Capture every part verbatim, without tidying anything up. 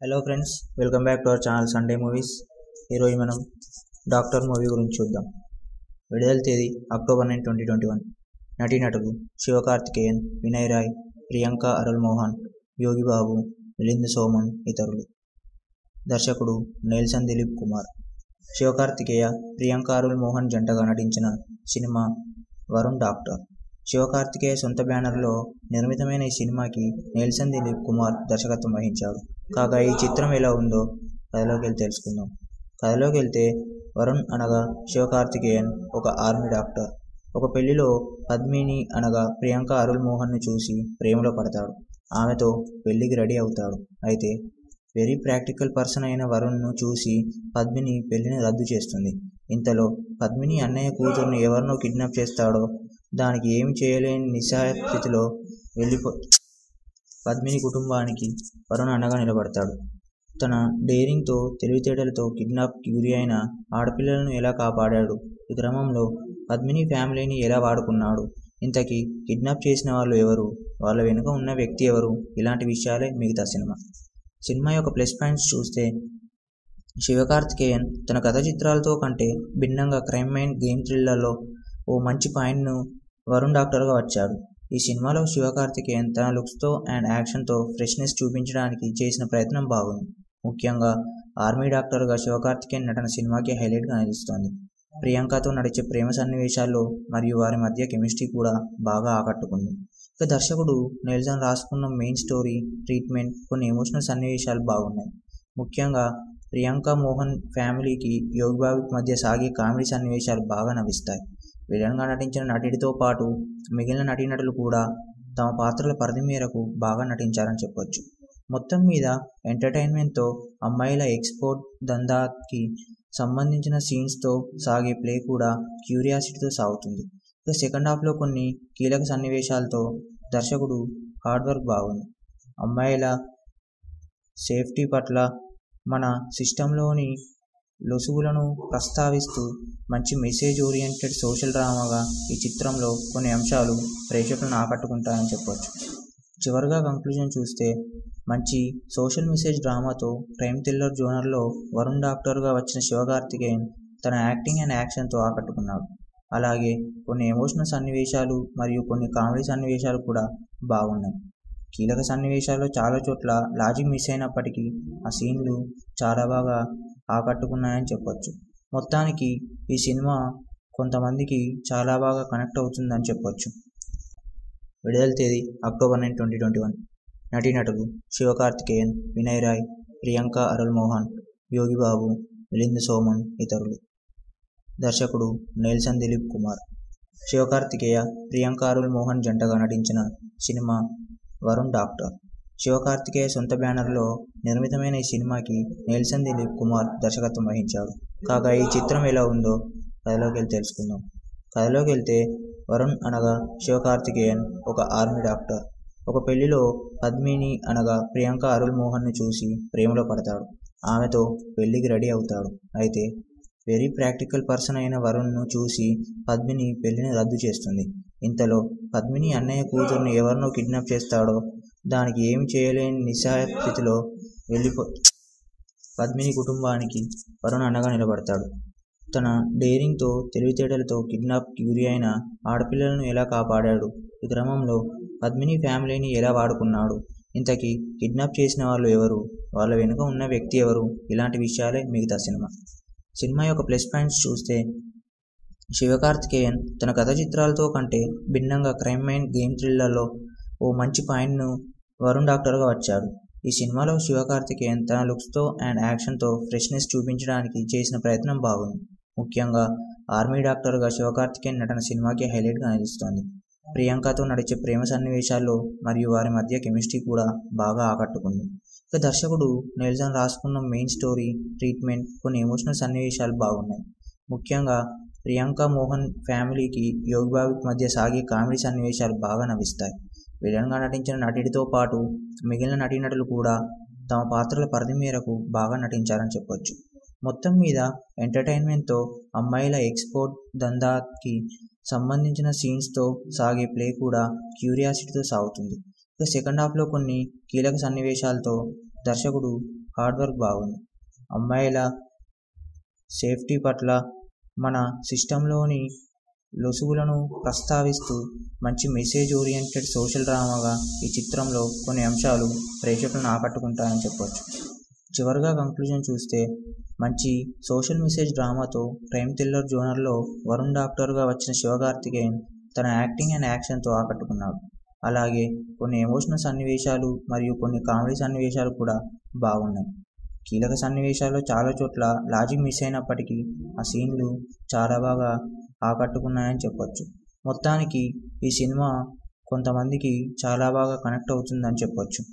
Hello friends, welcome back to our channel Sunday movies. ఈరోజు మనం doctor movie గురించి చూద్దాం. విడుదల తేదీ October nine twenty twenty one. నటీనటులు శివకార్తికేయన్, వినయ్ రాయ్, ప్రియాంక అరుల్ మోహన్, యోగి బాబు, మిలింద్ సోమన్ ఇతరులు. దర్శకుడు నెల్సన్ దిలీప్ కుమార్. శివకార్తికేయ, ప్రియాంక అరుల్ మోహన్ జంటగా నటించిన సినిమా వరుణ్ డాక్టర్. శివకార్తికేయ సొంత బ్యానర్లో నిర్మితమైన ఈ సినిమాకి నెల్సన్ దిలీప్ కుమార్ దర్శకత్వం వహించాడు. కాగా ఈ చిత్రం ఎలా ఉందో కథలోకి వెళ్తే తెలుసుకుందాం. కథలోకి వెళ్తే వరుణ్ అనగా శివకార్తికేయన్ ఒక ఆర్మీ డాక్టర్. ఒక పెళ్లిలో పద్మిని అనగా ప్రియాంక అరుల్ మోహన్ను చూసి ప్రేమలో పడతాడు. ఆమెతో పెళ్లికి రెడీ అవుతాడు. అయితే వెరీ ప్రాక్టికల్ పర్సన్ అయిన వరుణ్ను చూసి పద్మిని పెళ్లిని రద్దు చేస్తుంది. ఇంతలో పద్మిని అన్నయ్య కూతుర్ని ఎవరినో కిడ్నాప్ చేస్తాడో దానికి ఏమి చేయలేని నిస్సహాయ స్థితిలో వెళ్ళిపో పద్మిని కుటుంబానికి వరుణ్ అండగా నిలబడతాడు. తన డేరింగ్తో, తెలివితేటలతో కిడ్నాప్కి గురి అయిన ఆడపిల్లలను ఎలా కాపాడాడు, ఈ క్రమంలో పద్మిని ఫ్యామిలీని ఎలా వాడుకున్నాడు, ఇంతకీ కిడ్నాప్ చేసిన వాళ్ళు ఎవరు, వాళ్ళ వెనుక ఉన్న వ్యక్తి ఎవరు, ఇలాంటి విషయాలే మిగతా సినిమా. సినిమా యొక్క ప్లస్ పాయింట్స్ చూస్తే, శివకార్తికేయన్ తన కథ చిత్రాలతో కంటే భిన్నంగా క్రైమ్ మైండ్ గేమ్ థ్రిల్లర్లో ఓ మంచి పాయింట్ను వరుణ్ డాక్టర్గా వచ్చాడు. ఈ సినిమాలో శివకార్తికేయన్ తన లుక్స్తో అండ్ యాక్షన్తో ఫ్రెష్నెస్ చూపించడానికి చేసిన ప్రయత్నం బాగుంది. ముఖ్యంగా ఆర్మీ డాక్టర్గా శివకార్తికేయన్ నటన సినిమాకి హైలైట్గా నిలుస్తోంది. ప్రియాంకతో నడిచే ప్రేమ సన్నివేశాల్లో మరియు వారి మధ్య కెమిస్ట్రీ కూడా బాగా ఆకట్టుకుంది. ఇక దర్శకుడు నెల్సన్ రాసుకున్న మెయిన్ స్టోరీ, ట్రీట్మెంట్, కొన్ని ఎమోషనల్ సన్నివేశాలు బాగున్నాయి. ముఖ్యంగా ప్రియాంక మోహన్ ఫ్యామిలీకి యోగి బాబుకి మధ్య సాగే కామెడీ సన్నివేశాలు బాగా నవ్విస్తాయి. విలన్గా నటించిన నటుడితో పాటు మిగిలిన నటీనటులు కూడా తమ పాత్రల పరిధి మేరకు బాగా నటించారని చెప్పొచ్చు. మొత్తం మీద ఎంటర్టైన్మెంట్తో, అమ్మాయిల ఎక్స్పోర్ట్ దందాకి సంబంధించిన సీన్స్తో సాగే ప్లే కూడా క్యూరియాసిటీతో సాగుతుంది. ఇక సెకండ్ హాఫ్లో కొన్ని కీలక సన్నివేశాలతో దర్శకుడు హార్డ్ వర్క్ బాగుంది. అమ్మాయిల సేఫ్టీ పట్ల మన సిస్టంలోని లొసుగులను ప్రస్తావిస్తూ మంచి మెసేజ్ ఓరియంటెడ్ సోషల్ డ్రామాగా ఈ చిత్రంలో కొన్ని అంశాలు ప్రేక్షకులను ఆకట్టుకుంటాయని చెప్పొచ్చు. చివరిగా కంక్లూజన్ చూస్తే, మంచి సోషల్ మెసేజ్ డ్రామాతో క్రైమ్ థ్రిల్లర్ జోనర్లో వరుణ్ డాక్టర్గా వచ్చిన శివకార్తికేయన్ తన యాక్టింగ్ అండ్ యాక్షన్తో ఆకట్టుకున్నాడు. అలాగే కొన్ని ఎమోషనల్ సన్నివేశాలు మరియు కొన్ని కామెడీ సన్నివేశాలు కూడా బాగున్నాయి. కీలక సన్నివేశాల్లో చాలా చోట్ల లాజిక్ మిస్ అయినప్పటికీ ఆ సీన్లు చాలా బాగా ఆకట్టుకున్నాయని చెప్పొచ్చు. మొత్తానికి ఈ సినిమా కొంతమందికి చాలా బాగా కనెక్ట్ అవుతుందని చెప్పొచ్చు. విడుదల తేదీ October nine twenty twenty one. నటీనటులు శివకార్తికేయన్, వినయ్ రాయ్, ప్రియాంక అరుల్ మోహన్, యోగి బాబు, మిలింద్ సోమన్ ఇతరులు. దర్శకుడు నెల్సన్ దిలీప్ కుమార్. శివకార్తికేయ, ప్రియాంక అరుల్ మోహన్ జంటగా నటించిన సినిమా వరుణ్ డాక్టర్. శివకార్తికేయ సొంత బ్యానర్లో నిర్మితమైన ఈ సినిమాకి నెల్సన్ దిలీప్ కుమార్ దర్శకత్వం వహించాడు. కాగా ఈ చిత్రం ఎలా ఉందో కథలోకి వెళ్తే తెలుసుకుందాం. కథలోకి వెళ్తే వరుణ్ అనగా శివకార్తికేయన్ ఒక ఆర్మీ డాక్టర్. ఒక పెళ్లిలో పద్మిని అనగా ప్రియాంక అరుల్ మోహన్ను చూసి ప్రేమలో పడతాడు. ఆమెతో పెళ్లికి రెడీ అవుతాడు. అయితే వెరీ ప్రాక్టికల్ పర్సన్ అయిన వరుణ్ను చూసి పద్మిని పెళ్లిని రద్దు చేస్తుంది. ఇంతలో పద్మిని అన్నయ్య కూతుర్ని ఎవరినో కిడ్నాప్ చేస్తాడో దానికి ఏమి చేయలేని నిస్సహాయ స్థితిలో వెళ్ళిపో పద్మిని కుటుంబానికి వరుణ్ అండగా నిలబడతాడు. తన డేరింగ్తో, తెలివితేటలతో కిడ్నాప్కి గురి అయిన ఆడపిల్లలను ఎలా కాపాడాడు, ఈ క్రమంలో పద్మిని ఫ్యామిలీని ఎలా వాడుకున్నాడు, ఇంతకీ కిడ్నాప్ చేసిన వాళ్ళు ఎవరు, వాళ్ళ వెనుక ఉన్న వ్యక్తి ఎవరు, ఇలాంటి విషయాలే మిగతా సినిమా. సినిమా యొక్క ప్లస్ పాయింట్స్ చూస్తే, శివకార్తికేయన్ తన కథ చిత్రాలతో కంటే భిన్నంగా క్రైమ్ మైండ్ గేమ్ థ్రిల్లర్లో ఓ మంచి పాయింట్ను వరుణ్ డాక్టర్గా వచ్చాడు. ఈ సినిమాలో శివకార్తికేయన్ తన లుక్స్తో అండ్ యాక్షన్తో ఫ్రెష్నెస్ చూపించడానికి చేసిన ప్రయత్నం బాగుంది. ముఖ్యంగా ఆర్మీ డాక్టర్గా శివకార్తికేయన్ నటన సినిమాకి హైలైట్గా నిలుస్తోంది. ప్రియాంకతో నడిచే ప్రేమ సన్నివేశాల్లో మరియు వారి మధ్య కెమిస్ట్రీ కూడా బాగా ఆకట్టుకుంది. ఇక దర్శకుడు నెల్సన్ రాసుకున్న మెయిన్ స్టోరీ, ట్రీట్మెంట్, కొన్ని ఎమోషనల్ సన్నివేశాలు బాగున్నాయి. ముఖ్యంగా ప్రియాంక మోహన్ ఫ్యామిలీకి యోగి బాబుకి మధ్య సాగే కామెడీ సన్నివేశాలు బాగా నవ్విస్తాయి. విలన్గా నటించిన నటుడితో పాటు మిగిలిన నటీనటులు కూడా తమ పాత్రల పరిధి మేరకు బాగా నటించారని చెప్పొచ్చు. మొత్తం మీద ఎంటర్టైన్మెంట్తో, అమ్మాయిల ఎక్స్పోర్ట్ దందాకి సంబంధించిన సీన్స్తో సాగే ప్లే కూడా క్యూరియాసిటీతో సాగుతుంది. ఇక సెకండ్ హాఫ్లో కొన్ని కీలక సన్నివేశాలతో దర్శకుడు హార్డ్ వర్క్ బాగుంది. అమ్మాయిల సేఫ్టీ పట్ల మన సిస్టంలోని లొసుగులను ప్రస్తావిస్తూ మంచి మెసేజ్ ఓరియంటెడ్ సోషల్ డ్రామాగా ఈ చిత్రంలో కొన్ని అంశాలు ప్రేక్షకులను ఆకట్టుకుంటాయని చెప్పొచ్చు. చివరిగా కంక్లూజన్ చూస్తే మంచి సోషల్ మెసేజ్ డ్రామాతో క్రైమ్ థ్రిల్లర్ జోనర్లో వరుణ్ డాక్టర్గా వచ్చిన శివకార్తికేయన్ తన యాక్టింగ్ అండ్ యాక్షన్తో ఆకట్టుకున్నాడు. అలాగే కొన్ని ఎమోషనల్ సన్నివేశాలు మరియు కొన్ని కామెడీ సన్నివేశాలు కూడా బాగున్నాయి. కీలక సన్నివేశాల్లో చాలా చోట్ల లాజిక్ మిస్ అయినప్పటికీ ఆ సీన్లు చాలా బాగా ఆకట్టుకున్నాయని చెప్పొచ్చు. మొత్తానికి ఈ సినిమా కొంతమందికి చాలా బాగా కనెక్ట్ అవుతుందని చెప్పొచ్చు.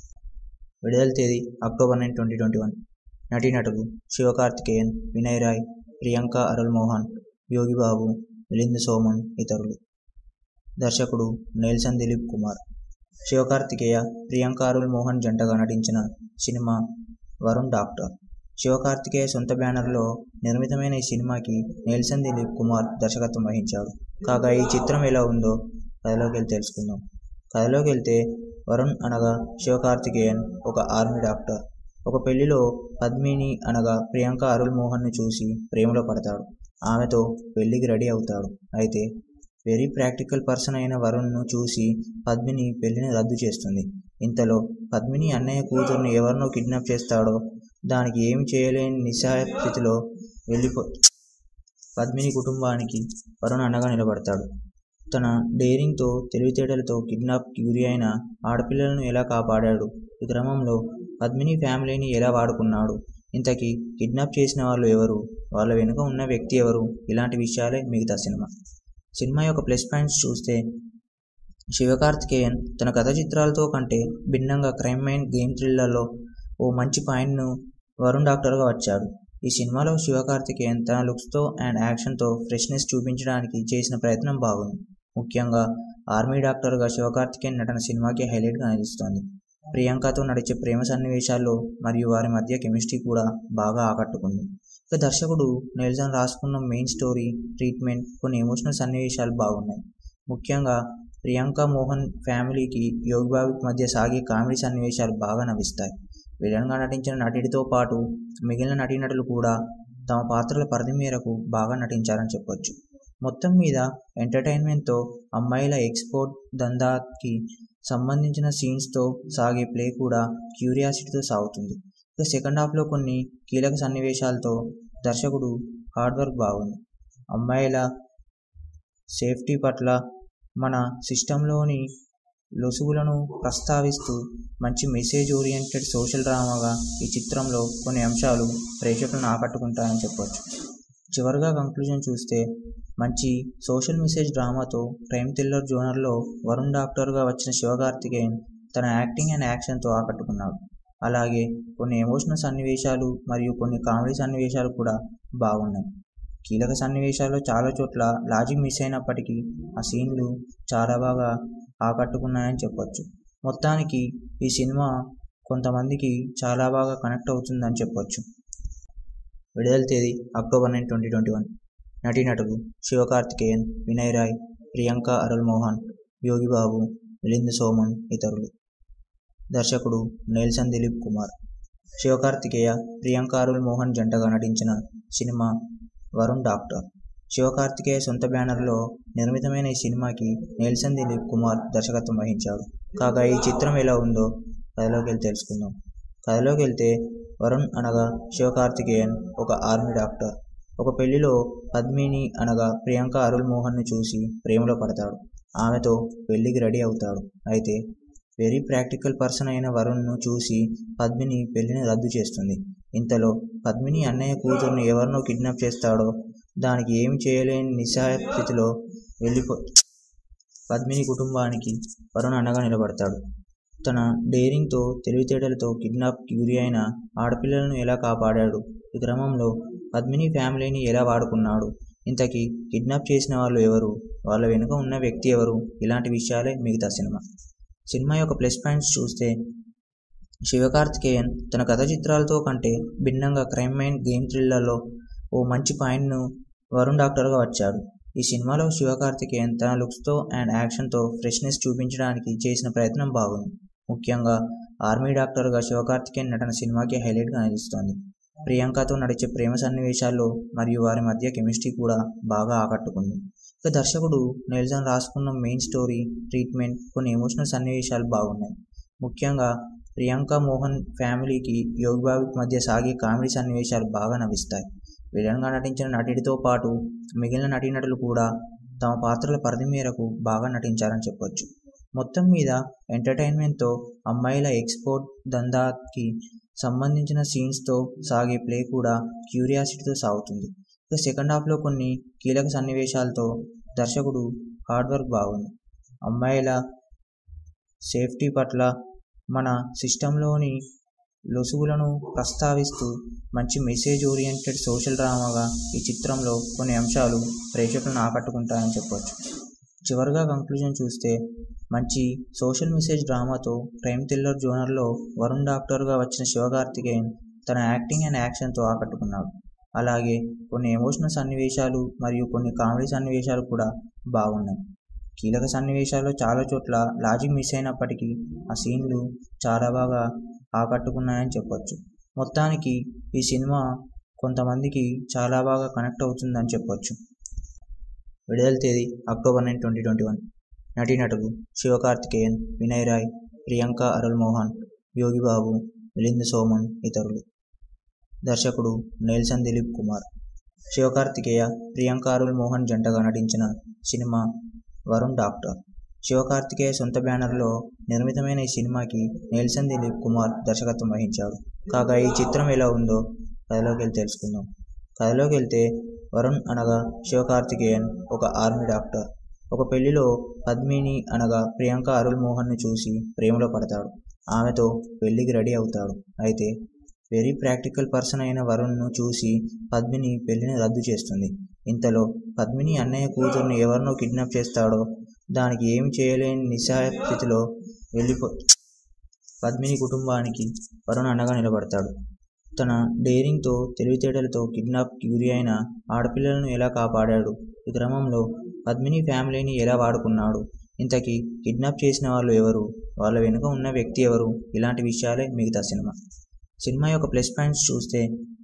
విడుదల తేదీ October nine twenty twenty one నటీనటులు శివకార్తికేయన్, వినయ్ రాయ్, ప్రియాంక అరుల్ మోహన్, యోగిబాబు, మిలింద్ సోమన్ ఇతరులు. దర్శకుడు నెల్సన్ దిలీప్ కుమార్. శివకార్తికేయ, ప్రియాంక అరుల్ మోహన్ జంటగా నటించిన సినిమా వరుణ్ డాక్టర్. శివకార్తికేయ సొంత బ్యానర్లో నిర్మితమైన ఈ సినిమాకి నెల్సన్ దిలీప్ కుమార్ దర్శకత్వం వహించాడు. కాగా ఈ చిత్రం ఎలా ఉందో కథలోకి వెళ్ళి తెలుసుకుందాం. కథలోకి వెళ్తే వరుణ్ అనగా శివకార్తికేయన్ ఒక ఆర్మీ డాక్టర్. ఒక పెళ్లిలో పద్మిని అనగా ప్రియాంక అరుల్ మోహన్ను చూసి ప్రేమలో పడతాడు. ఆమెతో పెళ్లికి రెడీ అవుతాడు. అయితే వెరీ ప్రాక్టికల్ పర్సన్ అయిన వరుణ్ను చూసి పద్మిని పెళ్లిని రద్దు చేస్తుంది. ఇంతలో పద్మిని అన్నయ్య కూతుర్ని ఎవరినో కిడ్నాప్ చేస్తాడో దానికి ఏమి చేయలేని నిస్సహాయ స్థితిలో వెళ్ళిపో పద్మిని కుటుంబానికి వరుణ్ అండగా నిలబడతాడు. తన డేరింగ్తో, తెలివితేటలతో కిడ్నాప్కి గురి అయిన ఆడపిల్లలను ఎలా కాపాడాడు, ఈ క్రమంలో పద్మిని ఫ్యామిలీని ఎలా వాడుకున్నాడు, ఇంతకీ కిడ్నాప్ చేసిన వాళ్ళు ఎవరు, వాళ్ళ వెనుక ఉన్న వ్యక్తి ఎవరు, ఇలాంటి విషయాలే మిగతా సినిమా. సినిమా యొక్క ప్లస్ పాయింట్స్ చూస్తే శివకార్తికేయన్ తన కథ చిత్రాలతో కంటే భిన్నంగా క్రైమ్ మైండ్ గేమ్ థ్రిల్లర్లో ఓ మంచి పాయింట్ను వరుణ్ డాక్టర్గా వచ్చాడు. ఈ సినిమాలో శివకార్తికేయన్ తన లుక్స్తో అండ్ యాక్షన్తో ఫ్రెష్నెస్ చూపించడానికి చేసిన ప్రయత్నం బాగుంది. ముఖ్యంగా ఆర్మీ డాక్టర్గా శివకార్తికేయన్ నటన సినిమాకి హైలైట్గా నిలుస్తోంది. ప్రియాంకతో నడిచే ప్రేమ సన్నివేశాల్లో మరియు వారి మధ్య కెమిస్ట్రీ కూడా బాగా ఆకట్టుకుంది. ఇక దర్శకుడు నెల్సన్ రాసుకున్న మెయిన్ స్టోరీ, ట్రీట్మెంట్, కొన్ని ఎమోషనల్ సన్నివేశాలు బాగున్నాయి. ముఖ్యంగా ప్రియాంక మోహన్ ఫ్యామిలీకి యోగిబాబుకి మధ్య సాగే కామెడీ సన్నివేశాలు బాగా నవ్విస్తాయి. విలన్గా నటించిన నటుడితో పాటు మిగిలిన నటీనటులు కూడా తమ పాత్రల పరిధి మేరకు బాగా నటించారని చెప్పొచ్చు. మొత్తం మీద ఎంటర్టైన్మెంట్తో అమ్మాయిల ఎక్స్పోర్ట్ దందాకి సంబంధించిన సీన్స్తో సాగే ప్లే కూడా క్యూరియాసిటీతో సాగుతుంది. ఇక సెకండ్ హాఫ్లో కొన్ని కీలక సన్నివేశాలతో దర్శకుడు హార్డ్ వర్క్ బాగుంది. అమ్మాయిల సేఫ్టీ పట్ల మన సిస్టంలోని లొసుగులను ప్రస్తావిస్తూ మంచి మెసేజ్ ఓరియంటెడ్ సోషల్ డ్రామాగా ఈ చిత్రంలో కొన్ని అంశాలు ప్రేక్షకులను ఆకట్టుకుంటాయని చెప్పొచ్చు. చివరిగా కంక్లూజన్ చూస్తే మంచి సోషల్ మెసేజ్ డ్రామాతో క్రైమ్ థ్రిల్లర్ జోనర్లో వరుణ్ డాక్టర్గా వచ్చిన శివకార్తికేయన్ తన యాక్టింగ్ అండ్ యాక్షన్తో ఆకట్టుకున్నాడు. అలాగే కొన్ని ఎమోషనల్ సన్నివేశాలు మరియు కొన్ని కామెడీ సన్నివేశాలు కూడా బాగున్నాయి. కీలక సన్నివేశాల్లో చాలా చోట్ల లాజిక్ మిస్ అయినప్పటికీ ఆ సీన్లు చాలా బాగా ఆకట్టుకున్నాయని చెప్పొచ్చు. మొత్తానికి ఈ సినిమా కొంతమందికి చాలా బాగా కనెక్ట్ అవుతుందని చెప్పొచ్చు. విడుదల తేదీ October nine twenty twenty one నటీనటులు శివకార్తికేయన్, వినయ్ రాయ్, ప్రియాంక అరుల్ మోహన్, యోగిబాబు, మిలింద్ సోమన్ ఇతరులు. దర్శకుడు నెల్సన్ దిలీప్ కుమార్. శివకార్తికేయ, ప్రియాంక అరుల్ మోహన్ జంటగా నటించిన సినిమా వరుణ్ డాక్టర్. శివకార్తికేయ సొంత బ్యానర్లో నిర్మితమైన ఈ సినిమాకి నెల్సన్ దిలీప్ కుమార్ దర్శకత్వం వహించాడు. కాగా ఈ చిత్రం ఎలా ఉందో కథలోకి వెళ్ళి తెలుసుకుందాం. కథలోకి వెళ్తే వరుణ్ అనగా శివకార్తికేయన్ ఒక ఆర్మీ డాక్టర్. ఒక పెళ్లిలో పద్మిని అనగా ప్రియాంక అరుల్ మోహన్ను చూసి ప్రేమలో పడతాడు. ఆమెతో పెళ్లికి రెడీ అవుతాడు. అయితే వెరీ ప్రాక్టికల్ పర్సన్ అయిన వరుణ్ను చూసి పద్మిని పెళ్లిని రద్దు చేస్తుంది. ఇంతలో పద్మిని అన్నయ్య కూతుర్ని ఎవరినో కిడ్నాప్ చేస్తాడో దానికి ఏమి చేయలేని నిస్సహాయ స్థితిలో వెళ్ళిపో పద్మిని కుటుంబానికి వరుణ్ అండగా నిలబడతాడు. తన డేరింగ్తో, తెలివితేటలతో కిడ్నాప్కి గురి అయిన ఆడపిల్లలను ఎలా కాపాడాడు, ఈ క్రమంలో పద్మిని ఫ్యామిలీని ఎలా వాడుకున్నాడు, ఇంతకీ కిడ్నాప్ చేసిన వాళ్ళు ఎవరు, వాళ్ళ వెనుక ఉన్న వ్యక్తి ఎవరు, ఇలాంటి విషయాలే మిగతా సినిమా. సినిమా యొక్క ప్లస్ పాయింట్స్ చూస్తే శివకార్తికేయన్ తన కథ చిత్రాలతో కంటే భిన్నంగా క్రైమ్ మైండ్ గేమ్ థ్రిల్లర్లో ఓ మంచి పాయింట్ను వరుణ్ డాక్టర్గా వచ్చాడు. ఈ సినిమాలో శివకార్తికేయన్ తన లుక్స్తో అండ్ యాక్షన్తో ఫ్రెష్నెస్ చూపించడానికి చేసిన ప్రయత్నం బాగుంది. ముఖ్యంగా ఆర్మీ డాక్టర్గా శివకార్తికేయన్ నటన సినిమాకి హైలైట్గా నిలుస్తోంది. ప్రియాంకతో నడిచే ప్రేమ సన్నివేశాల్లో మరియు వారి మధ్య కెమిస్ట్రీ కూడా బాగా ఆకట్టుకుంది. ఇక దర్శకుడు నెల్సన్ రాసుకున్న మెయిన్ స్టోరీ, ట్రీట్మెంట్, కొన్ని ఎమోషనల్ సన్నివేశాలు బాగున్నాయి. ముఖ్యంగా ప్రియాంక మోహన్ ఫ్యామిలీకి యోగిబాబుకి మధ్య సాగే కామెడీ సన్నివేశాలు బాగా నవ్విస్తాయి. విలన్గా నటించిన నటుడితో పాటు మిగిలిన నటీనటులు కూడా తమ పాత్రల పరిధి మేరకు బాగా నటించారని చెప్పొచ్చు. మొత్తం మీద ఎంటర్టైన్మెంట్తో, అమ్మాయిల ఎక్స్పోర్ట్ దందాకి సంబంధించిన సీన్స్తో సాగే ప్లే కూడా క్యూరియాసిటీతో సాగుతుంది. ఇక సెకండ్ హాఫ్లో కొన్ని కీలక సన్నివేశాలతో దర్శకుడు హార్డ్ వర్క్ బాగుంది. అమ్మాయిల సేఫ్టీ పట్ల మన సిస్టంలోని లొసుగులను ప్రస్తావిస్తూ మంచి మెసేజ్ ఓరియంటెడ్ సోషల్ డ్రామాగా ఈ చిత్రంలో కొన్ని అంశాలు ప్రేక్షకులను ఆకట్టుకుంటాయని చెప్పొచ్చు. చివరిగా కంక్లూజన్ చూస్తే మంచి సోషల్ మెసేజ్ డ్రామాతో క్రైమ్ థ్రిల్లర్ జోనర్లో వరుణ్ డాక్టర్గా వచ్చిన శివకార్తికేయన్ తన యాక్టింగ్ అండ్ యాక్షన్తో ఆకట్టుకున్నాడు. అలాగే కొన్ని ఎమోషనల్ సన్నివేశాలు మరియు కొన్ని కామెడీ సన్నివేశాలు కూడా బాగున్నాయి. కీలక సన్నివేశాల్లో చాలా చోట్ల లాజిక్ మిస్ అయినప్పటికీ ఆ సీన్లు చాలా బాగా ఆకట్టుకున్నాయని చెప్పొచ్చు. మొత్తానికి ఈ సినిమా కొంతమందికి చాలా బాగా కనెక్ట్ అవుతుందని చెప్పొచ్చు. విడుదల తేదీ October nine twenty twenty one నటీనటులు శివకార్తికేయన్, వినయ్ రాయ్, ప్రియాంక అరుల్ మోహన్, యోగిబాబు, మిలింద్ సోమన్ ఇతరులు. దర్శకుడు నెల్సన్ దిలీప్ కుమార్. శివకార్తికేయ, ప్రియాంక అరుల్ మోహన్ జంటగా నటించిన సినిమా వరుణ్ డాక్టర్. శివకార్తికేయ సొంత బ్యానర్లో నిర్మితమైన ఈ సినిమాకి నెల్సన్ దిలీప్ కుమార్ దర్శకత్వం వహించాడు. కాగా ఈ చిత్రం ఎలా ఉందో కథలోకి వెళ్ళి తెలుసుకుందాం. కథలోకి వెళ్తే వరుణ్ అనగా శివకార్తికేయన్ ఒక ఆర్మీ డాక్టర్. ఒక పెళ్లిలో పద్మిని అనగా ప్రియాంక అరుల్ మోహన్ను చూసి ప్రేమలో పడతాడు. ఆమెతో పెళ్లికి రెడీ అవుతాడు. అయితే వెరీ ప్రాక్టికల్ పర్సన్ అయిన వరుణ్ను చూసి పద్మిని పెళ్లిని రద్దు చేస్తుంది. ఇంతలో పద్మిని అన్నయ్య కూతుర్ని ఎవరినో కిడ్నాప్ చేస్తాడో దానికి ఏమి చేయలేని నిస్సహాయ స్థితిలో వెళ్ళిపో పద్మిని కుటుంబానికి వరుణ్ అండగా నిలబడతాడు. తన డేరింగ్తో, తెలివితేటలతో కిడ్నాప్కి గురి అయిన ఆడపిల్లలను ఎలా కాపాడాడు, ఈ క్రమంలో పద్మిని ఫ్యామిలీని ఎలా వాడుకున్నాడు, ఇంతకీ కిడ్నాప్ చేసిన వాళ్ళు ఎవరు, వాళ్ళ వెనుక ఉన్న వ్యక్తి ఎవరు, ఇలాంటి విషయాలే మిగతా సినిమా. సినిమా యొక్క ప్లస్ పాయింట్స్ చూస్తే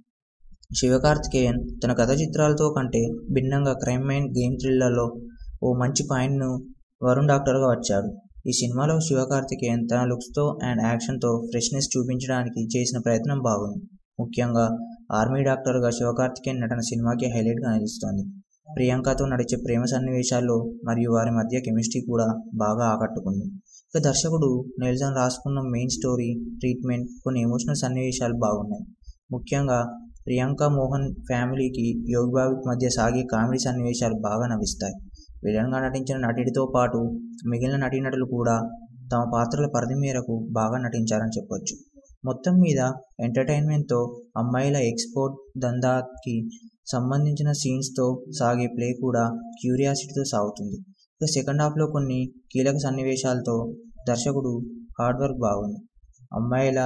శివకార్తికేయన్ తన కథ చిత్రాలతో కంటే భిన్నంగా క్రైమ్ అండ్ గేమ్ థ్రిల్లర్లో ఓ మంచి పాయింట్ను వరుణ్ డాక్టర్గా వచ్చాడు. ఈ సినిమాలో శివకార్తికేయన్ తన లుక్స్తో అండ్ యాక్షన్తో ఫ్రెష్నెస్ చూపించడానికి చేసిన ప్రయత్నం బాగుంది. ముఖ్యంగా ఆర్మీ డాక్టర్గా శివకార్తికేయన్ నటన సినిమాకి హైలైట్గా నిలుస్తోంది. ప్రియాంకతో నడిచే ప్రేమ సన్నివేశాల్లో మరియు వారి మధ్య కెమిస్ట్రీ కూడా బాగా ఆకట్టుకుంది. ఇక దర్శకుడు నెల్సన్ రాసుకున్న మెయిన్ స్టోరీ, ట్రీట్మెంట్, కొన్ని ఎమోషనల్ సన్నివేశాలు బాగున్నాయి. ముఖ్యంగా ప్రియాంక మోహన్ ఫ్యామిలీకి యోగిబాబుకి మధ్య సాగే కామెడీ సన్నివేశాలు బాగా నవ్విస్తాయి. విలన్గా నటించిన నటుడితో పాటు మిగిలిన నటీనటులు కూడా తమ పాత్రల పరిధి మేరకు బాగా నటించారని చెప్పొచ్చు. మొత్తం మీద ఎంటర్టైన్మెంట్తో, అమ్మాయిల ఎక్స్పోర్ట్ దందాకి సంబంధించిన సీన్స్తో సాగే ప్లే కూడా క్యూరియాసిటీతో సాగుతుంది. ఇక సెకండ్ హాఫ్లో కొన్ని కీలక సన్నివేశాలతో దర్శకుడు హార్డ్ వర్క్ బాగుంది. అమ్మాయిల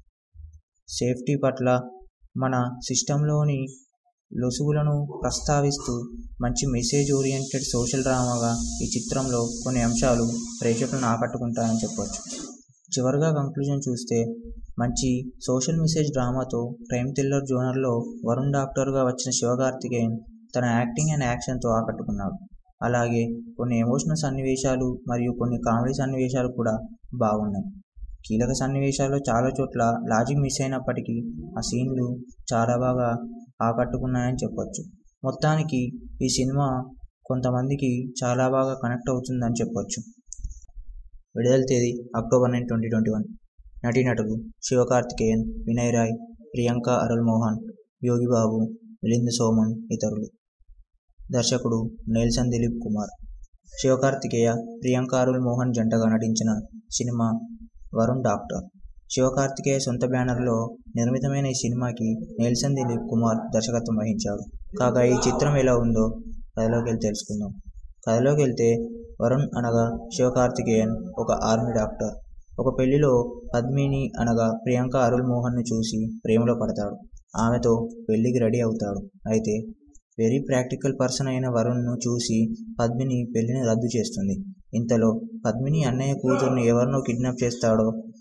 సేఫ్టీ పట్ల మన సిస్టంలోని లొసుగులను ప్రస్తావిస్తూ మంచి మెసేజ్ ఓరియంటెడ్ సోషల్ డ్రామాగా ఈ చిత్రంలో కొన్ని అంశాలు ప్రేక్షకులను ఆకట్టుకుంటాయని చెప్పొచ్చు. చివరిగా కంక్లూజన్ చూస్తే మంచి సోషల్ మెసేజ్ డ్రామాతో క్రైమ్ థ్రిల్లర్ జోనర్లో వరుణ్ డాక్టర్గా వచ్చిన శివకార్తికేయన్ తన యాక్టింగ్ అండ్ యాక్షన్తో ఆకట్టుకున్నాడు. అలాగే కొన్ని ఎమోషనల్ సన్నివేశాలు మరియు కొన్ని కామెడీ సన్నివేశాలు కూడా బాగున్నాయి. కీలక సన్నివేశాల్లో చాలా చోట్ల లాజిక్ మిస్ అయినప్పటికీ ఆ సీన్లు చాలా బాగా ఆకట్టుకున్నాయని చెప్పొచ్చు. మొత్తానికి ఈ సినిమా కొంతమందికి చాలా బాగా కనెక్ట్ అవుతుందని చెప్పొచ్చు. విడుదల తేదీ October nine twenty twenty one నటీనటులు శివకార్తికేయన్, వినయ్ రాయ్, ప్రియాంక అరుల్ మోహన్, యోగిబాబు, మిలింద్ సోమన్ ఇతరులు. దర్శకుడు నెల్సన్ దిలీప్ కుమార్. శివకార్తికేయ, ప్రియాంక అరుల్ మోహన్ జంటగా నటించిన సినిమా వరుణ్ డాక్టర్. శివకార్తికేయ సొంత బ్యానర్లో నిర్మితమైన ఈ సినిమాకి నెల్సన్ దిలీప్ కుమార్ దర్శకత్వం వహించాడు. కాగా ఈ చిత్రం ఎలా ఉందో కథలోకి వెళ్ళి తెలుసుకుందాం. కథలోకి వెళ్తే వరుణ్ అనగా శివకార్తికేయన్ ఒక ఆర్మీ డాక్టర్. ఒక పెళ్లిలో పద్మిని అనగా ప్రియాంక అరుల్ మోహన్ను చూసి ప్రేమలో పడతాడు. ఆమెతో పెళ్లికి రెడీ అవుతాడు. అయితే వెరీ ప్రాక్టికల్ పర్సన్ అయిన వరుణ్ను చూసి పద్మిని పెళ్లిని రద్దు చేస్తుంది. ఇంతలో పద్మిని అన్నయ్య కూతుర్ని ఎవరినో కిడ్నాప్ చేస్తాడో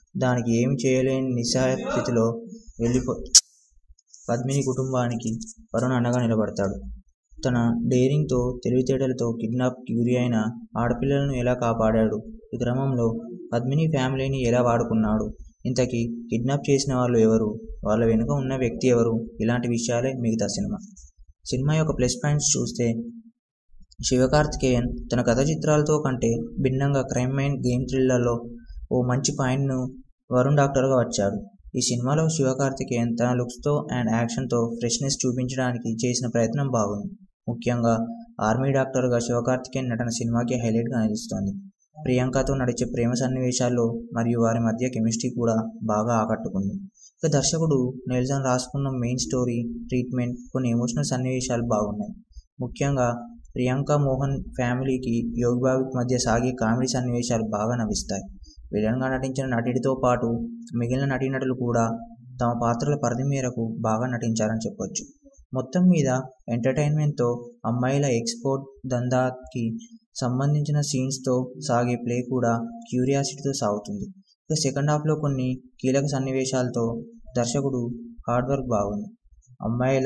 దానికి ఏమి చేయలేని నిస్సహాయ స్థితిలో వెళ్ళిపో పద్మిని కుటుంబానికి వరుణ్ అండగా నిలబడతాడు. తన డేరింగ్తో, తెలివితేటలతో కిడ్నాప్కి గురి అయిన ఆడపిల్లలను ఎలా కాపాడాడు, ఈ క్రమంలో పద్మిని ఫ్యామిలీని ఎలా వాడుకున్నాడు, ఇంతకీ కిడ్నాప్ చేసిన వాళ్ళు ఎవరు, వాళ్ళ వెనుక ఉన్న వ్యక్తి ఎవరు, ఇలాంటి విషయాలే మిగతా సినిమా. సినిమా యొక్క ప్లస్ పాయింట్స్ చూస్తే, శివకార్తికేయన్ తన కథ చిత్రాలతో కంటే భిన్నంగా క్రైమ్ మైండ్ గేమ్ థ్రిల్లర్లో ఓ మంచి పాయింట్ను వరుణ్ డాక్టర్గా వచ్చాడు. ఈ సినిమాలో శివకార్తికేయన్ తన లుక్స్తో అండ్ యాక్షన్తో ఫ్రెష్నెస్ చూపించడానికి చేసిన ప్రయత్నం బాగుంది. ముఖ్యంగా ఆర్మీ డాక్టర్గా శివకార్తికేయన్ నటన సినిమాకి హైలైట్గా నిలుస్తోంది. ప్రియాంకతో నడిచే ప్రేమ సన్నివేశాల్లో మరియు వారి మధ్య కెమిస్ట్రీ కూడా బాగా ఆకట్టుకుంది. ఇక దర్శకుడు నెల్సన్ రాసుకున్న మెయిన్ స్టోరీ, ట్రీట్మెంట్, కొన్ని ఎమోషనల్ సన్నివేశాలు బాగున్నాయి. ముఖ్యంగా ప్రియాంక మోహన్ ఫ్యామిలీకి యోగిబాబుకి మధ్య సాగే కామెడీ సన్నివేశాలు బాగా నవ్విస్తాయి. విలన్గా నటించిన నటుడితో పాటు మిగిలిన నటీనటులు కూడా తమ పాత్రల పరిధి మేరకు బాగా నటించారని చెప్పొచ్చు. మొత్తం మీద ఎంటర్టైన్మెంట్తో, అమ్మాయిల ఎక్స్పోర్ట్ దందాకి సంబంధించిన సీన్స్తో సాగే ప్లే కూడా క్యూరియాసిటీతో సాగుతుంది. ఇక సెకండ్ హాఫ్లో కొన్ని కీలక సన్నివేశాలతో దర్శకుడు హార్డ్ వర్క్ బాగుంది. అమ్మాయిల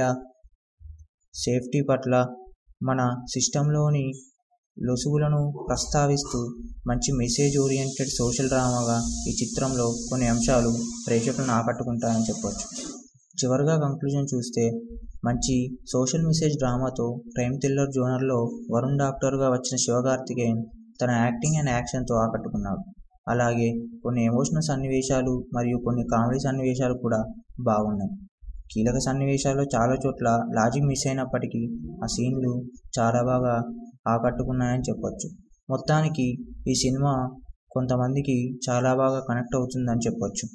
సేఫ్టీ పట్ల మన సిస్టంలోని లొసుగులను ప్రస్తావిస్తూ మంచి మెసేజ్ ఓరియంటెడ్ సోషల్ డ్రామాగా ఈ చిత్రంలో కొన్ని అంశాలు ప్రేక్షకులను ఆకట్టుకుంటాయని చెప్పొచ్చు. చివరిగా కంక్లూజన్ చూస్తే, మంచి సోషల్ మెసేజ్ డ్రామాతో క్రైమ్ థ్రిల్లర్ జోనర్లో వరుణ్ డాక్టర్గా వచ్చిన శివకార్తికేయన్ తన యాక్టింగ్ అండ్ యాక్షన్తో ఆకట్టుకున్నాడు. అలాగే కొన్ని ఎమోషనల్ సన్నివేశాలు మరియు కొన్ని కామెడీ సన్నివేశాలు కూడా బాగున్నాయి. కీలక సన్నివేశాల్లో చాలా చోట్ల లాజిక్ మిస్ అయినప్పటికీ ఆ సీన్లు చాలా బాగా ఆకట్టుకున్నాయని చెప్పొచ్చు. మొత్తానికి ఈ సినిమా కొంతమందికి చాలా బాగా కనెక్ట్ అవుతుందని చెప్పొచ్చు.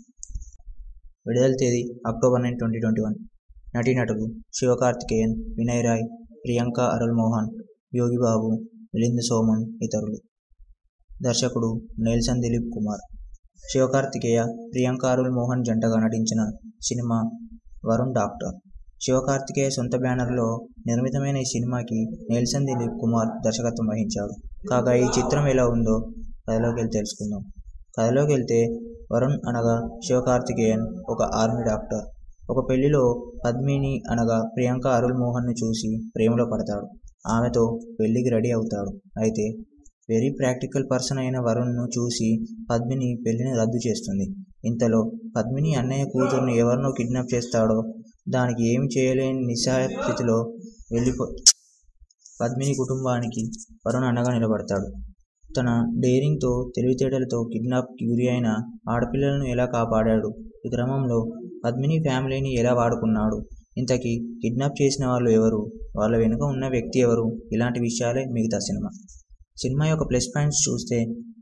విడుదల తేదీ October nine twenty twenty one నటీనటులు శివకార్తికేయన్, వినయ్ రాయ్, ప్రియాంక అరుల్ మోహన్, యోగిబాబు, మిలింద్ సోమన్ ఇతరులు. దర్శకుడు నెల్సన్ దిలీప్ కుమార్. శివకార్తికేయ, ప్రియాంక అరుల్ మోహన్ జంటగా నటించిన సినిమా వరుణ్ డాక్టర్. శివకార్తికేయ సొంత బ్యానర్లో నిర్మితమైన ఈ సినిమాకి నెల్సన్ దిలీప్ కుమార్ దర్శకత్వం వహించాడు. కాగా ఈ చిత్రం ఎలా ఉందో కథలోకి వెళ్ళి తెలుసుకుందాం. కథలోకి వెళ్తే, వరుణ్ అనగా శివకార్తికేయన్ ఒక ఆర్మీ డాక్టర్. ఒక పెళ్లిలో పద్మిని అనగా ప్రియాంక అరుల్ మోహన్ను చూసి ప్రేమలో పడతాడు. ఆమెతో పెళ్లికి రెడీ అవుతాడు. అయితే వెరీ ప్రాక్టికల్ పర్సన్ అయిన వరుణ్ను చూసి పద్మిని పెళ్లిని రద్దు చేస్తుంది. ఇంతలో పద్మిని అన్నయ్య కూతుర్ని ఎవరినో కిడ్నాప్ చేస్తాడో, దానికి ఏమి చేయలేని నిస్సహాయ స్థితిలో వెళ్ళిపో పద్మిని కుటుంబానికి వరుణ్ అండగా నిలబడతాడు. తన డేరింగ్తో, తెలివితేటలతో కిడ్నాప్కి గురి అయిన ఆడపిల్లలను ఎలా కాపాడాడు, ఈ క్రమంలో పద్మిని ఫ్యామిలీని ఎలా వాడుకున్నాడు, ఇంతకీ కిడ్నాప్ చేసిన వాళ్ళు ఎవరు, వాళ్ళ వెనుక ఉన్న వ్యక్తి ఎవరు, ఇలాంటి విషయాలే మిగతా సినిమా. సినిమా యొక్క ప్లస్ పాయింట్స్ చూస్తే,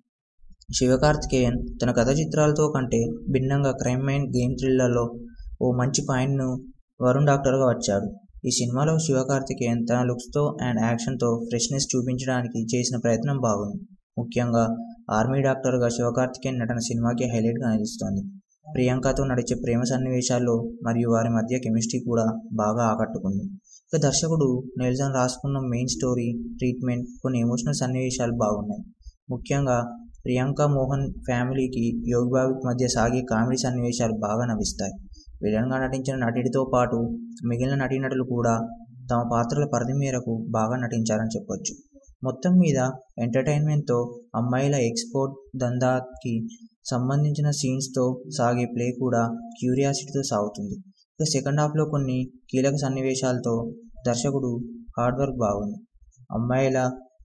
శివకార్తికేయన్ తన కథ చిత్రాలతో కంటే భిన్నంగా క్రైమ్ మైండ్ గేమ్ థ్రిల్లర్లో ఓ మంచి పాయింట్ను వరుణ్ డాక్టర్గా వచ్చాడు. ఈ సినిమాలో శివకార్తికేయన్ తన లుక్స్తో అండ్ యాక్షన్తో ఫ్రెష్నెస్ చూపించడానికి చేసిన ప్రయత్నం బాగుంది. ముఖ్యంగా ఆర్మీ డాక్టర్గా శివకార్తికేయన్ నటన సినిమాకి హైలైట్గా నిలుస్తోంది. ప్రియాంకతో నడిచే ప్రేమ సన్నివేశాల్లో మరియు వారి మధ్య కెమిస్ట్రీ కూడా బాగా ఆకట్టుకుంది. ఇక దర్శకుడు నెల్సన్ రాసుకున్న మెయిన్ స్టోరీ, ట్రీట్మెంట్, కొన్ని ఎమోషనల్ సన్నివేశాలు బాగున్నాయి. ముఖ్యంగా ప్రియాంక మోహన్ ఫ్యామిలీకి యోగిబాబుకి మధ్య సాగే కామెడీ సన్నివేశాలు బాగా నవ్విస్తాయి. విలన్గా నటించిన నటుడితో పాటు మిగిలిన నటీనటులు కూడా తమ పాత్రల పరిధి మేరకు బాగా నటించారని చెప్పొచ్చు. మొత్తం మీద ఎంటర్టైన్మెంట్తో, అమ్మాయిల ఎక్స్పోర్ట్ దందాకి సంబంధించిన సీన్స్తో సాగే ప్లే కూడా క్యూరియాసిటీతో సాగుతుంది. ఇక సెకండ్ హాఫ్లో కొన్ని కీలక సన్నివేశాలతో దర్శకుడు హార్డ్ వర్క్ బాగుంది. అమ్మాయిల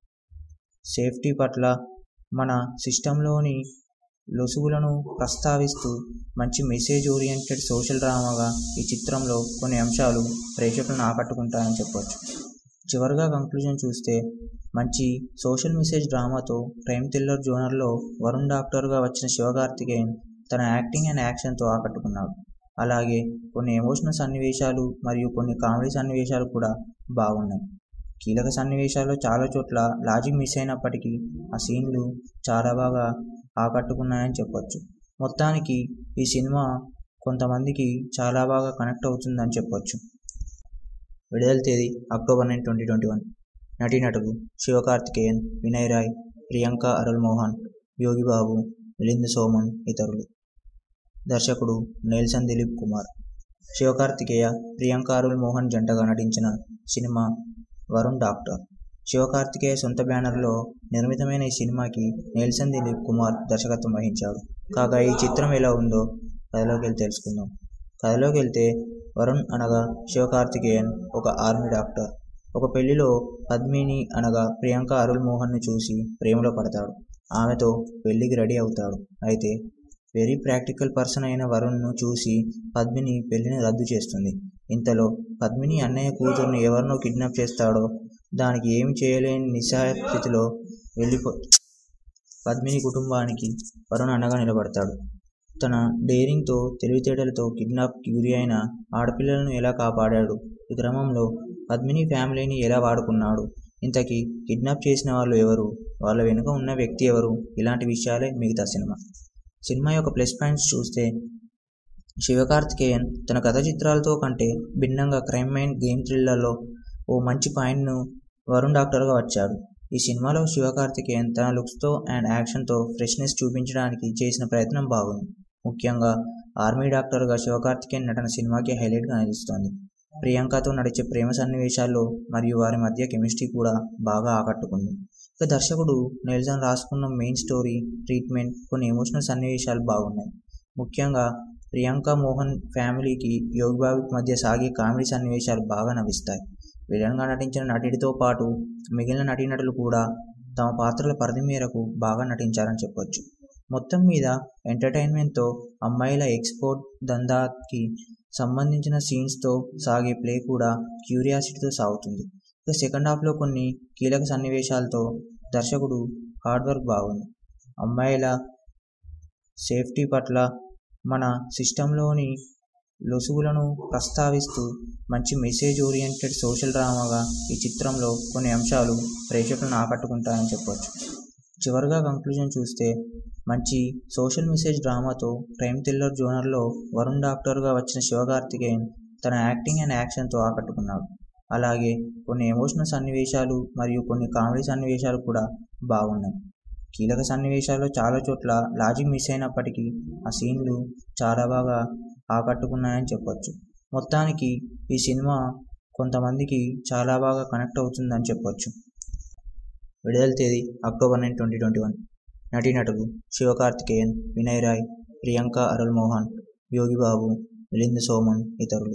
సేఫ్టీ పట్ల మన సిస్టంలోని లొసుగులను ప్రస్తావిస్తూ మంచి మెసేజ్ ఓరియంటెడ్ సోషల్ డ్రామాగా ఈ చిత్రంలో కొన్ని అంశాలు ప్రేక్షకులను ఆకట్టుకుంటాయని చెప్పొచ్చు. చివరిగా కంక్లూజన్ చూస్తే, మంచి సోషల్ మెసేజ్ డ్రామాతో క్రైమ్ థ్రిల్లర్ జోనర్లో వరుణ్ డాక్టర్గా వచ్చిన శివకార్తికేయన్ తన యాక్టింగ్ అండ్ యాక్షన్తో ఆకట్టుకున్నాడు. అలాగే కొన్ని ఎమోషనల్ సన్నివేశాలు మరియు కొన్ని కామెడీ సన్నివేశాలు కూడా బాగున్నాయి. కీలక సన్నివేశాల్లో చాలా చోట్ల లాజిక్ మిస్ అయినప్పటికీ ఆ సీన్లు చాలా బాగా ఆకట్టుకున్నాయని చెప్పొచ్చు. మొత్తానికి ఈ సినిమా కొంతమందికి చాలా బాగా కనెక్ట్ అవుతుందని చెప్పొచ్చు. విడుదల తేదీ October nine twenty twenty one నటీనటులు శివకార్తికేయన్, వినయ్ రాయ్, ప్రియాంక అరుల్ మోహన్, యోగిబాబు, మిలింద్ సోమన్ ఇతరులు. దర్శకుడు నెల్సన్ దిలీప్ కుమార్. శివకార్తికేయ, ప్రియాంక అరుల్ మోహన్ జంటగా నటించిన సినిమా వరుణ్ డాక్టర్. శివకార్తికేయ సొంత బ్యానర్లో నిర్మితమైన ఈ సినిమాకి నెల్సన్ దిలీప్ కుమార్ దర్శకత్వం వహించాడు. కాగా ఈ చిత్రం ఎలా ఉందో కథలోకి వెళ్ళి తెలుసుకుందాం. కథలోకి వెళ్తే వరుణ్ అనగా శివకార్తికేయన్ ఒక ఆర్మీ డాక్టర్. ఒక పెళ్లిలో పద్మిని అనగా ప్రియాంక అరుల్ మోహన్ను చూసి ప్రేమలో పడతాడు. ఆమెతో పెళ్లికి రెడీ అవుతాడు. అయితే వెరీ ప్రాక్టికల్ పర్సన్ అయిన వరుణ్ను చూసి పద్మిని పెళ్లిని రద్దు చేస్తుంది. ఇంతలో పద్మిని అన్నయ్య కూతుర్ని ఎవరినో కిడ్నాప్ చేస్తాడో దానికి ఏమి చేయలేని నిస్సహాయ స్థితిలో వెళ్ళిపో పద్మిని కుటుంబానికి వరుణ్ అండగా నిలబడతాడు. తన డేరింగ్తో, తెలివితేటలతో కిడ్నాప్కి గురి అయిన ఆడపిల్లలను ఎలా కాపాడాడు, ఈ క్రమంలో పద్మిని ఫ్యామిలీని ఎలా వాడుకున్నాడు, ఇంతకీ కిడ్నాప్ చేసిన వాళ్ళు ఎవరు, వాళ్ళ వెనుక ఉన్న వ్యక్తి ఎవరు, ఇలాంటి విషయాలే మిగతా సినిమా. సినిమా యొక్క ప్లస్ పాయింట్స్ చూస్తే శివకార్తికేయన్ తన కథ చిత్రాలతో కంటే భిన్నంగా క్రైమ్ అండ్ గేమ్ థ్రిల్లర్లో ఓ మంచి పాయింట్ను వరుణ్ డాక్టర్గా వచ్చాడు. ఈ సినిమాలో శివకార్తికేయన్ తన లుక్స్తో అండ్ యాక్షన్తో ఫ్రెష్నెస్ చూపించడానికి చేసిన ప్రయత్నం బాగుంది. ముఖ్యంగా ఆర్మీ డాక్టర్గా శివకార్తికేయన్ నటన సినిమాకి హైలైట్గా నిలుస్తోంది. ప్రియాంకతో నడిచే ప్రేమ సన్నివేశాల్లో మరియు వారి మధ్య కెమిస్ట్రీ కూడా బాగా ఆకట్టుకుంది. ఇక దర్శకుడు నెల్సన్ రాసుకున్న మెయిన్ స్టోరీ, ట్రీట్మెంట్, కొన్ని ఎమోషనల్ సన్నివేశాలు బాగున్నాయి. ముఖ్యంగా ప్రియాంక మోహన్ ఫ్యామిలీకి యోగిబాబుకి మధ్య సాగే కామెడీ సన్నివేశాలు బాగా నవ్విస్తాయి. విలన్గా నటించిన నటుడితో పాటు మిగిలిన నటీనటులు కూడా తమ పాత్రల పరిధి మేరకు బాగా నటించారని చెప్పొచ్చు. మొత్తం మీద ఎంటర్టైన్మెంట్తో, అమ్మాయిల ఎక్స్పోర్ట్ దందాకి సంబంధించిన సీన్స్తో సాగే ప్లే కూడా క్యూరియాసిటీతో సాగుతుంది. ఇక సెకండ్ హాఫ్లో కొన్ని కీలక సన్నివేశాలతో దర్శకుడు హార్డ్ వర్క్ బాగుంది. అమ్మాయిల సేఫ్టీ పట్ల మన సిస్టంలోని లొసుగులను ప్రస్తావిస్తూ మంచి మెసేజ్ ఓరియంటెడ్ సోషల్ డ్రామాగా ఈ చిత్రంలో కొన్ని అంశాలు ప్రేక్షకులను ఆకట్టుకుంటాయని చెప్పొచ్చు. చివరిగా కంక్లూజన్ చూస్తే మంచి సోషల్ మెసేజ్ డ్రామాతో క్రైమ్ థ్రిల్లర్ జోనర్లో వరుణ్ డాక్టర్గా వచ్చిన శివకార్తికేయన్ తన యాక్టింగ్ అండ్ యాక్షన్తో ఆకట్టుకున్నాడు. అలాగే కొన్ని ఎమోషనల్ సన్నివేశాలు మరియు కొన్ని కామెడీ సన్నివేశాలు కూడా బాగున్నాయి. కీలక సన్నివేశాల్లో చాలా చోట్ల లాజిక్ మిస్ అయినప్పటికీ ఆ సీన్లు చాలా బాగా ఆకట్టుకున్నాయని చెప్పొచ్చు. మొత్తానికి ఈ సినిమా కొంతమందికి చాలా బాగా కనెక్ట్ అవుతుందని చెప్పొచ్చు. విడుదల తేదీ October nine twenty twenty one నటీనటులు శివకార్తికేయన్, వినయ్ రాయ్, ప్రియాంక అరుల్ మోహన్, యోగిబాబు, మిలింద్ సోమన్ ఇతరులు.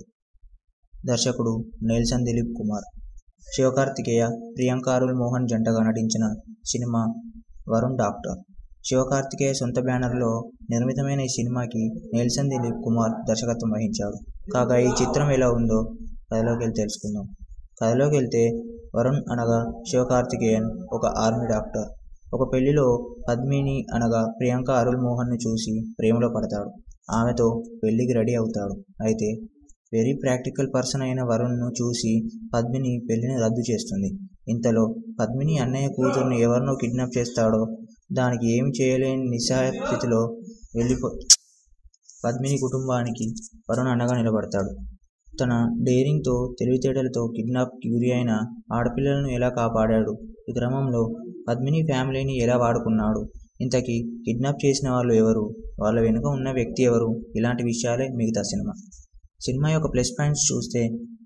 దర్శకుడు నెల్సన్ దిలీప్ కుమార్. శివకార్తికేయ, ప్రియాంక అరుల్ మోహన్ జంటగా నటించిన సినిమా వరుణ్ డాక్టర్. శివకార్తికేయ సొంత బ్యానర్లో నిర్మితమైన ఈ సినిమాకి నెల్సన్ దిలీప్ కుమార్ దర్శకత్వం వహించాడు. కాగా ఈ చిత్రం ఎలా ఉందో కథలోకి వెళ్ళి తెలుసుకుందాం. కథలోకి వెళ్తే వరుణ్ అనగా శివకార్తికేయన్ ఒక ఆర్మీ డాక్టర్. ఒక పెళ్లిలో పద్మిని అనగా ప్రియాంక అరుల్ మోహన్ను చూసి ప్రేమలో పడతాడు. ఆమెతో పెళ్లికి రెడీ అవుతాడు. అయితే వెరీ ప్రాక్టికల్ పర్సన్ అయిన వరుణ్ను చూసి పద్మిని పెళ్లిని రద్దు చేస్తుంది. ఇంతలో పద్మిని అన్నయ్య కూతుర్ని ఎవరినో కిడ్నాప్ చేస్తాడో దానికి ఏమి చేయలేని నిస్సహాయ స్థితిలో వెళ్ళిపో పద్మిని కుటుంబానికి వరుణ్ అండగా నిలబడతాడు. తన డేరింగ్తో, తెలివితేటలతో కిడ్నాప్కి గురి అయిన ఆడపిల్లలను ఎలా కాపాడాడు, ఈ క్రమంలో పద్మిని ఫ్యామిలీని ఎలా వాడుకున్నాడు, ఇంతకీ కిడ్నాప్ చేసిన వాళ్ళు ఎవరు, వాళ్ళ వెనుక ఉన్న వ్యక్తి ఎవరు, ఇలాంటి విషయాలే మిగతా సినిమా. సినిమా యొక్క ప్లస్ పాయింట్స్ చూస్తే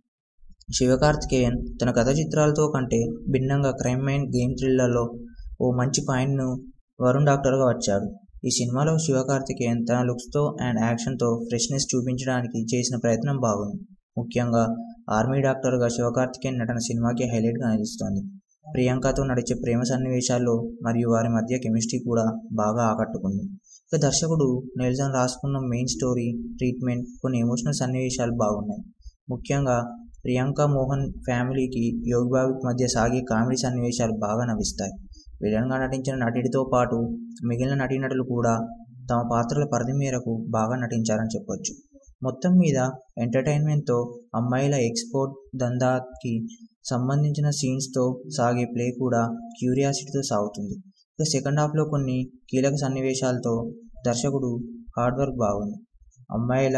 శివకార్తికేయన్ తన కథ చిత్రాలతో కంటే భిన్నంగా క్రైమ్ అండ్ గేమ్ థ్రిల్లర్లో ఓ మంచి పాయింట్ను వరుణ్ డాక్టర్గా వచ్చాడు. ఈ సినిమాలో శివకార్తికేయన్ తన లుక్స్తో అండ్ యాక్షన్తో ఫ్రెష్నెస్ చూపించడానికి చేసిన ప్రయత్నం బాగుంది. ముఖ్యంగా ఆర్మీ డాక్టర్గా శివకార్తికేయన్ నటన సినిమాకి హైలైట్గా నిలుస్తోంది. ప్రియాంకతో నడిచే ప్రేమ సన్నివేశాల్లో మరియు వారి మధ్య కెమిస్ట్రీ కూడా బాగా ఆకట్టుకుంది. ఇక దర్శకుడు నెల్సన్ రాసుకున్న మెయిన్ స్టోరీ, ట్రీట్మెంట్, కొన్ని ఎమోషనల్ సన్నివేశాలు బాగున్నాయి. ముఖ్యంగా ప్రియాంక మోహన్ ఫ్యామిలీకి యోగిబాబుకి మధ్య సాగే కామెడీ సన్నివేశాలు బాగా నవ్విస్తాయి. విలన్గా నటించిన నటుడితో పాటు మిగిలిన నటీనటులు కూడా తమ పాత్రల పరిధి మేరకు బాగా నటించారని చెప్పొచ్చు. మొత్తం మీద ఎంటర్టైన్మెంట్తో, అమ్మాయిల ఎక్స్పోర్ట్ దందాకి సంబంధించిన సీన్స్తో సాగే ప్లే కూడా క్యూరియాసిటీతో సాగుతుంది. ఇక సెకండ్ హాఫ్లో కొన్ని కీలక సన్నివేశాలతో దర్శకుడు హార్డ్ వర్క్ బాగుంది. అమ్మాయిల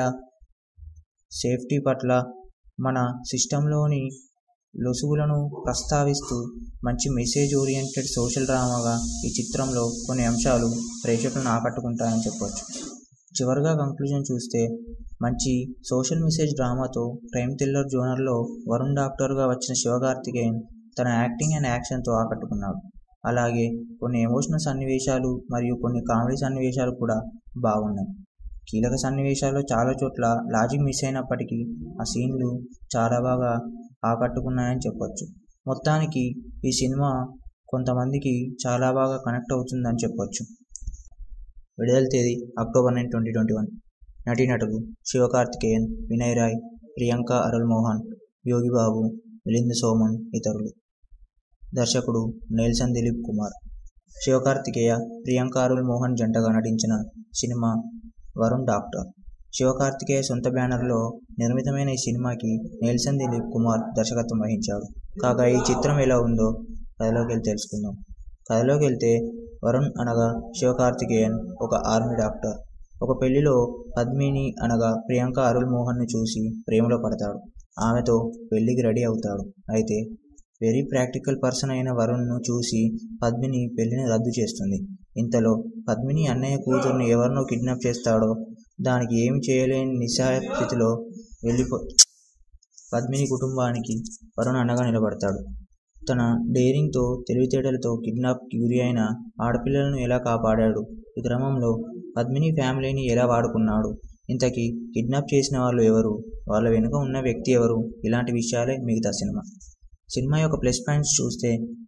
సేఫ్టీ పట్ల మన సిస్టంలోని లొసుగులను ప్రస్తావిస్తూ మంచి మెసేజ్ ఓరియంటెడ్ సోషల్ డ్రామాగా ఈ చిత్రంలో కొన్ని అంశాలు ప్రేక్షకులను ఆకట్టుకుంటాయని చెప్పొచ్చు. చివరగా కంక్లూజన్ చూస్తే మంచి సోషల్ మెసేజ్ డ్రామాతో క్రైమ్ థ్రిల్లర్ జోనర్లో వరుణ్ డాక్టర్గా వచ్చిన శివకార్తికేయన్ తన యాక్టింగ్ అండ్ యాక్షన్తో ఆకట్టుకున్నాడు. అలాగే కొన్ని ఎమోషనల్ సన్నివేశాలు మరియు కొన్ని కామెడీ సన్నివేశాలు కూడా బాగున్నాయి. కీలక సన్నివేశాల్లో చాలా చోట్ల లాజిక్ మిస్ అయినప్పటికీ ఆ సీన్లు చాలా బాగా ఆకట్టుకున్నాయని చెప్పొచ్చు. మొత్తానికి ఈ సినిమా కొంతమందికి చాలా బాగా కనెక్ట్ అవుతుందని చెప్పొచ్చు. విడుదల తేదీ October nine twenty twenty one నటీనటులు శివకార్తికేయన్, వినయ్ రాయ్, ప్రియాంక అరుల్ మోహన్, యోగిబాబు, మిలింద్ సోమన్ ఇతరులు. దర్శకుడు నెల్సన్ దిలీప్ కుమార్. శివకార్తికేయ, ప్రియాంక అరుల్ మోహన్ జంటగా నటించిన సినిమా వరుణ్ డాక్టర్. శివకార్తికేయ సొంత బ్యానర్లో నిర్మితమైన ఈ సినిమాకి నెల్సన్ దిలీప్ కుమార్ దర్శకత్వం వహించాడు. కాగా ఈ చిత్రం ఎలా ఉందో కథలోకి వెళ్ళి తెలుసుకుందాం. కథలోకి వెళ్తే వరుణ్ అనగా శివకార్తికేయన్ ఒక ఆర్మీ డాక్టర్. ఒక పెళ్లిలో పద్మిని అనగా ప్రియాంక అరుల్ మోహన్ను చూసి ప్రేమలో పడతాడు. ఆమెతో పెళ్లికి రెడీ అవుతాడు. అయితే వెరీ ప్రాక్టికల్ పర్సన్ అయిన వరుణ్ను చూసి పద్మిని పెళ్లిని రద్దు చేస్తుంది. ఇంతలో పద్మిని అన్నయ్య కూతుర్ని ఎవరినో కిడ్నాప్ చేస్తాడో దానికి ఏమి చేయలేని నిస్సహాయ స్థితిలో వెళ్ళిపో పద్మిని కుటుంబానికి వరుణ్ అండగా నిలబడతాడు. తన డేరింగ్తో, తెలివితేటలతో కిడ్నాప్కి గురి అయిన ఆడపిల్లలను ఎలా కాపాడాడు, ఈ క్రమంలో పద్మిని ఫ్యామిలీని ఎలా వాడుకున్నాడు, ఇంతకీ కిడ్నాప్ చేసిన వాళ్ళు ఎవరు, వాళ్ళ వెనుక ఉన్న వ్యక్తి ఎవరు, ఇలాంటి విషయాలే మిగతా సినిమా. సినిమా యొక్క ప్లస్ పాయింట్స్ చూస్తే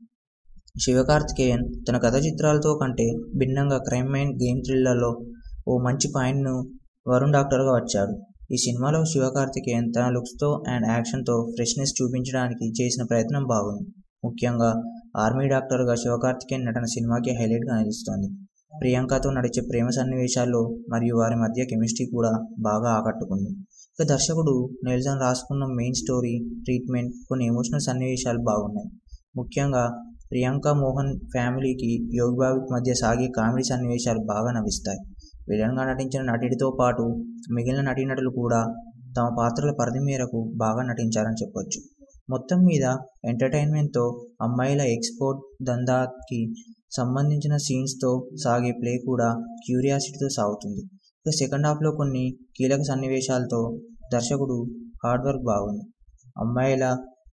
శివకార్తికేయన్ తన కథ చిత్రాలతో కంటే భిన్నంగా క్రైమ్ మైండ్ గేమ్ థ్రిల్లర్లో ఓ మంచి పాయింట్ను వరుణ్ డాక్టర్గా వచ్చాడు. ఈ సినిమాలో శివకార్తికేయన్ తన లుక్స్తో అండ్ యాక్షన్తో ఫ్రెష్నెస్ చూపించడానికి చేసిన ప్రయత్నం బాగుంది. ముఖ్యంగా ఆర్మీ డాక్టర్గా శివకార్తికేయన్ నటన సినిమాకి హైలైట్గా నిలుస్తోంది. ప్రియాంకతో నడిచే ప్రేమ సన్నివేశాల్లో మరియు వారి మధ్య కెమిస్ట్రీ కూడా బాగా ఆకట్టుకుంది. ఇక దర్శకుడు నెల్సన్ రాసుకున్న మెయిన్ స్టోరీ, ట్రీట్మెంట్, కొన్ని ఎమోషనల్ సన్నివేశాలు బాగున్నాయి. ముఖ్యంగా ప్రియాంక మోహన్ ఫ్యామిలీకి యోగిబాబుకి మధ్య సాగే కామెడీ సన్నివేశాలు బాగా నవ్విస్తాయి. విలన్గా నటించిన నటుడితో పాటు మిగిలిన నటీనటులు కూడా తమ పాత్రల పరిధి మేరకు బాగా నటించారని చెప్పొచ్చు. మొత్తం మీద ఎంటర్టైన్మెంట్తో అమ్మాయిల ఎక్స్పోర్ట్ దందాకి సంబంధించిన సీన్స్తో సాగే ప్లే కూడా క్యూరియాసిటీతో సాగుతుంది. ఇక సెకండ్ హాఫ్లో కొన్ని కీలక సన్నివేశాలతో దర్శకుడు హార్డ్ వర్క్ బాగుంది. అమ్మాయిల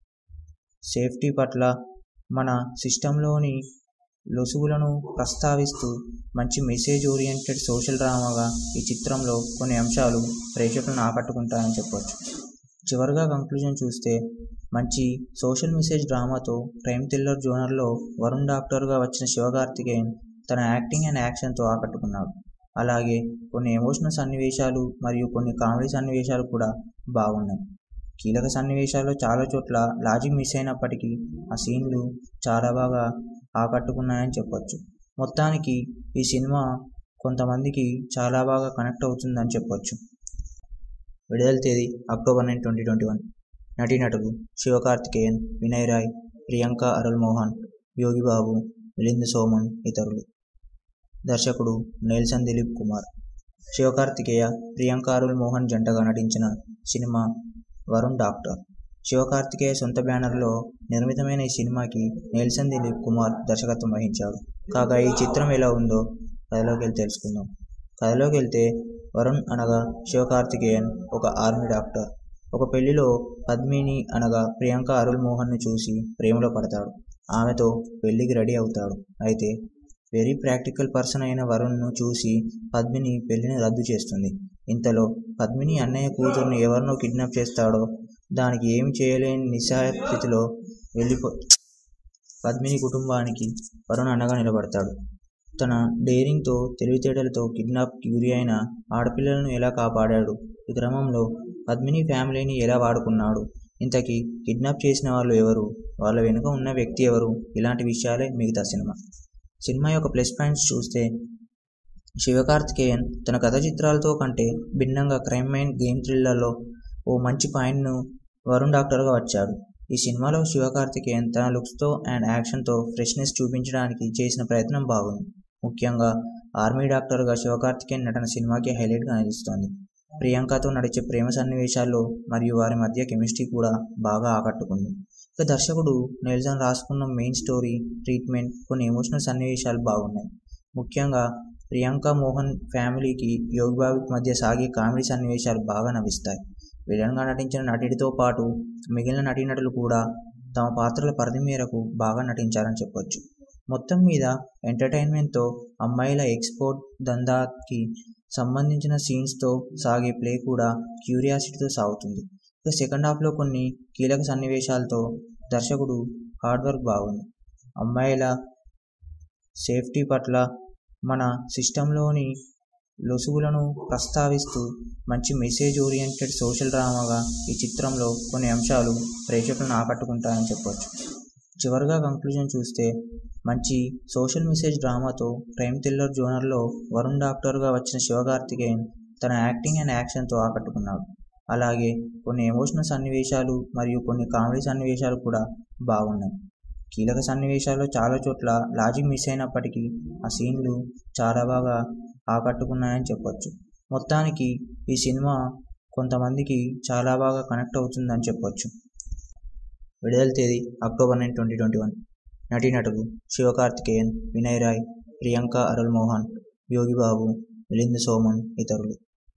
సేఫ్టీ పట్ల మన సిస్టంలోని లొసుగులను ప్రస్తావిస్తూ మంచి మెసేజ్ ఓరియంటెడ్ సోషల్ డ్రామాగా ఈ చిత్రంలో కొన్ని అంశాలు ప్రేక్షకులను ఆకట్టుకుంటాయని చెప్పొచ్చు. చివరగా కంక్లూజన్ చూస్తే మంచి సోషల్ మెసేజ్ డ్రామాతో క్రైమ్ థ్రిల్లర్ జోనర్లో వరుణ్ డాక్టర్గా వచ్చిన శివకార్తికేయన్ తన యాక్టింగ్ అండ్ యాక్షన్తో ఆకట్టుకున్నాడు. అలాగే కొన్ని ఎమోషనల్ సన్నివేశాలు మరియు కొన్ని కామెడీ సన్నివేశాలు కూడా బాగున్నాయి. కీలక సన్నివేశాల్లో చాలా చోట్ల లాజిక్ మిస్ అయినప్పటికీ ఆ సీన్లు చాలా బాగా ఆకట్టుకున్నాయని చెప్పొచ్చు. మొత్తానికి ఈ సినిమా కొంతమందికి చాలా బాగా కనెక్ట్ అవుతుందని చెప్పొచ్చు. విడుదల తేదీ October nine twenty twenty one నటీనటులు శివకార్తికేయన్, వినయ్ రాయ్, ప్రియాంక అరుల్ మోహన్, యోగిబాబు, మిలింద్ సోమన్ ఇతరులు. దర్శకుడు నెల్సన్ దిలీప్ కుమార్. శివకార్తికేయ, ప్రియాంక అరుల్ మోహన్ జంటగా నటించిన సినిమా వరుణ్ డాక్టర్. శివకార్తికేయ సొంత బ్యానర్లో నిర్మితమైన ఈ సినిమాకి నెల్సన్ దిలీప్ కుమార్ దర్శకత్వం వహించాడు. కాగా ఈ చిత్రం ఎలా ఉందో కథలోకి వెళ్ళి తెలుసుకుందాం. కథలోకి వెళ్తే వరుణ్ అనగా శివకార్తికేయన్ ఒక ఆర్మీ డాక్టర్. ఒక పెళ్లిలో పద్మిని అనగా ప్రియాంక అరుల్ మోహన్ను చూసి ప్రేమలో పడతాడు. ఆమెతో పెళ్లికి రెడీ అవుతాడు. అయితే వెరీ ప్రాక్టికల్ పర్సన్ అయిన వరుణ్ను చూసి పద్మిని పెళ్లిని రద్దు చేస్తుంది. ఇంతలో పద్మిని అన్నయ్య కూతుర్ని ఎవరినో కిడ్నాప్ చేస్తాడో దానికి ఏమి చేయలేని నిస్సహాయ స్థితిలో వెళ్ళిపో పద్మిని కుటుంబానికి వరుణ్ అండగా నిలబడతాడు. తన డేరింగ్తో, తెలివితేటలతో కిడ్నాప్కి గురి అయిన ఆడపిల్లలను ఎలా కాపాడాడు, ఈ క్రమంలో పద్మిని ఫ్యామిలీని ఎలా వాడుకున్నాడు, ఇంతకీ కిడ్నాప్ చేసిన వాళ్ళు ఎవరు, వాళ్ళ వెనుక ఉన్న వ్యక్తి ఎవరు, ఇలాంటి విషయాలే మిగతా సినిమా. సినిమా యొక్క ప్లస్ పాయింట్స్ చూస్తే శివకార్తికేయన్ తన కథ చిత్రాలతో కంటే భిన్నంగా క్రైమ్ మైండ్ గేమ్ థ్రిల్లర్లో ఓ మంచి పాయింట్ను వరుణ్ డాక్టర్గా వచ్చాడు. ఈ సినిమాలో శివకార్తికేయన్ తన లుక్స్తో అండ్ యాక్షన్తో ఫ్రెష్నెస్ చూపించడానికి చేసిన ప్రయత్నం బాగుంది. ముఖ్యంగా ఆర్మీ డాక్టర్గా శివకార్తికేయన్ నటన సినిమాకి హైలైట్గా నిలుస్తోంది. ప్రియాంకతో నడిచే ప్రేమ సన్నివేశాల్లో మరియు వారి మధ్య కెమిస్ట్రీ కూడా బాగా ఆకట్టుకుంది. ఇక దర్శకుడు నెల్సన్ రాసుకున్న మెయిన్ స్టోరీ, ట్రీట్మెంట్, కొన్ని ఎమోషనల్ సన్నివేశాలు బాగున్నాయి. ముఖ్యంగా ప్రియాంక మోహన్ ఫ్యామిలీకి యోగి బాబుకి మధ్య సాగే కామెడీ సన్నివేశాలు బాగా నవ్విస్తాయి. విలన్గా నటించిన నటుడితో పాటు మిగిలిన నటీనటులు కూడా తమ పాత్రల పరిధి మేరకు బాగా నటించారని చెప్పొచ్చు. మొత్తం మీద ఎంటర్టైన్మెంట్తో అమ్మాయిల ఎక్స్పోర్ట్ దందాకి సంబంధించిన సీన్స్తో సాగే ప్లే కూడా క్యూరియాసిటీతో సాగుతుంది. ఇక సెకండ్ హాఫ్లో కొన్ని కీలక సన్నివేశాలతో దర్శకుడు హార్డ్ వర్క్ బాగుంది. అమ్మాయిల సేఫ్టీ పట్ల మన సిస్టంలోని లొసుగులను ప్రస్తావిస్తూ మంచి మెసేజ్ ఓరియంటెడ్ సోషల్ డ్రామాగా ఈ చిత్రంలో కొన్ని అంశాలు ప్రేక్షకులను ఆకట్టుకుంటాయని చెప్పొచ్చు. చివరిగా కంక్లూజన్ చూస్తే మంచి సోషల్ మెసేజ్ డ్రామాతో క్రైమ్ థ్రిల్లర్ జోనర్లో వరుణ్ డాక్టర్గా వచ్చిన శివకార్తికేయన్ తన యాక్టింగ్ అండ్ యాక్షన్తో ఆకట్టుకున్నాడు. అలాగే కొన్ని ఎమోషనల్ సన్నివేశాలు మరియు కొన్ని కామెడీ సన్నివేశాలు కూడా బాగున్నాయి. కీలక సన్నివేశాల్లో చాలా చోట్ల లాజిక్ మిస్ అయినప్పటికీ ఆ సీన్లు చాలా బాగా ఆకట్టుకున్నాయని చెప్పొచ్చు. మొత్తానికి ఈ సినిమా కొంతమందికి చాలా బాగా కనెక్ట్ అవుతుందని చెప్పొచ్చు. విడుదల తేదీ October nine twenty twenty one నటీనటులు శివకార్తికేయన్, వినయ్ రాయ్, ప్రియాంక అరుల్ మోహన్, యోగి బాబు, మిలింద్ సోమన్ ఇతరులు.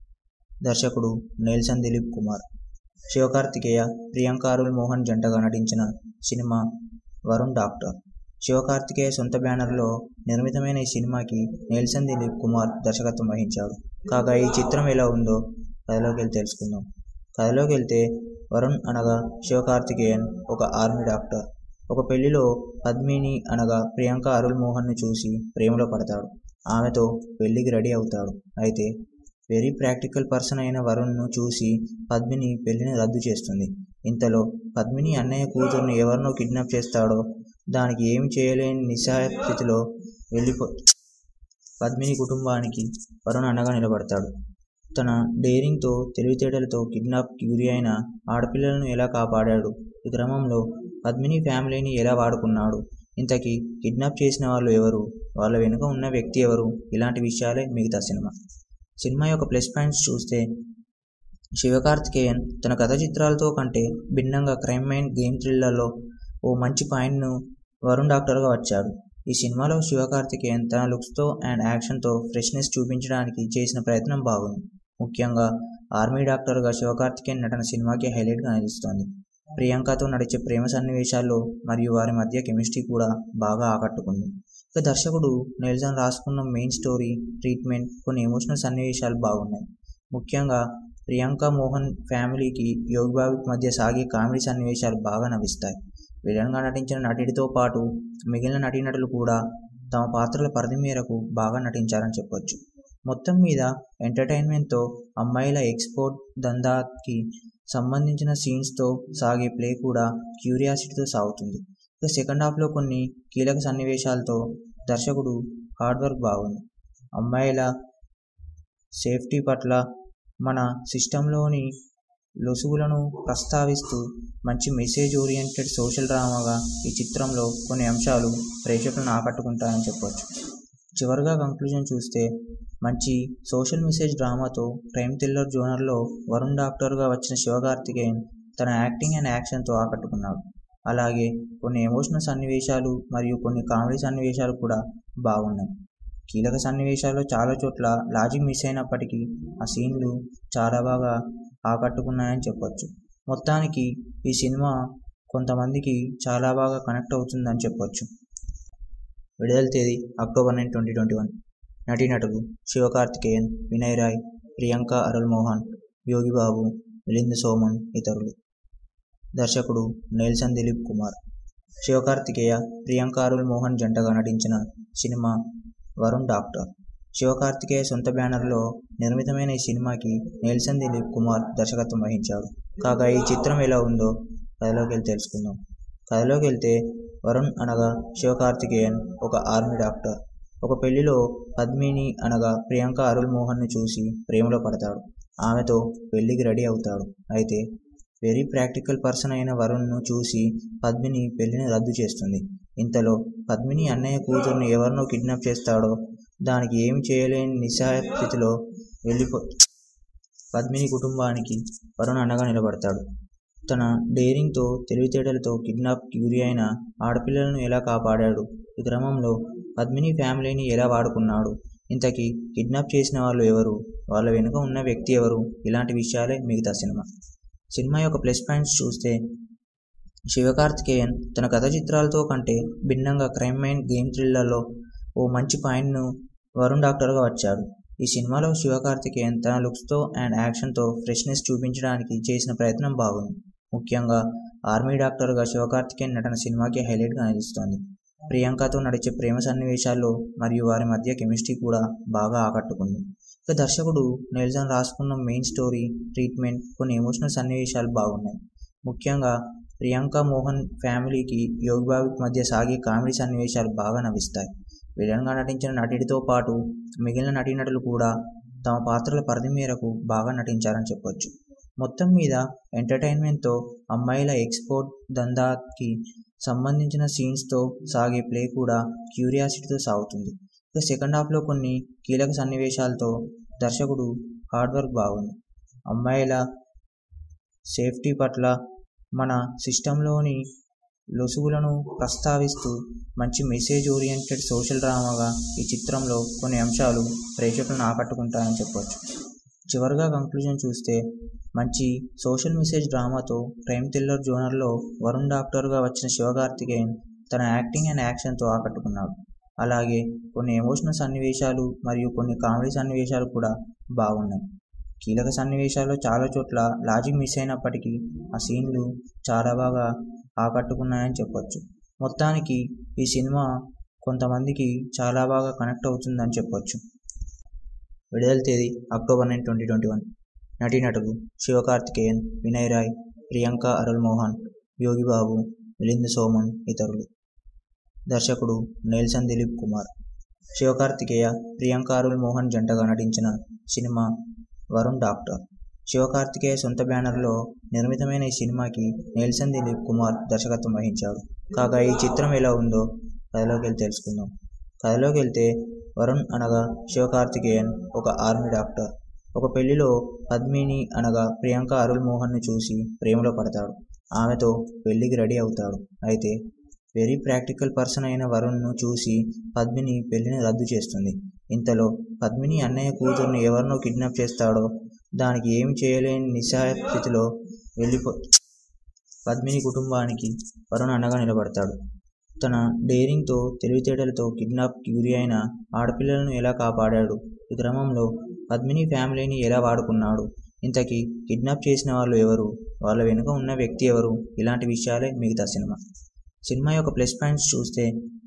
దర్శకుడు నెల్సన్ దిలీప్ కుమార్. శివకార్తికేయ, ప్రియాంక అరుల్ మోహన్ జంటగా నటించిన సినిమా వరుణ్ డాక్టర్. శివకార్తికేయ సొంత బ్యానర్లో నిర్మితమైన ఈ సినిమాకి నెల్సన్ దిలీప్ కుమార్ దర్శకత్వం వహించాడు. కాగా ఈ చిత్రం ఎలా ఉందో కథలోకి వెళ్ళి తెలుసుకుందాం. కథలోకి వెళ్తే వరుణ్ అనగా శివకార్తికేయన్ ఒక ఆర్మీ డాక్టర్. ఒక పెళ్లిలో పద్మిని అనగా ప్రియాంక అరుల్ మోహన్ను చూసి ప్రేమలో పడతాడు. ఆమెతో పెళ్లికి రెడీ అవుతాడు. అయితే వెరీ ప్రాక్టికల్ పర్సన్ అయిన వరుణ్ను చూసి పద్మిని పెళ్లిని రద్దు చేస్తుంది. ఇంతలో పద్మిని అన్నయ్య కూతుర్ని ఎవరినో కిడ్నాప్ చేస్తాడో దానికి ఏమి చేయలేని నిస్సహాయ స్థితిలో వెళ్ళిపో పద్మిని కుటుంబానికి వరుణ్ అండగా నిలబడతాడు. తన డేరింగ్తో తెలివితేటలతో కిడ్నాప్కి గురి అయిన ఆడపిల్లలను ఎలా కాపాడాడు, ఈ క్రమంలో పద్మిని ఫ్యామిలీని ఎలా వాడుకున్నాడు, ఇంతకీ కిడ్నాప్ చేసిన వాళ్ళు ఎవరు, వాళ్ళ వెనుక ఉన్న వ్యక్తి ఎవరు, ఇలాంటి విషయాలే మిగతా సినిమా. సినిమా యొక్క ప్లస్ పాయింట్స్ చూస్తే శివకార్తికేయన్ తన కథ చిత్రాలతో కంటే భిన్నంగా క్రైమ్ మైండ్ గేమ్ థ్రిల్లర్లో ఓ మంచి పాయింట్ను వరుణ్ డాక్టర్గా వచ్చాడు. ఈ సినిమాలో శివకార్తికేయన్ తన లుక్స్తో అండ్ యాక్షన్తో ఫ్రెష్నెస్ చూపించడానికి చేసిన ప్రయత్నం బాగుంది. ముఖ్యంగా ఆర్మీ డాక్టర్గా శివకార్తికేయన్ నటన సినిమాకి హైలైట్గా నిలుస్తోంది. ప్రియాంకతో నడిచే ప్రేమ సన్నివేశాల్లో మరియు వారి మధ్య కెమిస్ట్రీ కూడా బాగా ఆకట్టుకుంది. ఇక దర్శకుడు నెల్సన్ రాసుకున్న మెయిన్ స్టోరీ, ట్రీట్మెంట్, కొన్ని ఎమోషనల్ సన్నివేశాలు బాగున్నాయి. ముఖ్యంగా ప్రియాంక మోహన్ ఫ్యామిలీకి యోగి బాబుకి మధ్య సాగే కామెడీ సన్నివేశాలు బాగా నవ్విస్తాయి. విలన్గా నటించిన నటుడితో పాటు మిగిలిన నటీనటులు కూడా తమ పాత్రల పరిధి మేరకు బాగా నటించారని చెప్పొచ్చు. మొత్తం మీద ఎంటర్టైన్మెంట్తో అమ్మాయిల ఎక్స్పోర్ట్ దందాకి సంబంధించిన సీన్స్తో సాగే ప్లే కూడా క్యూరియాసిటీతో సాగుతుంది. ఇక సెకండ్ హాఫ్లో కొన్ని కీలక సన్నివేశాలతో దర్శకుడు హార్డ్ వర్క్ బాగుంది. అమ్మాయిల సేఫ్టీ పట్ల మన సిస్టంలోని లొసుగులను ప్రస్తావిస్తూ మంచి మెసేజ్ ఓరియంటెడ్ సోషల్ డ్రామాగా ఈ చిత్రంలో కొన్ని అంశాలు ప్రేక్షకులను ఆకట్టుకుంటాయని చెప్పొచ్చు. చివరిగా కంక్లూజన్ చూస్తే మంచి సోషల్ మెసేజ్ డ్రామాతో క్రైమ్ థ్రిల్లర్ జోనర్లో వరుణ్ డాక్టర్గా వచ్చిన శివకార్తికేయన్ తన యాక్టింగ్ అండ్ యాక్షన్తో ఆకట్టుకున్నాడు. అలాగే కొన్ని ఎమోషనల్ సన్నివేశాలు మరియు కొన్ని కామెడీ సన్నివేశాలు కూడా బాగున్నాయి. కీలక సన్నివేశాల్లో చాలా చోట్ల లాజిక్ మిస్ అయినప్పటికీ ఆ సీన్లు చాలా బాగా ఆకట్టుకున్నాయని చెప్పొచ్చు. మొత్తానికి ఈ సినిమా కొంతమందికి చాలా బాగా కనెక్ట్ అవుతుందని చెప్పొచ్చు. విడుదల తేదీ October nine twenty twenty one నటీనటులు శివకార్తికేయన్, వినయ్ రాయ్, ప్రియాంక అరుల్ మోహన్, యోగి బాబు, మిలింద్ సోమన్ ఇతరులు. దర్శకుడు నెల్సన్ దిలీప్ కుమార్. శివకార్తికేయ, ప్రియాంక అరుల్ మోహన్ జంటగా నటించిన సినిమా వరుణ్ డాక్టర్. శివకార్తికేయ సొంత బ్యానర్లో నిర్మితమైన ఈ సినిమాకి నెల్సన్ దిలీప్ కుమార్ దర్శకత్వం వహించాడు. కాగా ఈ చిత్రం ఎలా ఉందో కథలోకి వెళ్ళి తెలుసుకుందాం. కథలోకి వెళ్తే వరుణ్ అనగా శివకార్తికేయన్ ఒక ఆర్మీ డాక్టర్. ఒక పెళ్లిలో పద్మిని అనగా ప్రియాంక అరుల్ మోహన్ను చూసి ప్రేమలో పడతాడు. ఆమెతో పెళ్లికి రెడీ అవుతాడు. అయితే వెరీ ప్రాక్టికల్ పర్సన్ అయిన వరుణ్ను చూసి పద్మిని పెళ్లిని రద్దు చేస్తుంది. ఇంతలో పద్మిని అన్నయ్య కూతుర్ని ఎవరినో కిడ్నాప్ చేస్తాడో దానికి ఏమి చేయలేని నిస్సహాయ స్థితిలో వెళ్ళిపో పద్మిని కుటుంబానికి వరుణ్ అండగా నిలబడతాడు. తన డేరింగ్తో తెలివితేటలతో కిడ్నాప్కి గురి అయిన ఆడపిల్లలను ఎలా కాపాడాడు, ఈ క్రమంలో పద్మిని ఫ్యామిలీని ఎలా వాడుకున్నాడు, ఇంతకీ కిడ్నాప్ చేసిన వాళ్ళు ఎవరు, వాళ్ళ వెనుక ఉన్న వ్యక్తి ఎవరు, ఇలాంటి విషయాలే మిగతా సినిమా. సినిమా యొక్క ప్లస్ పాయింట్స్ చూస్తే, శివకార్తికేయన్ తన కథ చిత్రాలతో కంటే భిన్నంగా క్రైమ్ మైండ్ గేమ్ థ్రిల్లర్లో ఓ మంచి పాయింట్ను వరుణ్ డాక్టర్గా వచ్చాడు. ఈ సినిమాలో శివకార్తికేయన్ తన లుక్స్తో అండ్ యాక్షన్తో ఫ్రెష్నెస్ చూపించడానికి చేసిన ప్రయత్నం బాగుంది. ముఖ్యంగా ఆర్మీ డాక్టర్గా శివకార్తికేయన్ నటన సినిమాకి హైలైట్గా నిలుస్తోంది. ప్రియాంకతో నడిచే ప్రేమ సన్నివేశాల్లో మరియు వారి మధ్య కెమిస్ట్రీ కూడా బాగా ఆకట్టుకుంది. ఇక దర్శకుడు నెల్సన్ రాసుకున్న మెయిన్ స్టోరీ, ట్రీట్మెంట్, కొన్ని ఎమోషనల్ సన్నివేశాలు బాగున్నాయి. ముఖ్యంగా ప్రియాంక మోహన్ ఫ్యామిలీకి యోగిబాబుకి మధ్య సాగే కామెడీ సన్నివేశాలు బాగా నవ్విస్తాయి. విలన్గా నటించిన నటుడితో పాటు మిగిలిన నటీనటులు కూడా తమ పాత్రల పరిధి మేరకు బాగా నటించారని చెప్పొచ్చు. మొత్తం మీద ఎంటర్టైన్మెంట్తో, అమ్మాయిల ఎక్స్పోర్ట్ దందాకి సంబంధించిన సీన్స్తో సాగే ప్లే కూడా క్యూరియాసిటీతో సాగుతుంది. ఇక సెకండ్ హాఫ్లో కొన్ని కీలక సన్నివేశాలతో దర్శకుడు హార్డ్ వర్క్ బాగుంది. అమ్మాయిల సేఫ్టీ పట్ల మన సిస్టంలోని లొసుగులను ప్రస్తావిస్తూ మంచి మెసేజ్ ఓరియంటెడ్ సోషల్ డ్రామాగా ఈ చిత్రంలో కొన్ని అంశాలు ప్రేక్షకులను ఆకట్టుకుంటాయని చెప్పొచ్చు. చివరిగా కంక్లూజన్ చూస్తే, మంచి సోషల్ మెసేజ్ డ్రామాతో క్రైమ్ థ్రిల్లర్ జోనర్లో వరుణ్ డాక్టర్గా వచ్చిన శివకార్తికేయన్ తన యాక్టింగ్ అండ్ యాక్షన్తో ఆకట్టుకున్నాడు. అలాగే కొన్ని ఎమోషనల్ సన్నివేశాలు మరియు కొన్ని కామెడీ సన్నివేశాలు కూడా బాగున్నాయి. కీలక సన్నివేశాల్లో చాలా చోట్ల లాజిక్ మిస్ అయినప్పటికీ ఆ సీన్లు చాలా బాగా ఆకట్టుకున్నాయని చెప్పొచ్చు. మొత్తానికి ఈ సినిమా కొంతమందికి చాలా బాగా కనెక్ట్ అవుతుందని చెప్పొచ్చు. విడుదల తేదీ October nine twenty twenty one నటీనటులు శివకార్తికేయన్, వినయ్ రాయ్, ప్రియాంక అరుల్ మోహన్, యోగిబాబు, మిలింద్ సోమన్ ఇతరులు. దర్శకుడు నెల్సన్ దిలీప్ కుమార్. శివకార్తికేయ, ప్రియాంక అరుల్ మోహన్ జంటగా నటించిన సినిమా వరుణ్ డాక్టర్. శివకార్తికేయ సొంత బ్యానర్లో నిర్మితమైన ఈ సినిమాకి నెల్సన్ దిలీప్ కుమార్ దర్శకత్వం వహించాడు. కాగా ఈ చిత్రం ఎలా ఉందో కథలోకి వెళ్ళి తెలుసుకుందాం. కథలోకి వెళ్తే, వరుణ్ అనగా శివకార్తికేయన్ ఒక ఆర్మీ డాక్టర్. ఒక పెళ్లిలో పద్మిని అనగా ప్రియాంక అరుల్ మోహన్ను చూసి ప్రేమలో పడతాడు. ఆమెతో పెళ్లికి రెడీ అవుతాడు. అయితే వెరీ ప్రాక్టికల్ పర్సన్ అయిన వరుణ్ను చూసి పద్మిని పెళ్లిని రద్దు చేస్తుంది. ఇంతలో పద్మిని అన్నయ్య కూతుర్ని ఎవరినో కిడ్నాప్ చేస్తాడో దానికి ఏమి చేయలేని నిస్సహాయ స్థితిలో వెళ్ళిపో పద్మిని కుటుంబానికి వరుణ్ అండగా నిలబడతాడు. తన డేరింగ్తో, తెలివితేటలతో కిడ్నాప్కి గురి అయిన ఆడపిల్లలను ఎలా కాపాడాడు, ఈ క్రమంలో పద్మిని ఫ్యామిలీని ఎలా వాడుకున్నాడు, ఇంతకీ కిడ్నాప్ చేసిన వాళ్ళు ఎవరు, వాళ్ళ వెనుక ఉన్న వ్యక్తి ఎవరు, ఇలాంటి విషయాలే మిగతా సినిమా. సినిమా యొక్క ప్లస్ పాయింట్స్ చూస్తే,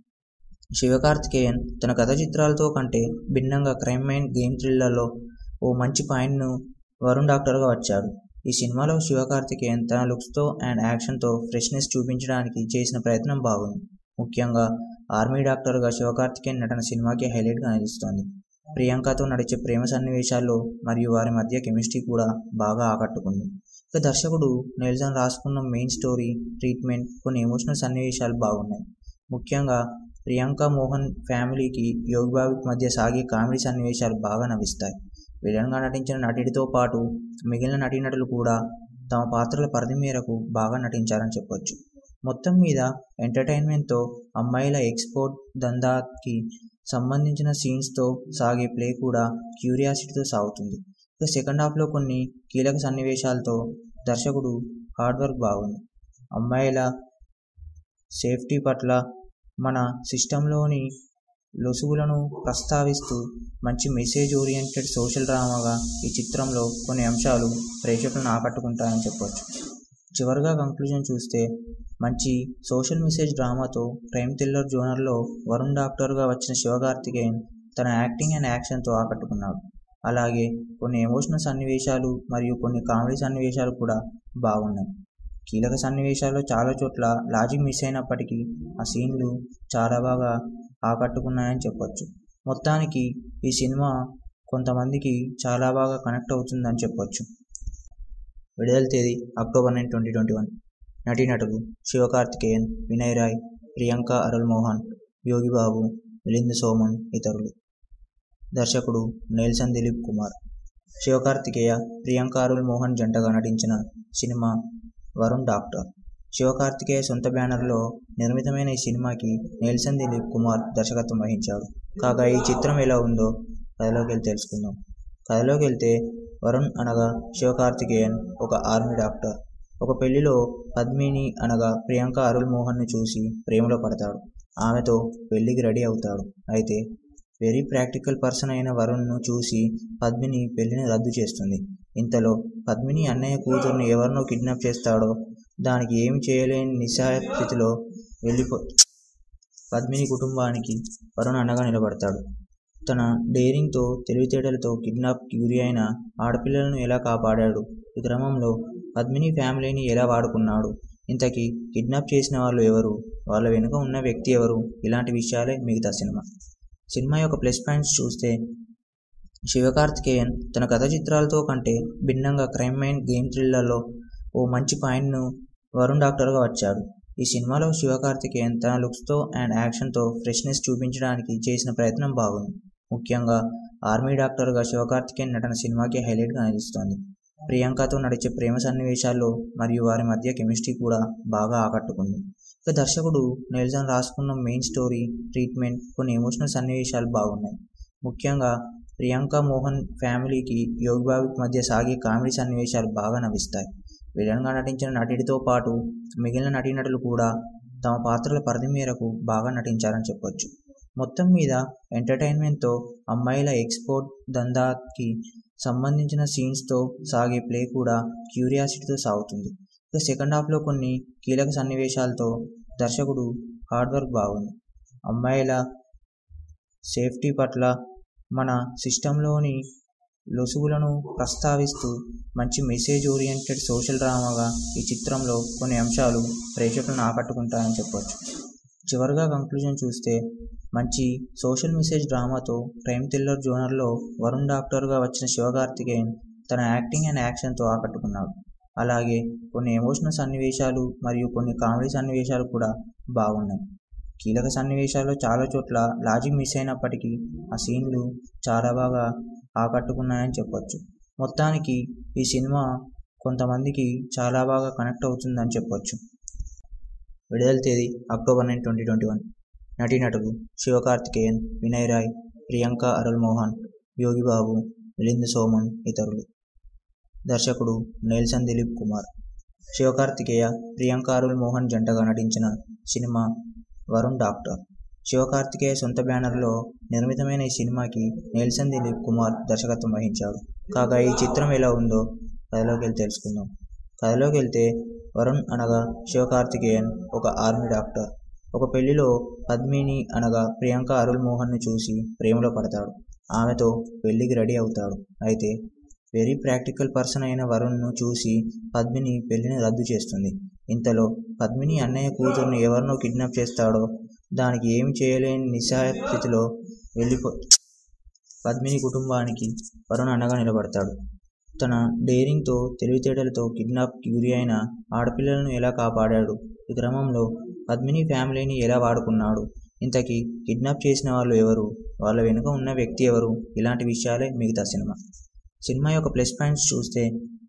శివకార్తికేయన్ తన కథ చిత్రాలతో కంటే భిన్నంగా క్రైమ్ మైండ్ గేమ్ థ్రిల్లర్లో ఓ మంచి పాయింట్ను వరుణ్ డాక్టర్గా వచ్చాడు. ఈ సినిమాలో శివకార్తికేయన్ తన లుక్స్తో అండ్ యాక్షన్తో ఫ్రెష్నెస్ చూపించడానికి చేసిన ప్రయత్నం బాగుంది. ముఖ్యంగా ఆర్మీ డాక్టర్గా శివకార్తికేయన్ నటన సినిమాకి హైలైట్గా నిలుస్తోంది. ప్రియాంకతో నడిచే ప్రేమ సన్నివేశాల్లో మరియు వారి మధ్య కెమిస్ట్రీ కూడా బాగా ఆకట్టుకుంది. ఇక దర్శకుడు నెల్సన్ రాసుకున్న మెయిన్ స్టోరీ, ట్రీట్మెంట్, కొన్ని ఎమోషనల్ సన్నివేశాలు బాగున్నాయి. ముఖ్యంగా ప్రియాంక మోహన్ ఫ్యామిలీకి యోగిబాబుకి మధ్య సాగే కామెడీ సన్నివేశాలు బాగా నవ్విస్తాయి. విలన్గా నటించిన నటుడితో పాటు మిగిలిన నటీనటులు కూడా తమ పాత్రల పరిధి మేరకు బాగా నటించారని చెప్పొచ్చు. మొత్తం మీద ఎంటర్టైన్మెంట్తో, అమ్మాయిల ఎక్స్పోర్ట్ దందాకి సంబంధించిన సీన్స్తో సాగే ప్లే కూడా క్యూరియాసిటీతో సాగుతుంది. ఇక సెకండ్ హాఫ్లో కొన్ని కీలక సన్నివేశాలతో దర్శకుడు హార్డ్ వర్క్ బాగుంది. అమ్మాయిల సేఫ్టీ పట్ల మన సిస్టంలోని లొసుగులను ప్రస్తావిస్తూ మంచి మెసేజ్ ఓరియంటెడ్ సోషల్ డ్రామాగా ఈ చిత్రంలో కొన్ని అంశాలు ప్రేక్షకులను ఆకట్టుకుంటాయని చెప్పొచ్చు. చివరిగా కంక్లూజన్ చూస్తే, మంచి సోషల్ మెసేజ్ డ్రామాతో క్రైమ్ థ్రిల్లర్ జోనర్లో వరుణ్ డాక్టర్గా వచ్చిన శివకార్తికేయన్ తన యాక్టింగ్ అండ్ యాక్షన్తో ఆకట్టుకున్నాడు. అలాగే కొన్ని ఎమోషనల్ సన్నివేశాలు మరియు కొన్ని కామెడీ సన్నివేశాలు కూడా బాగున్నాయి. కీలక సన్నివేశాల్లో చాలా చోట్ల లాజిక్ మిస్ అయినప్పటికీ ఆ సీన్లు చాలా బాగా ఆకట్టుకున్నాయని చెప్పొచ్చు. మొత్తానికి ఈ సినిమా కొంతమందికి చాలా బాగా కనెక్ట్ అవుతుందని చెప్పొచ్చు. విడుదల తేదీ October nine twenty twenty one నటీనటులు శివకార్తికేయన్, వినయ్ రాయ్, ప్రియాంక అరుల్ మోహన్, యోగిబాబు, మిలింద్ సోమన్ ఇతరులు. దర్శకుడు నెల్సన్ దిలీప్ కుమార్. శివకార్తికేయ, ప్రియాంక అరుల్ మోహన్ జంటగా నటించిన సినిమా వరుణ్ డాక్టర్. శివకార్తికేయ సొంత బ్యానర్లో నిర్మితమైన ఈ సినిమాకి నెల్సన్ దిలీప్ కుమార్ దర్శకత్వం వహించాడు. కాగా ఈ చిత్రం ఎలా ఉందో కథలోకి వెళ్ళి తెలుసుకుందాం. కథలోకి వెళ్తే వరుణ్ అనగా శివకార్తికేయన్ ఒక ఆర్మీ డాక్టర్. ఒక పెళ్లిలో పద్మిని అనగా ప్రియాంక అరుల్ మోహన్ను చూసి ప్రేమలో పడతాడు. ఆమెతో పెళ్లికి రెడీ అవుతాడు. అయితే వెరీ ప్రాక్టికల్ పర్సన్ అయిన వరుణ్ను చూసి పద్మిని పెళ్లిని రద్దు చేస్తుంది. ఇంతలో పద్మిని అన్నయ్య కూతుర్ని ఎవరినో కిడ్నాప్ చేస్తాడో దానికి ఏమి చేయలేని నిస్సహాయ స్థితిలో వెళ్ళిపో పద్మిని కుటుంబానికి వరుణ్ అండగా నిలబడతాడు. తన డేరింగ్తో తెలివితేటలతో కిడ్నాప్కి గురి అయిన ఆడపిల్లలను ఎలా కాపాడాడు, ఈ క్రమంలో పద్మిని ఫ్యామిలీని ఎలా వాడుకున్నాడు, ఇంతకీ కిడ్నాప్ చేసిన వాళ్ళు ఎవరు, వాళ్ళ వెనుక ఉన్న వ్యక్తి ఎవరు, ఇలాంటి విషయాలే మిగతా సినిమా. సినిమా యొక్క ప్లస్ పాయింట్స్ చూస్తే శివకార్తికేయన్ తన కథ చిత్రాలతో కంటే భిన్నంగా క్రైమ్ అండ్ గేమ్ థ్రిల్లర్లో ఓ మంచి పాయింట్ను వరుణ్ డాక్టర్గా వచ్చాడు. ఈ సినిమాలో శివకార్తికేయన్ తన లుక్స్తో అండ్ యాక్షన్తో ఫ్రెష్నెస్ చూపించడానికి చేసిన ప్రయత్నం బాగుంది. ముఖ్యంగా ఆర్మీ డాక్టర్గా శివకార్తికేయన్ నటన సినిమాకి హైలైట్గా నిలుస్తోంది. ప్రియాంకతో నడిచే ప్రేమ సన్నివేశాల్లో మరియు వారి మధ్య కెమిస్ట్రీ కూడా బాగా ఆకట్టుకుంది. ఇక దర్శకుడు నెల్సన్ రాసుకున్న మెయిన్ స్టోరీ, ట్రీట్మెంట్, కొన్ని ఎమోషనల్ సన్నివేశాలు బాగున్నాయి. ముఖ్యంగా ప్రియాంక మోహన్ ఫ్యామిలీకి యోగిబాబుకి మధ్య సాగే కామెడీ సన్నివేశాలు బాగా నవ్విస్తాయి. విలన్గా నటించిన నటుడితో పాటు మిగిలిన నటీనటులు కూడా తమ పాత్రల పరిధి మేరకు బాగా నటించారని చెప్పొచ్చు. మొత్తం మీద ఎంటర్టైన్మెంట్తో అమ్మాయిల ఎక్స్పోర్ట్ దందాకి సంబంధించిన సీన్స్తో సాగే ప్లే కూడా క్యూరియాసిటీతో సాగుతుంది. ఇక సెకండ్ హాఫ్లో కొన్ని కీలక సన్నివేశాలతో దర్శకుడు హార్డ్ వర్క్ బాగుంది. అమ్మాయిల సేఫ్టీ పట్ల మన సిస్టంలోని లొసుగులను ప్రస్తావిస్తూ మంచి మెసేజ్ ఓరియంటెడ్ సోషల్ డ్రామాగా ఈ చిత్రంలో కొన్ని అంశాలు ప్రేక్షకులను ఆకట్టుకుంటాయని చెప్పొచ్చు. చివరిగా కంక్లూజన్ చూస్తే మంచి సోషల్ మెసేజ్ డ్రామాతో క్రైమ్ థ్రిల్లర్ జోనర్లో వరుణ్ డాక్టర్గా వచ్చిన శివకార్తికేయన్ తన యాక్టింగ్ అండ్ యాక్షన్తో ఆకట్టుకున్నాడు. అలాగే కొన్ని ఎమోషనల్ సన్నివేశాలు మరియు కొన్ని కామెడీ సన్నివేశాలు కూడా బాగున్నాయి. కీలక సన్నివేశాల్లో చాలా చోట్ల లాజిక్ మిస్ అయినప్పటికీ ఆ సీన్లు చాలా బాగా ఆకట్టుకున్నాయని చెప్పొచ్చు. మొత్తానికి ఈ సినిమా కొంతమందికి చాలా బాగా కనెక్ట్ అవుతుందని చెప్పొచ్చు. విడుదల తేదీ October nine twenty twenty one నటీనటులు శివకార్తికేయన్, వినయ్ రాయ్, ప్రియాంక అరుల్ మోహన్, యోగిబాబు, మిలింద్ సోమన్ ఇతరులు. దర్శకుడు నెల్సన్ దిలీప్ కుమార్. శివకార్తికేయ, ప్రియాంక అరుల్ మోహన్ జంటగా నటించిన సినిమా వరుణ్ డాక్టర్. శివకార్తికేయ సొంత బ్యానర్లో నిర్మితమైన ఈ సినిమాకి నెల్సన్ దిలీప్ కుమార్ దర్శకత్వం వహించాడు. కాగా ఈ చిత్రం ఎలా ఉందో కథలోకి వెళ్ళి తెలుసుకుందాం. కథలోకి వెళ్తే వరుణ్ అనగా శివకార్తికేయన్ ఒక ఆర్మీ డాక్టర్. ఒక పెళ్లిలో పద్మిని అనగా ప్రియాంక అరుల్ మోహన్ను చూసి ప్రేమలో పడతాడు. ఆమెతో పెళ్లికి రెడీ అవుతాడు. అయితే వెరీ ప్రాక్టికల్ పర్సన్ అయిన వరుణ్ను చూసి పద్మిని పెళ్లిని రద్దు చేస్తుంది. ఇంతలో పద్మిని అన్నయ్య కూతుర్ని ఎవరినో కిడ్నాప్ చేస్తాడో దానికి ఏమి చేయలేని నిస్సహాయ స్థితిలో వెళ్ళిపో పద్మిని కుటుంబానికి వరుణ్ అండగా నిలబడతాడు. తన డేరింగ్తో తెలివితేటలతో కిడ్నాప్కి గురి అయిన ఆడపిల్లలను ఎలా కాపాడాడు, ఈ క్రమంలో పద్మిని ఫ్యామిలీని ఎలా వాడుకున్నాడు, ఇంతకీ కిడ్నాప్ చేసిన వాళ్ళు ఎవరు, వాళ్ళ వెనుక ఉన్న వ్యక్తి ఎవరు, ఇలాంటి విషయాలే మిగతా సినిమా. సినిమా యొక్క ప్లస్ పాయింట్స్ చూస్తే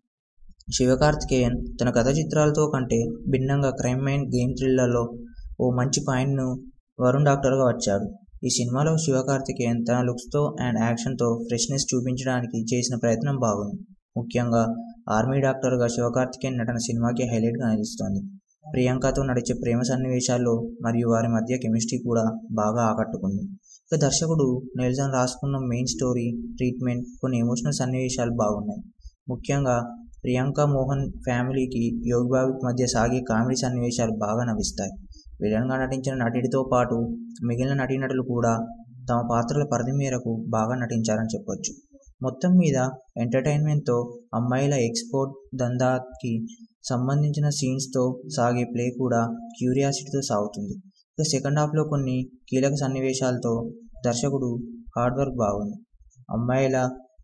శివకార్తికేయన్ తన కథ చిత్రాలతో కంటే భిన్నంగా క్రైమ్ అండ్ గేమ్ థ్రిల్లర్లో ఓ మంచి పాయింట్ను వరుణ్ డాక్టర్గా వచ్చాడు. ఈ సినిమాలో శివకార్తికేయన్ తన లుక్స్తో అండ్ యాక్షన్తో ఫ్రెష్నెస్ చూపించడానికి చేసిన ప్రయత్నం బాగుంది. ముఖ్యంగా ఆర్మీ డాక్టర్గా శివకార్తికేయన్ నటన సినిమాకి హైలైట్గా నిలుస్తోంది. ప్రియాంకతో నడిచే ప్రేమ సన్నివేశాల్లో మరియు వారి మధ్య కెమిస్ట్రీ కూడా బాగా ఆకట్టుకుంది. ఇక దర్శకుడు నెల్సన్ రాసుకున్న మెయిన్ స్టోరీ, ట్రీట్మెంట్, కొన్ని ఎమోషనల్ సన్నివేశాలు బాగున్నాయి. ముఖ్యంగా ప్రియాంక మోహన్ ఫ్యామిలీకి యోగిబాబుకి మధ్య సాగే కామెడీ సన్నివేశాలు బాగా నవ్విస్తాయి. విలన్గా నటించిన నటుడితో పాటు మిగిలిన నటీనటులు కూడా తమ పాత్రల పరిధి మేరకు బాగా నటించారని చెప్పొచ్చు. మొత్తం మీద ఎంటర్టైన్మెంట్తో అమ్మాయిల ఎక్స్పోర్ట్ దందాకి సంబంధించిన సీన్స్తో సాగే ప్లే కూడా క్యూరియాసిటీతో సాగుతుంది. ఇక సెకండ్ హాఫ్లో కొన్ని కీలక సన్నివేశాలతో దర్శకుడు హార్డ్ వర్క్ బాగుంది. అమ్మాయిల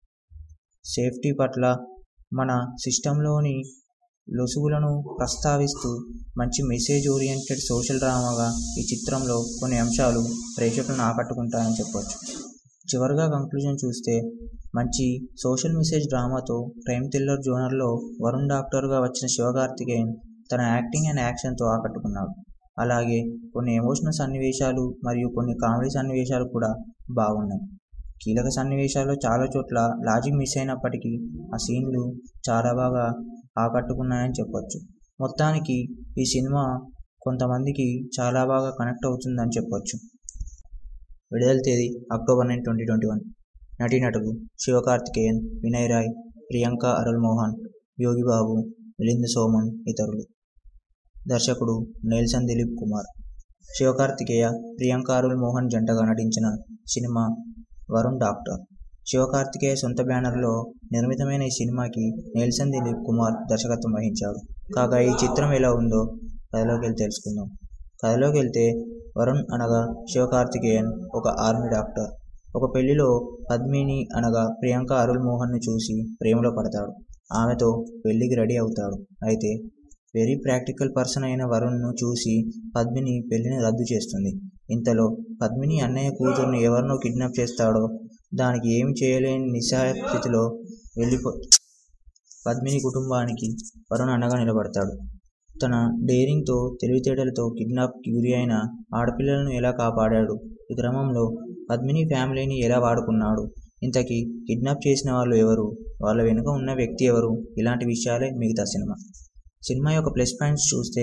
సేఫ్టీ పట్ల మన సిస్టంలోని లొసుగులను ప్రస్తావిస్తూ మంచి మెసేజ్ ఓరియంటెడ్ సోషల్ డ్రామాగా ఈ చిత్రంలో కొన్ని అంశాలు ప్రేక్షకులను ఆకట్టుకుంటాయని చెప్పొచ్చు. చివరిగా కంక్లూజన్ చూస్తే మంచి సోషల్ మెసేజ్ డ్రామాతో క్రైమ్ థ్రిల్లర్ జోనర్లో వరుణ్ డాక్టర్గా వచ్చిన శివకార్తికేయన్ తన యాక్టింగ్ అండ్ యాక్షన్తో ఆకట్టుకున్నాడు. అలాగే కొన్ని ఎమోషనల్ సన్నివేశాలు మరియు కొన్ని కామెడీ సన్నివేశాలు కూడా బాగున్నాయి. కీలక సన్నివేశాల్లో చాలా చోట్ల లాజిక్ మిస్ అయినప్పటికీ ఆ సీన్లు చాలా బాగా ఆకట్టుకున్నాయని చెప్పొచ్చు. మొత్తానికి ఈ సినిమా కొంతమందికి చాలా బాగా కనెక్ట్ అవుతుందని చెప్పొచ్చు. విడుదల తేదీ October nine twenty twenty one నటీనటులు శివకార్తికేయన్, వినయ్ రాయ్, ప్రియాంక అరుల్ మోహన్, యోగిబాబు, మిలింద్ సోమన్ ఇతరులు. దర్శకుడు నెల్సన్ దిలీప్ కుమార్. శివకార్తికేయ, ప్రియాంక అరుల్ మోహన్ జంటగా నటించిన సినిమా వరుణ్ డాక్టర్. శివకార్తికేయ సొంత బ్యానర్లో నిర్మితమైన ఈ సినిమాకి నెల్సన్ దిలీప్ కుమార్ దర్శకత్వం వహించాడు. కాగా ఈ చిత్రం ఎలా ఉందో కథలోకి వెళ్ళి తెలుసుకుందాం. కథలోకి వెళ్తే వరుణ్ అనగా శివకార్తికేయన్ ఒక ఆర్మీ డాక్టర్. ఒక పెళ్లిలో పద్మిని అనగా ప్రియాంక అరుల్ మోహన్ను చూసి ప్రేమలో పడతాడు. ఆమెతో పెళ్లికి రెడీ అవుతాడు. అయితే వెరీ ప్రాక్టికల్ పర్సన్ అయిన వరుణ్ను చూసి పద్మిని పెళ్లిని రద్దు చేస్తుంది. ఇంతలో పద్మిని అన్నయ్య కూతుర్ని ఎవరినో కిడ్నాప్ చేస్తాడో దానికి ఏమి చేయలేని నిస్సహాయ స్థితిలో వెళ్ళిపో పద్మిని కుటుంబానికి వరుణ్ అండగా నిలబడతాడు. తన డేరింగ్తో, తెలివితేటలతో కిడ్నాప్కి గురి అయిన ఆడపిల్లలను ఎలా కాపాడాడు, ఈ క్రమంలో పద్మిని ఫ్యామిలీని ఎలా వాడుకున్నాడు, ఇంతకీ కిడ్నాప్ చేసిన వాళ్ళు ఎవరు, వాళ్ళ వెనుక ఉన్న వ్యక్తి ఎవరు, ఇలాంటి విషయాలే మిగతా సినిమా. సినిమా యొక్క ప్లస్ పాయింట్స్ చూస్తే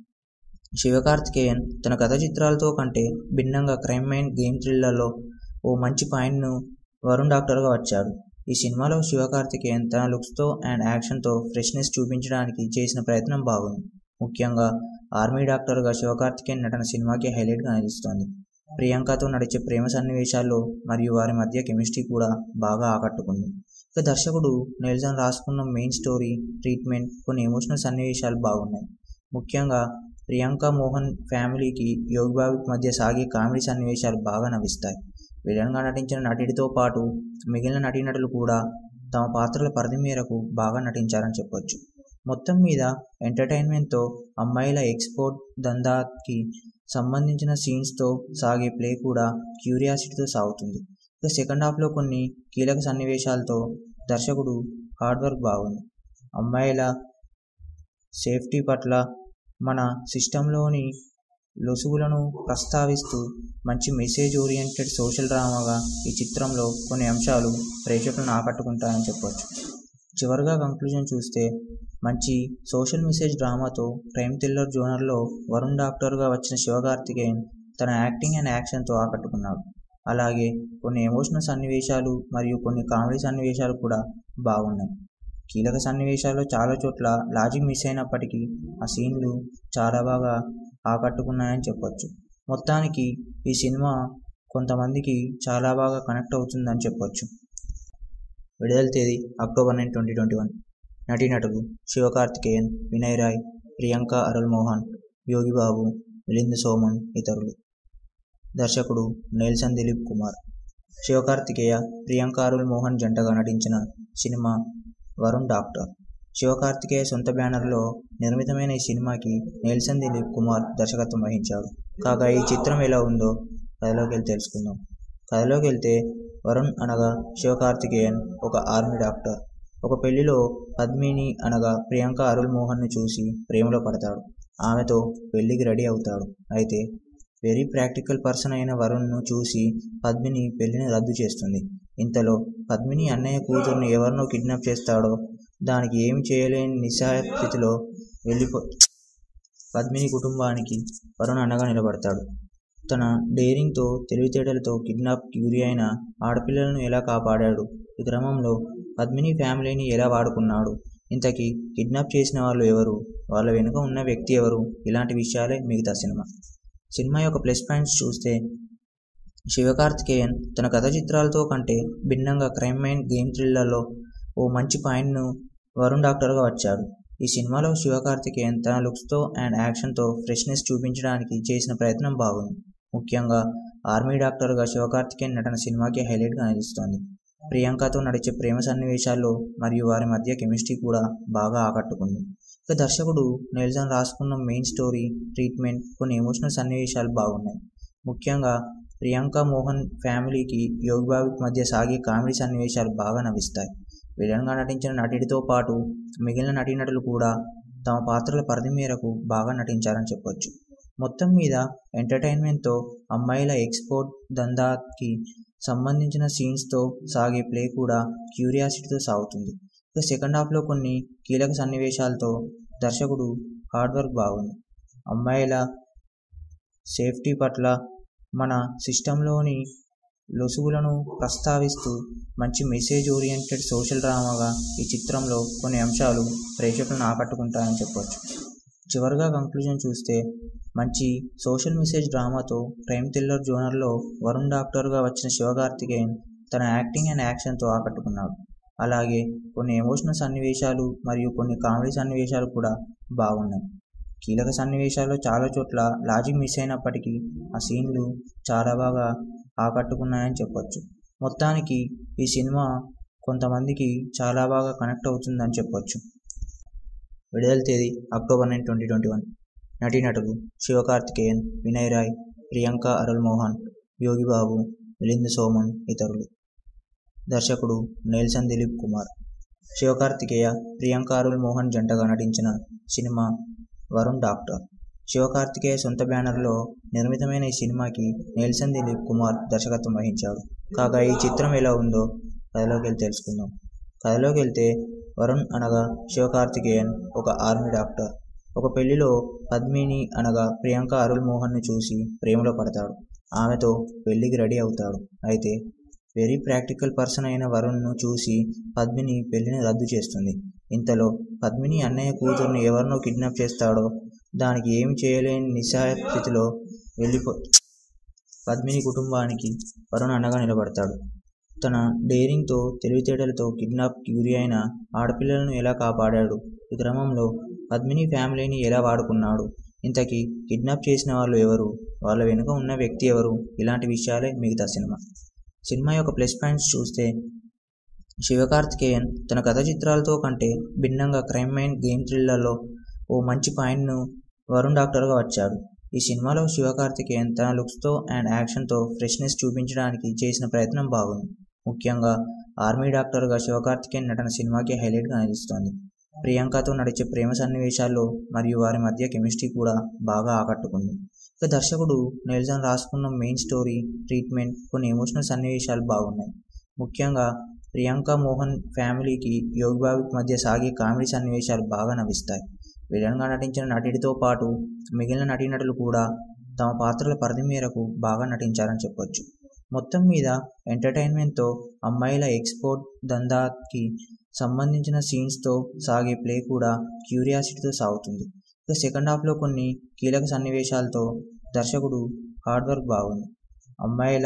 శివకార్తికేయన్ తన కథ చిత్రాలతో కంటే భిన్నంగా క్రైమ్ మైండ్ గేమ్ థ్రిల్లర్లో ఓ మంచి పాయింట్ను వరుణ్ డాక్టర్గా వచ్చాడు. ఈ సినిమాలో శివకార్తికేయన్ తన లుక్స్తో అండ్ యాక్షన్తో ఫ్రెష్నెస్ చూపించడానికి చేసిన ప్రయత్నం బాగుంది. ముఖ్యంగా ఆర్మీ డాక్టర్గా శివకార్తికేయన్ నటన సినిమాకి హైలైట్గా నిలుస్తోంది. ప్రియాంకతో నడిచే ప్రేమ సన్నివేశాల్లో మరియు వారి మధ్య కెమిస్ట్రీ కూడా బాగా ఆకట్టుకుంది. ఇక దర్శకుడు నెల్సన్ రాసుకున్న మెయిన్ స్టోరీ, ట్రీట్మెంట్, కొన్ని ఎమోషనల్ సన్నివేశాలు బాగున్నాయి. ముఖ్యంగా ప్రియాంక మోహన్ ఫ్యామిలీకి యోగిబాబుకి మధ్య సాగే కామెడీ సన్నివేశాలు బాగా నవ్విస్తాయి. విలన్గా నటించిన నటుడితో పాటు మిగిలిన నటీనటులు కూడా తమ పాత్రల పరిధి మేరకు బాగా నటించారని చెప్పొచ్చు. మొత్తం మీద ఎంటర్టైన్మెంట్తో అమ్మాయిల ఎక్స్పోర్ట్ దందాకి సంబంధించిన సీన్స్తో సాగే ప్లే కూడా క్యూరియాసిటీతో సాగుతుంది. ఇక సెకండ్ హాఫ్లో కొన్ని కీలక సన్నివేశాలతో దర్శకుడు హార్డ్ వర్క్ బాగుంది. అమ్మాయిల సేఫ్టీ పట్ల మన సిస్టంలోని లొసుగులను ప్రస్తావిస్తూ మంచి మెసేజ్ ఓరియంటెడ్ సోషల్ డ్రామాగా ఈ చిత్రంలో కొన్ని అంశాలు ప్రేక్షకులను ఆకట్టుకుంటాయని చెప్పొచ్చు. చివరిగా కంక్లూజన్ చూస్తే మంచి సోషల్ మెసేజ్ డ్రామాతో క్రైమ్ థ్రిల్లర్ జోనర్లో వరుణ్ డాక్టర్గా వచ్చిన శివకార్తికేయన్ తన యాక్టింగ్ అండ్ యాక్షన్తో ఆకట్టుకున్నాడు. అలాగే కొన్ని ఎమోషనల్ సన్నివేశాలు మరియు కొన్ని కామెడీ సన్నివేశాలు కూడా బాగున్నాయి. కీలక సన్నివేశాల్లో చాలా చోట్ల లాజిక్ మిస్ అయినప్పటికీ ఆ సీన్లు చాలా బాగా ఆకట్టుకున్నాయని చెప్పొచ్చు. మొత్తానికి ఈ సినిమా కొంతమందికి చాలా బాగా కనెక్ట్ అవుతుందని చెప్పొచ్చు. విడుదల తేదీ October nine twenty twenty one నటీనటులు శివకార్తికేయన్, వినయ్ రాయ్, ప్రియాంక అరుల్ మోహన్, యోగిబాబు, మిలింద్ సోమన్ ఇతరులు. దర్శకుడు నెల్సన్ దిలీప్ కుమార్. శివకార్తికేయ, ప్రియాంక అరుల్ మోహన్ జంటగా నటించిన సినిమా వరుణ్ డాక్టర్. శివకార్తికేయ సొంత బ్యానర్లో నిర్మితమైన ఈ సినిమాకి నెల్సన్ దిలీప్ కుమార్ దర్శకత్వం వహించాడు. కాగా ఈ చిత్రం ఎలా ఉందో కథలోకి వెళ్ళి తెలుసుకుందాం. కథలోకి వెళ్తే వరుణ్ అనగా శివకార్తికేయన్ ఒక ఆర్మీ డాక్టర్. ఒక పెళ్లిలో పద్మిని అనగా ప్రియాంక అరుల్ మోహన్ను చూసి ప్రేమలో పడతాడు. ఆమెతో పెళ్లికి రెడీ అవుతాడు. అయితే వెరీ ప్రాక్టికల్ పర్సన్ అయిన వరుణ్ను చూసి పద్మిని పెళ్లిని రద్దు చేస్తుంది. ఇంతలో పద్మిని అన్నయ్య కూతుర్ని ఎవరినో కిడ్నాప్ చేస్తాడో దానికి ఏమి చేయలేని నిస్సహాయ స్థితిలో వెళ్ళిపో పద్మిని కుటుంబానికి వరుణ్ అండగా నిలబడతాడు. తన డేరింగ్తో, తెలివితేటలతో కిడ్నాప్కి గురి అయిన ఆడపిల్లలను ఎలా కాపాడాడు, ఈ క్రమంలో పద్మిని ఫ్యామిలీని ఎలా వాడుకున్నాడు, ఇంతకీ కిడ్నాప్ చేసిన వాళ్ళు ఎవరు, వాళ్ళ వెనుక ఉన్న వ్యక్తి ఎవరు, ఇలాంటి విషయాలే మిగతా సినిమా. సినిమా యొక్క ప్లస్ పాయింట్స్ చూస్తే శివకార్తికేయన్ తన కథ చిత్రాలతో కంటే భిన్నంగా క్రైమ్ మైండ్ గేమ్ థ్రిల్లర్లో ఓ మంచి పాయింట్ను వరుణ్ డాక్టర్గా వచ్చాడు. ఈ సినిమాలో శివకార్తికేయన్ తన లుక్స్తో అండ్ యాక్షన్తో ఫ్రెష్నెస్ చూపించడానికి చేసిన ప్రయత్నం బాగుంది. ముఖ్యంగా ఆర్మీ డాక్టర్గా శివకార్తికేయన్ నటన సినిమాకి హైలైట్గా నిలుస్తోంది. ప్రియాంకతో నడిచే ప్రేమ సన్నివేశాల్లో మరియు వారి మధ్య కెమిస్ట్రీ కూడా బాగా ఆకట్టుకుంది. ఇక దర్శకుడు నెల్సన్ రాసుకున్న మెయిన్ స్టోరీ, ట్రీట్మెంట్, కొన్ని ఎమోషనల్ సన్నివేశాలు బాగున్నాయి. ముఖ్యంగా ప్రియాంక మోహన్ ఫ్యామిలీకి యోగిబాబుకి మధ్య సాగే కామెడీ సన్నివేశాలు బాగా నవ్విస్తాయి. విలన్గా నటించిన నటుడితో పాటు మిగిలిన నటీనటులు కూడా తమ పాత్రల పరిధి మేరకు బాగా నటించారని చెప్పొచ్చు. మొత్తం మీద ఎంటర్టైన్మెంట్తో అమ్మాయిల ఎక్స్పోర్ట్ దందాకి సంబంధించిన సీన్స్తో సాగే ప్లే కూడా క్యూరియాసిటీతో సాగుతుంది. ఇక సెకండ్ హాఫ్లో కొన్ని కీలక సన్నివేశాలతో దర్శకుడు హార్డ్ వర్క్ బాగుంది. అమ్మాయిల సేఫ్టీ పట్ల మన సిస్టంలోని లొసుగులను ప్రస్తావిస్తూ మంచి మెసేజ్ ఓరియంటెడ్ సోషల్ డ్రామాగా ఈ చిత్రంలో కొన్ని అంశాలు ప్రేక్షకులను ఆకట్టుకుంటాయని చెప్పొచ్చు. చివరిగా కంక్లూజన్ చూస్తే మంచి సోషల్ మెసేజ్ డ్రామాతో క్రైమ్ థ్రిల్లర్ జోనర్లో వరుణ్ డాక్టర్గా వచ్చిన శివకార్తికేయన్ తన యాక్టింగ్ అండ్ యాక్షన్తో ఆకట్టుకున్నాడు. అలాగే కొన్ని ఎమోషనల్ సన్నివేశాలు మరియు కొన్ని కామెడీ సన్నివేశాలు కూడా బాగున్నాయి. కీలక సన్నివేశాల్లో చాలా చోట్ల లాజిక్ మిస్ అయినప్పటికీ ఆ సీన్లు చాలా బాగా ఆకట్టుకున్నాయని చెప్పొచ్చు. మొత్తానికి ఈ సినిమా కొంతమందికి చాలా బాగా కనెక్ట్ అవుతుందని చెప్పొచ్చు. విడుదల తేదీ October nine twenty twenty one నటీనటులు శివకార్తికేయన్, వినయ్ రాయ్, ప్రియాంక అరుల్ మోహన్, యోగిబాబు, మిలింద్ సోమన్ ఇతరులు. దర్శకుడు నెల్సన్ దిలీప్ కుమార్. శివకార్తికేయ, ప్రియాంక అరుల్ మోహన్ జంటగా నటించిన సినిమా వరుణ్ డాక్టర్. శివకార్తికేయ సొంత బ్యానర్లో నిర్మితమైన ఈ సినిమాకి నెల్సన్ దిలీప్ కుమార్ దర్శకత్వం వహించాడు. కాగా ఈ చిత్రం ఎలా ఉందో కథలోకి వెళ్ళి తెలుసుకుందాం. కథలోకి వెళ్తే వరుణ్ అనగా శివకార్తికేయన్ ఒక ఆర్మీ డాక్టర్. ఒక పెళ్లిలో పద్మిని అనగా ప్రియాంక అరుల్ మోహన్ను చూసి ప్రేమలో పడతాడు. ఆమెతో పెళ్లికి రెడీ అవుతాడు. అయితే వెరీ ప్రాక్టికల్ పర్సన్ అయిన వరుణ్ను చూసి పద్మిని పెళ్లిని రద్దు చేస్తుంది. ఇంతలో పద్మిని అన్నయ్య కూతుర్ని ఎవరినో కిడ్నాప్ చేస్తాడో దానికి ఏమి చేయలేని నిస్సహాయ స్థితిలో వెళ్ళిపో పద్మిని కుటుంబానికి వరుణ్ అండగా నిలబడతాడు. తన డేరింగ్తో, తెలివితేటలతో కిడ్నాప్కి గురి అయిన ఆడపిల్లలను ఎలా కాపాడాడు, ఈ క్రమంలో పద్మిని ఫ్యామిలీని ఎలా వాడుకున్నాడు, ఇంతకీ కిడ్నాప్ చేసిన వాళ్ళు ఎవరు, వాళ్ళ వెనుక ఉన్న వ్యక్తి ఎవరు, ఇలాంటి విషయాలే మిగతా సినిమా. సినిమా యొక్క ప్లస్ పాయింట్స్ చూస్తే శివకార్తికేయన్ తన కథ చిత్రాలతో కంటే భిన్నంగా క్రైమ్ మైండ్ గేమ్ థ్రిల్లర్లో ఓ మంచి పాయింట్ను వరుణ్ డాక్టర్గా వచ్చాడు. ఈ సినిమాలో శివకార్తికేయన్ తన లుక్స్తో అండ్ యాక్షన్తో ఫ్రెష్నెస్ చూపించడానికి చేసిన ప్రయత్నం బాగుంది. ముఖ్యంగా ఆర్మీ డాక్టర్గా శివకార్తికేయన్ నటన సినిమాకి హైలైట్గా నిలుస్తోంది. ప్రియాంకతో నడిచే ప్రేమ సన్నివేశాల్లో మరియు వారి మధ్య కెమిస్ట్రీ కూడా బాగా ఆకట్టుకుంది. ఇక దర్శకుడు నెల్సన్ రాసుకున్న మెయిన్ స్టోరీ, ట్రీట్మెంట్, కొన్ని ఎమోషనల్ సన్నివేశాలు బాగున్నాయి. ముఖ్యంగా ప్రియాంక మోహన్ ఫ్యామిలీకి యోగిబాబుకి మధ్య సాగే కామెడీ సన్నివేశాలు బాగా నవ్విస్తాయి. విలన్గా నటించిన నటుడితో పాటు మిగిలిన నటీనటులు కూడా తమ పాత్రల పరిధి మేరకు బాగా నటించారని చెప్పొచ్చు. మొత్తం మీద ఎంటర్టైన్మెంట్తో అమ్మాయిల ఎక్స్పోర్ట్ దందాకి సంబంధించిన సీన్స్తో సాగే ప్లే కూడా క్యూరియాసిటీతో సాగుతుంది. ఇక సెకండ్ హాఫ్లో కొన్ని కీలక సన్నివేశాలతో దర్శకుడు హార్డ్ వర్క్ బాగుంది. అమ్మాయిల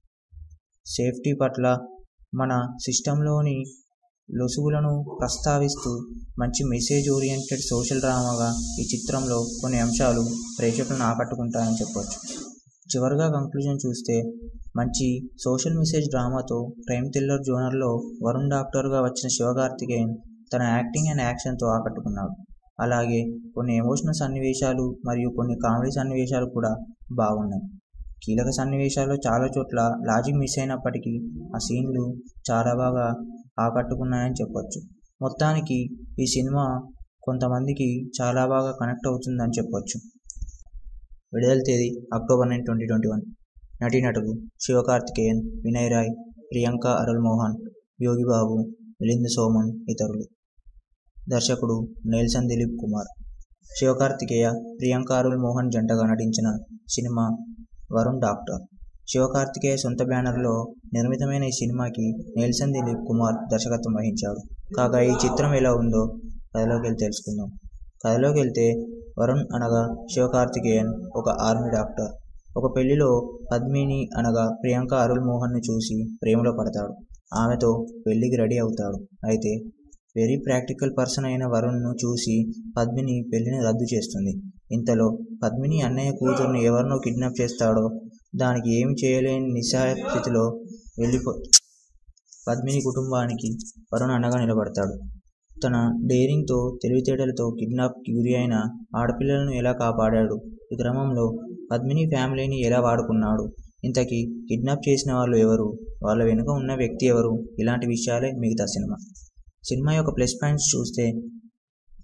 సేఫ్టీ పట్ల మన సిస్టంలోని లొసుగులను ప్రస్తావిస్తూ మంచి మెసేజ్ ఓరియంటెడ్ సోషల్ డ్రామాగా ఈ చిత్రంలో కొన్ని అంశాలు ప్రేక్షకులను ఆకట్టుకుంటాయని చెప్పొచ్చు. చివరిగా కంక్లూజన్ చూస్తే మంచి సోషల్ మెసేజ్ డ్రామాతో క్రైమ్ థ్రిల్లర్ జోనర్లో వరుణ్ డాక్టర్గా వచ్చిన శివకార్తికేయన్ తన యాక్టింగ్ అండ్ యాక్షన్తో ఆకట్టుకున్నాడు. అలాగే కొన్ని ఎమోషనల్ సన్నివేశాలు మరియు కొన్ని కామెడీ సన్నివేశాలు కూడా బాగున్నాయి. కీలక సన్నివేశాల్లో చాలా చోట్ల లాజిక్ మిస్ అయినప్పటికీ ఆ సీన్లు చాలా బాగా ఆకట్టుకున్నాయని చెప్పొచ్చు. మొత్తానికి ఈ సినిమా కొంతమందికి చాలా బాగా కనెక్ట్ అవుతుందని చెప్పొచ్చు. విడుదల తేదీ October nine twenty twenty one నటీనటులు శివకార్తికేయన్, వినయ్ రాయ్, ప్రియాంక అరుల్ మోహన్, యోగిబాబు, మిలింద్ సోమన్ ఇతరులు. దర్శకుడు నెల్సన్ దిలీప్ కుమార్. శివకార్తికేయ, ప్రియాంక అరుల్ మోహన్ జంటగా నటించిన సినిమా వరుణ్ డాక్టర్. శివకార్తికేయ సొంత బ్యానర్లో నిర్మితమైన ఈ సినిమాకి నెల్సన్ దిలీప్ కుమార్ దర్శకత్వం వహించాడు. కాగా ఈ చిత్రం ఎలా ఉందో కథలోకి వెళ్ళి తెలుసుకుందాం. కథలోకి వెళ్తే వరుణ్ అనగా శివకార్తికేయన్ ఒక ఆర్మీ డాక్టర్. ఒక పెళ్లిలో పద్మిని అనగా ప్రియాంక అరుల్ మోహన్ను చూసి ప్రేమలో పడతాడు. ఆమెతో పెళ్లికి రెడీ అవుతాడు. అయితే వెరీ ప్రాక్టికల్ పర్సన్ అయిన వరుణ్ను చూసి పద్మిని పెళ్లిని రద్దు చేస్తుంది. ఇంతలో పద్మిని అన్నయ్య కూతుర్ని ఎవరినో కిడ్నాప్ చేస్తాడో దానికి ఏమి చేయలేని నిస్సహాయ స్థితిలో వెళ్ళిపో పద్మిని కుటుంబానికి వరుణ్ అండగా నిలబడతాడు. తన డేరింగ్తో, తెలివితేటలతో కిడ్నాప్కి గురి అయిన ఆడపిల్లలను ఎలా కాపాడాడు, ఈ క్రమంలో పద్మిని ఫ్యామిలీని ఎలా వాడుకున్నాడు, ఇంతకీ కిడ్నాప్ చేసిన వాళ్ళు ఎవరు, వాళ్ళ వెనుక ఉన్న వ్యక్తి ఎవరు, ఇలాంటి విషయాలే మిగతా సినిమా. సినిమా యొక్క ప్లస్ పాయింట్స్ చూస్తే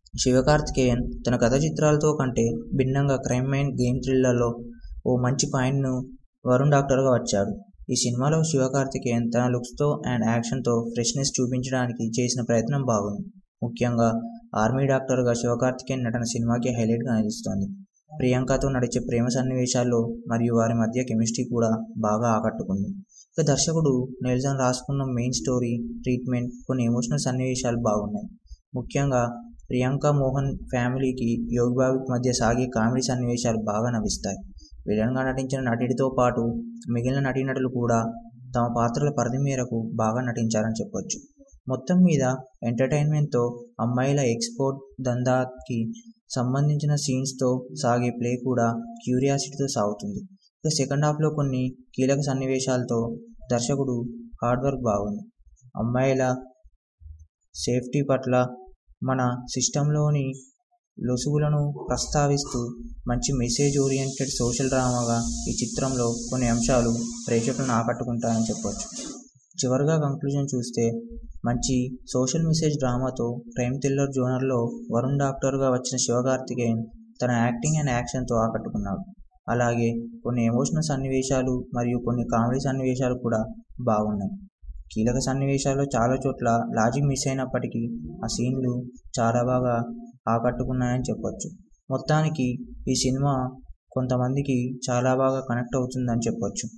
శివకార్తికేయన్ తన కథ చిత్రాలతో కంటే భిన్నంగా క్రైమ్ మైండ్ గేమ్ థ్రిల్లర్లో ఓ మంచి పాయింట్ను వరుణ్ డాక్టర్గా వచ్చాడు. ఈ సినిమాలో శివకార్తికేయన్ తన లుక్స్తో అండ్ యాక్షన్తో ఫ్రెష్నెస్ చూపించడానికి చేసిన ప్రయత్నం బాగుంది. ముఖ్యంగా ఆర్మీ డాక్టర్గా శివకార్తికేయన్ నటన సినిమాకి హైలైట్గా నిలుస్తోంది. ప్రియాంకతో నడిచే ప్రేమ సన్నివేశాల్లో మరియు వారి మధ్య కెమిస్ట్రీ కూడా బాగా ఆకట్టుకుంది. ఇక దర్శకుడు నెల్సన్ రాసుకున్న మెయిన్ స్టోరీ, ట్రీట్మెంట్, కొన్ని ఎమోషనల్ సన్నివేశాలు బాగున్నాయి. ముఖ్యంగా ప్రియాంక మోహన్ ఫ్యామిలీకి యోగిబాబుకి మధ్య సాగే కామెడీ సన్నివేశాలు బాగా నవ్విస్తాయి. విలన్గా నటించిన నటుడితో పాటు మిగిలిన నటీనటులు కూడా తమ పాత్రల పరిధి మేరకు బాగా నటించారని చెప్పొచ్చు. మొత్తం మీద ఎంటర్టైన్మెంట్తో అమ్మాయిల ఎక్స్పోర్ట్ దందాకి సంబంధించిన సీన్స్తో సాగే ప్లే కూడా క్యూరియాసిటీతో సాగుతుంది. ఇక సెకండ్ హాఫ్లో కొన్ని కీలక సన్నివేశాలతో దర్శకుడు హార్డ్ వర్క్ బాగుంది. అమ్మాయిల సేఫ్టీ పట్ల మన సిస్టంలోని లొసుగులను ప్రస్తావిస్తూ మంచి మెసేజ్ ఓరియంటెడ్ సోషల్ డ్రామాగా ఈ చిత్రంలో కొన్ని అంశాలు ప్రేక్షకులను ఆకట్టుకుంటాయని చెప్పొచ్చు. చివరిగా కంక్లూజన్ చూస్తే మంచి సోషల్ మెసేజ్ డ్రామాతో క్రైమ్ థ్రిల్లర్ జోనర్లో వరుణ్ డాక్టర్గా వచ్చిన శివకార్తికేయన్ తన యాక్టింగ్ అండ్ యాక్షన్తో ఆకట్టుకున్నాడు. అలాగే కొన్ని ఎమోషనల్ సన్నివేశాలు మరియు కొన్ని కామెడీ సన్నివేశాలు కూడా బాగున్నాయి. కీలక సన్నివేశాల్లో చాలా చోట్ల లాజిక్ మిస్ అయినప్పటికీ ఆ సీన్లు చాలా బాగా ఆకట్టుకున్నాయని చెప్పొచ్చు. మొత్తానికి ఈ సినిమా కొంతమందికి చాలా బాగా కనెక్ట్ అవుతుందని చెప్పొచ్చు.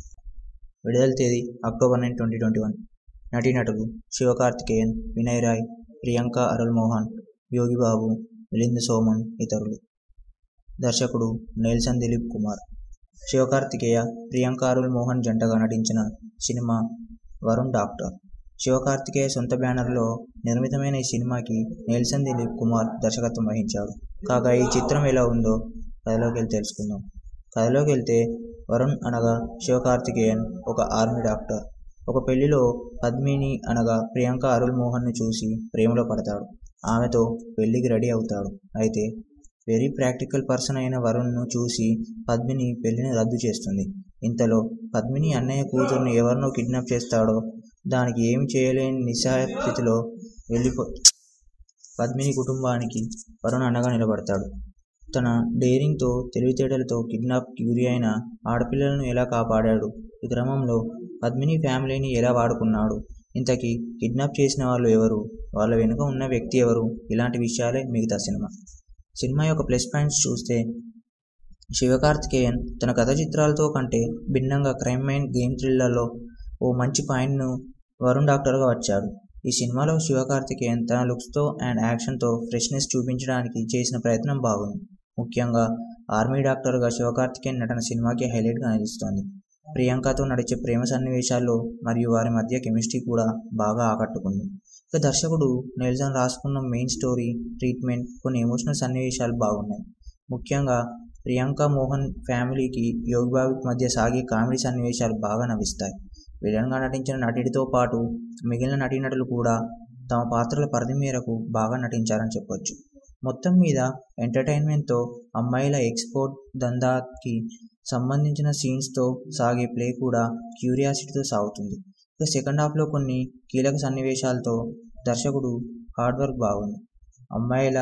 విడుదల తేదీ October nine twenty twenty one నటీనటులు శివకార్తికేయన్, వినయ్ రాయ్, ప్రియాంక అరుల్ మోహన్, యోగిబాబు, మిలింద్ సోమన్ ఇతరులు. దర్శకుడు నెల్సన్ దిలీప్ కుమార్. శివకార్తికేయ, ప్రియాంక అరుల్ మోహన్ జంటగా నటించిన సినిమా వరుణ్ డాక్టర్. శివకార్తికేయ సొంత బ్యానర్లో నిర్మితమైన ఈ సినిమాకి నెల్సన్ దిలీప్ కుమార్ దర్శకత్వం వహించాడు. కాగా ఈ చిత్రం ఎలా ఉందో కథలోకి వెళ్ళి తెలుసుకుందాం. కథలోకి వెళ్తే వరుణ్ అనగా శివకార్తికేయన్ ఒక ఆర్మీ డాక్టర్. ఒక పెళ్లిలో పద్మిని అనగా ప్రియాంక అరుల్ మోహన్ను చూసి ప్రేమలో పడతాడు. ఆమెతో పెళ్లికి రెడీ అవుతాడు. అయితే వెరీ ప్రాక్టికల్ పర్సన్ అయిన వరుణ్ను చూసి పద్మిని పెళ్లిని రద్దు చేస్తుంది. ఇంతలో పద్మిని అన్నయ్య కూతుర్ని ఎవరినో కిడ్నాప్ చేస్తాడో దానికి ఏమి చేయలేని నిస్సహాయ స్థితిలో వెళ్ళిపో పద్మిని కుటుంబానికి వరుణ్ అండగా నిలబడతాడు. తన డేరింగ్తో, తెలివితేటలతో కిడ్నాప్కి గురి అయిన ఆడపిల్లలను ఎలా కాపాడాడు, ఈ క్రమంలో పద్మిని ఫ్యామిలీని ఎలా వాడుకున్నాడు, ఇంతకీ కిడ్నాప్ చేసిన వాళ్ళు ఎవరు, వాళ్ళ వెనుక ఉన్న వ్యక్తి ఎవరు, ఇలాంటి విషయాలే మిగతా సినిమా. సినిమా యొక్క ప్లస్ పాయింట్స్ చూస్తే శివకార్తికేయన్ తన కథ చిత్రాలతో కంటే భిన్నంగా క్రైమ్ మైండ్ గేమ్ థ్రిల్లర్లో ఓ మంచి పాయింట్ను వరుణ్ డాక్టర్గా వచ్చాడు. ఈ సినిమాలో శివకార్తికేయన్ తన లుక్స్తో అండ్ యాక్షన్తో ఫ్రెష్నెస్ చూపించడానికి చేసిన ప్రయత్నం బాగుంది. ముఖ్యంగా ఆర్మీ డాక్టర్గా శివకార్తికేయన్ నటన సినిమాకి హైలైట్గా నిలుస్తోంది. ప్రియాంకతో నడిచే ప్రేమ సన్నివేశాల్లో మరియు వారి మధ్య కెమిస్ట్రీ కూడా బాగా ఆకట్టుకుంది. ఇక దర్శకుడు నెల్సన్ రాసుకున్న మెయిన్ స్టోరీ, ట్రీట్మెంట్, కొన్ని ఎమోషనల్ సన్నివేశాలు బాగున్నాయి. ముఖ్యంగా ప్రియాంక మోహన్ ఫ్యామిలీకి యోగిబాబుకి మధ్య సాగే కామెడీ సన్నివేశాలు బాగా నవ్విస్తాయి. విలన్గా నటించిన నటుడితో పాటు మిగిలిన నటీనటులు కూడా తమ పాత్రల పరిధి మేరకు బాగా నటించారని చెప్పొచ్చు. మొత్తం మీద ఎంటర్టైన్మెంట్తో అమ్మాయిల ఎక్స్పోర్ట్ దందాకి సంబంధించిన సీన్స్తో సాగే ప్లే కూడా క్యూరియాసిటీతో సాగుతుంది. ఇక సెకండ్ హాఫ్లో కొన్ని కీలక సన్నివేశాలతో దర్శకుడు హార్డ్ వర్క్ బాగుంది. అమ్మాయిల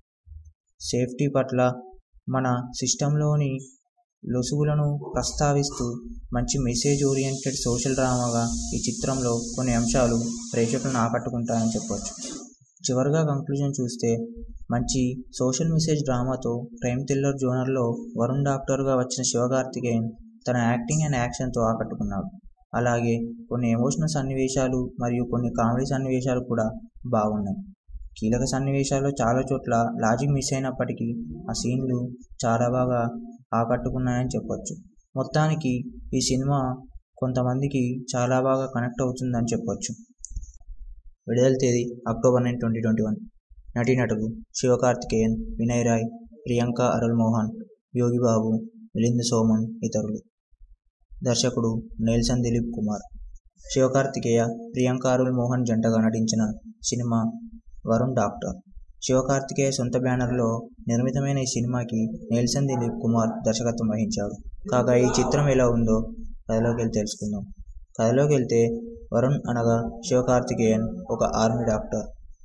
సేఫ్టీ పట్ల మన సిస్టంలోని లొసుగులను ప్రస్తావిస్తూ మంచి మెసేజ్ ఓరియంటెడ్ సోషల్ డ్రామాగా ఈ చిత్రంలో కొన్ని అంశాలు ప్రేక్షకులను ఆకట్టుకుంటాయని చెప్పొచ్చు. చివరిగా కంక్లూజన్ చూస్తే మంచి సోషల్ మెసేజ్ డ్రామాతో క్రైమ్ థ్రిల్లర్ జోనర్లో వరుణ్ డాక్టర్గా వచ్చిన శివకార్తికేయన్ తన యాక్టింగ్ అండ్ యాక్షన్తో ఆకట్టుకున్నాడు. అలాగే కొన్ని ఎమోషనల్ సన్నివేశాలు మరియు కొన్ని కామెడీ సన్నివేశాలు కూడా బాగున్నాయి. కీలక సన్నివేశాల్లో చాలా చోట్ల లాజిక్ మిస్ అయినప్పటికీ ఆ సీన్లు చాలా బాగా ఆకట్టుకున్నాయని చెప్పొచ్చు. మొత్తానికి ఈ సినిమా కొంతమందికి చాలా బాగా కనెక్ట్ అవుతుందని చెప్పొచ్చు. విడుదల తేదీ October nine twenty twenty one నటీనటులు శివకార్తికేయన్, వినయ్ రాయ్, ప్రియాంక అరుల్ మోహన్, యోగిబాబు, మిలింద్ సోమన్ ఇతరులు. దర్శకుడు నెల్సన్ దిలీప్ కుమార్. శివకార్తికేయ, ప్రియాంక అరుల్ మోహన్ జంటగా నటించిన సినిమా వరుణ్ డాక్టర్. శివకార్తికేయ సొంత బ్యానర్లో నిర్మితమైన ఈ సినిమాకి నెల్సన్ దిలీప్ కుమార్ దర్శకత్వం వహించాడు. కాగా ఈ చిత్రం ఎలా ఉందో కథలోకి వెళ్ళి తెలుసుకుందాం. కథలోకి వెళ్తే వరుణ్ అనగా శివకార్తికేయన్ ఒక ఆర్మీ డాక్టర్.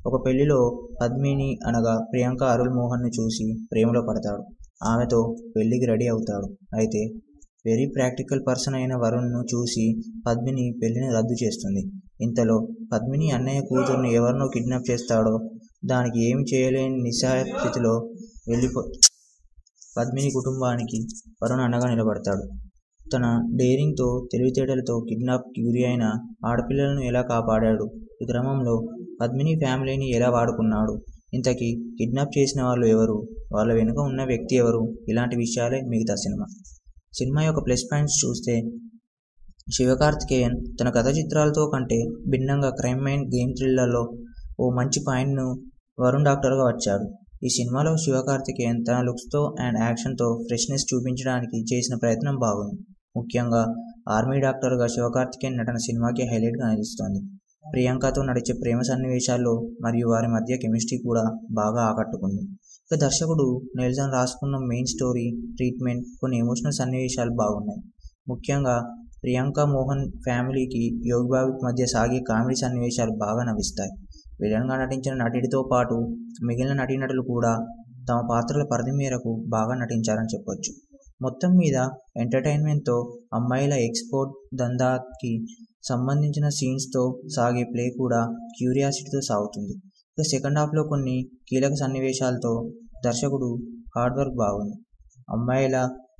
ఒక పెళ్లిలో పద్మిని అనగా ప్రియాంక అరుల్ మోహన్ను చూసి ప్రేమలో పడతాడు. ఆమెతో పెళ్లికి రెడీ అవుతాడు. అయితే వెరీ ప్రాక్టికల్ పర్సన్ అయిన వరుణ్ను చూసి పద్మిని పెళ్లిని రద్దు చేస్తుంది. ఇంతలో పద్మిని అన్నయ్య కూతుర్ని ఎవరినో కిడ్నాప్ చేస్తాడో దానికి ఏమి చేయలేని నిస్సహాయ స్థితిలో వెళ్ళిపో పద్మిని కుటుంబానికి వరుణ్ అండగా నిలబడతాడు. తన డేరింగ్తో తెలివితేటలతో కిడ్నాప్కి గురి అయిన ఆడపిల్లలను ఎలా కాపాడాడు, ఈ క్రమంలో పద్మిని ఫ్యామిలీని ఎలా వాడుకున్నాడు, ఇంతకీ కిడ్నాప్ చేసిన వాళ్ళు ఎవరు, వాళ్ళ వెనుక ఉన్న వ్యక్తి ఎవరు, ఇలాంటి విషయాలే మిగతా సినిమా. సినిమా యొక్క ప్లస్ పాయింట్స్ చూస్తే శివకార్తికేయన్ తన కథ చిత్రాలతో కంటే భిన్నంగా క్రైమ్ అండ్ గేమ్ థ్రిల్లర్లో ఓ మంచి పాయింట్ను వరుణ్ డాక్టర్గా వచ్చాడు. ఈ సినిమాలో శివకార్తికేయన్ తన లుక్స్తో అండ్ యాక్షన్తో ఫ్రెష్నెస్ చూపించడానికి చేసిన ప్రయత్నం బాగుంది. ముఖ్యంగా ఆర్మీ డాక్టర్గా శివకార్తికేయన్ నటన సినిమాకి హైలైట్గా నిలుస్తోంది. ప్రియాంకతో నడిచే ప్రేమ సన్నివేశాల్లో మరియు వారి మధ్య కెమిస్ట్రీ కూడా బాగా ఆకట్టుకుంది. ఇక దర్శకుడు నెల్సన్ రాసుకున్న మెయిన్ స్టోరీ, ట్రీట్మెంట్, కొన్ని ఎమోషనల్ సన్నివేశాలు బాగున్నాయి. ముఖ్యంగా ప్రియాంక మోహన్ ఫ్యామిలీకి యోగి బాబుకి మధ్య సాగే కామెడీ సన్నివేశాలు బాగా నవ్విస్తాయి. విలన్గా నటించిన నటుడితో పాటు మిగిలిన నటీనటులు కూడా తమ పాత్రల పరిధి మేరకు బాగా నటించారని చెప్పొచ్చు. మొత్తం మీద ఎంటర్టైన్మెంట్తో అమ్మాయిల ఎక్స్పోర్ట్ దందాకి సంబంధించిన సీన్స్తో సాగే ప్లే కూడా క్యూరియాసిటీతో సాగుతుంది. ఇక సెకండ్ హాఫ్లో కొన్ని కీలక సన్నివేశాలతో దర్శకుడు హార్డ్ వర్క్ బాగుంది. అమ్మాయిల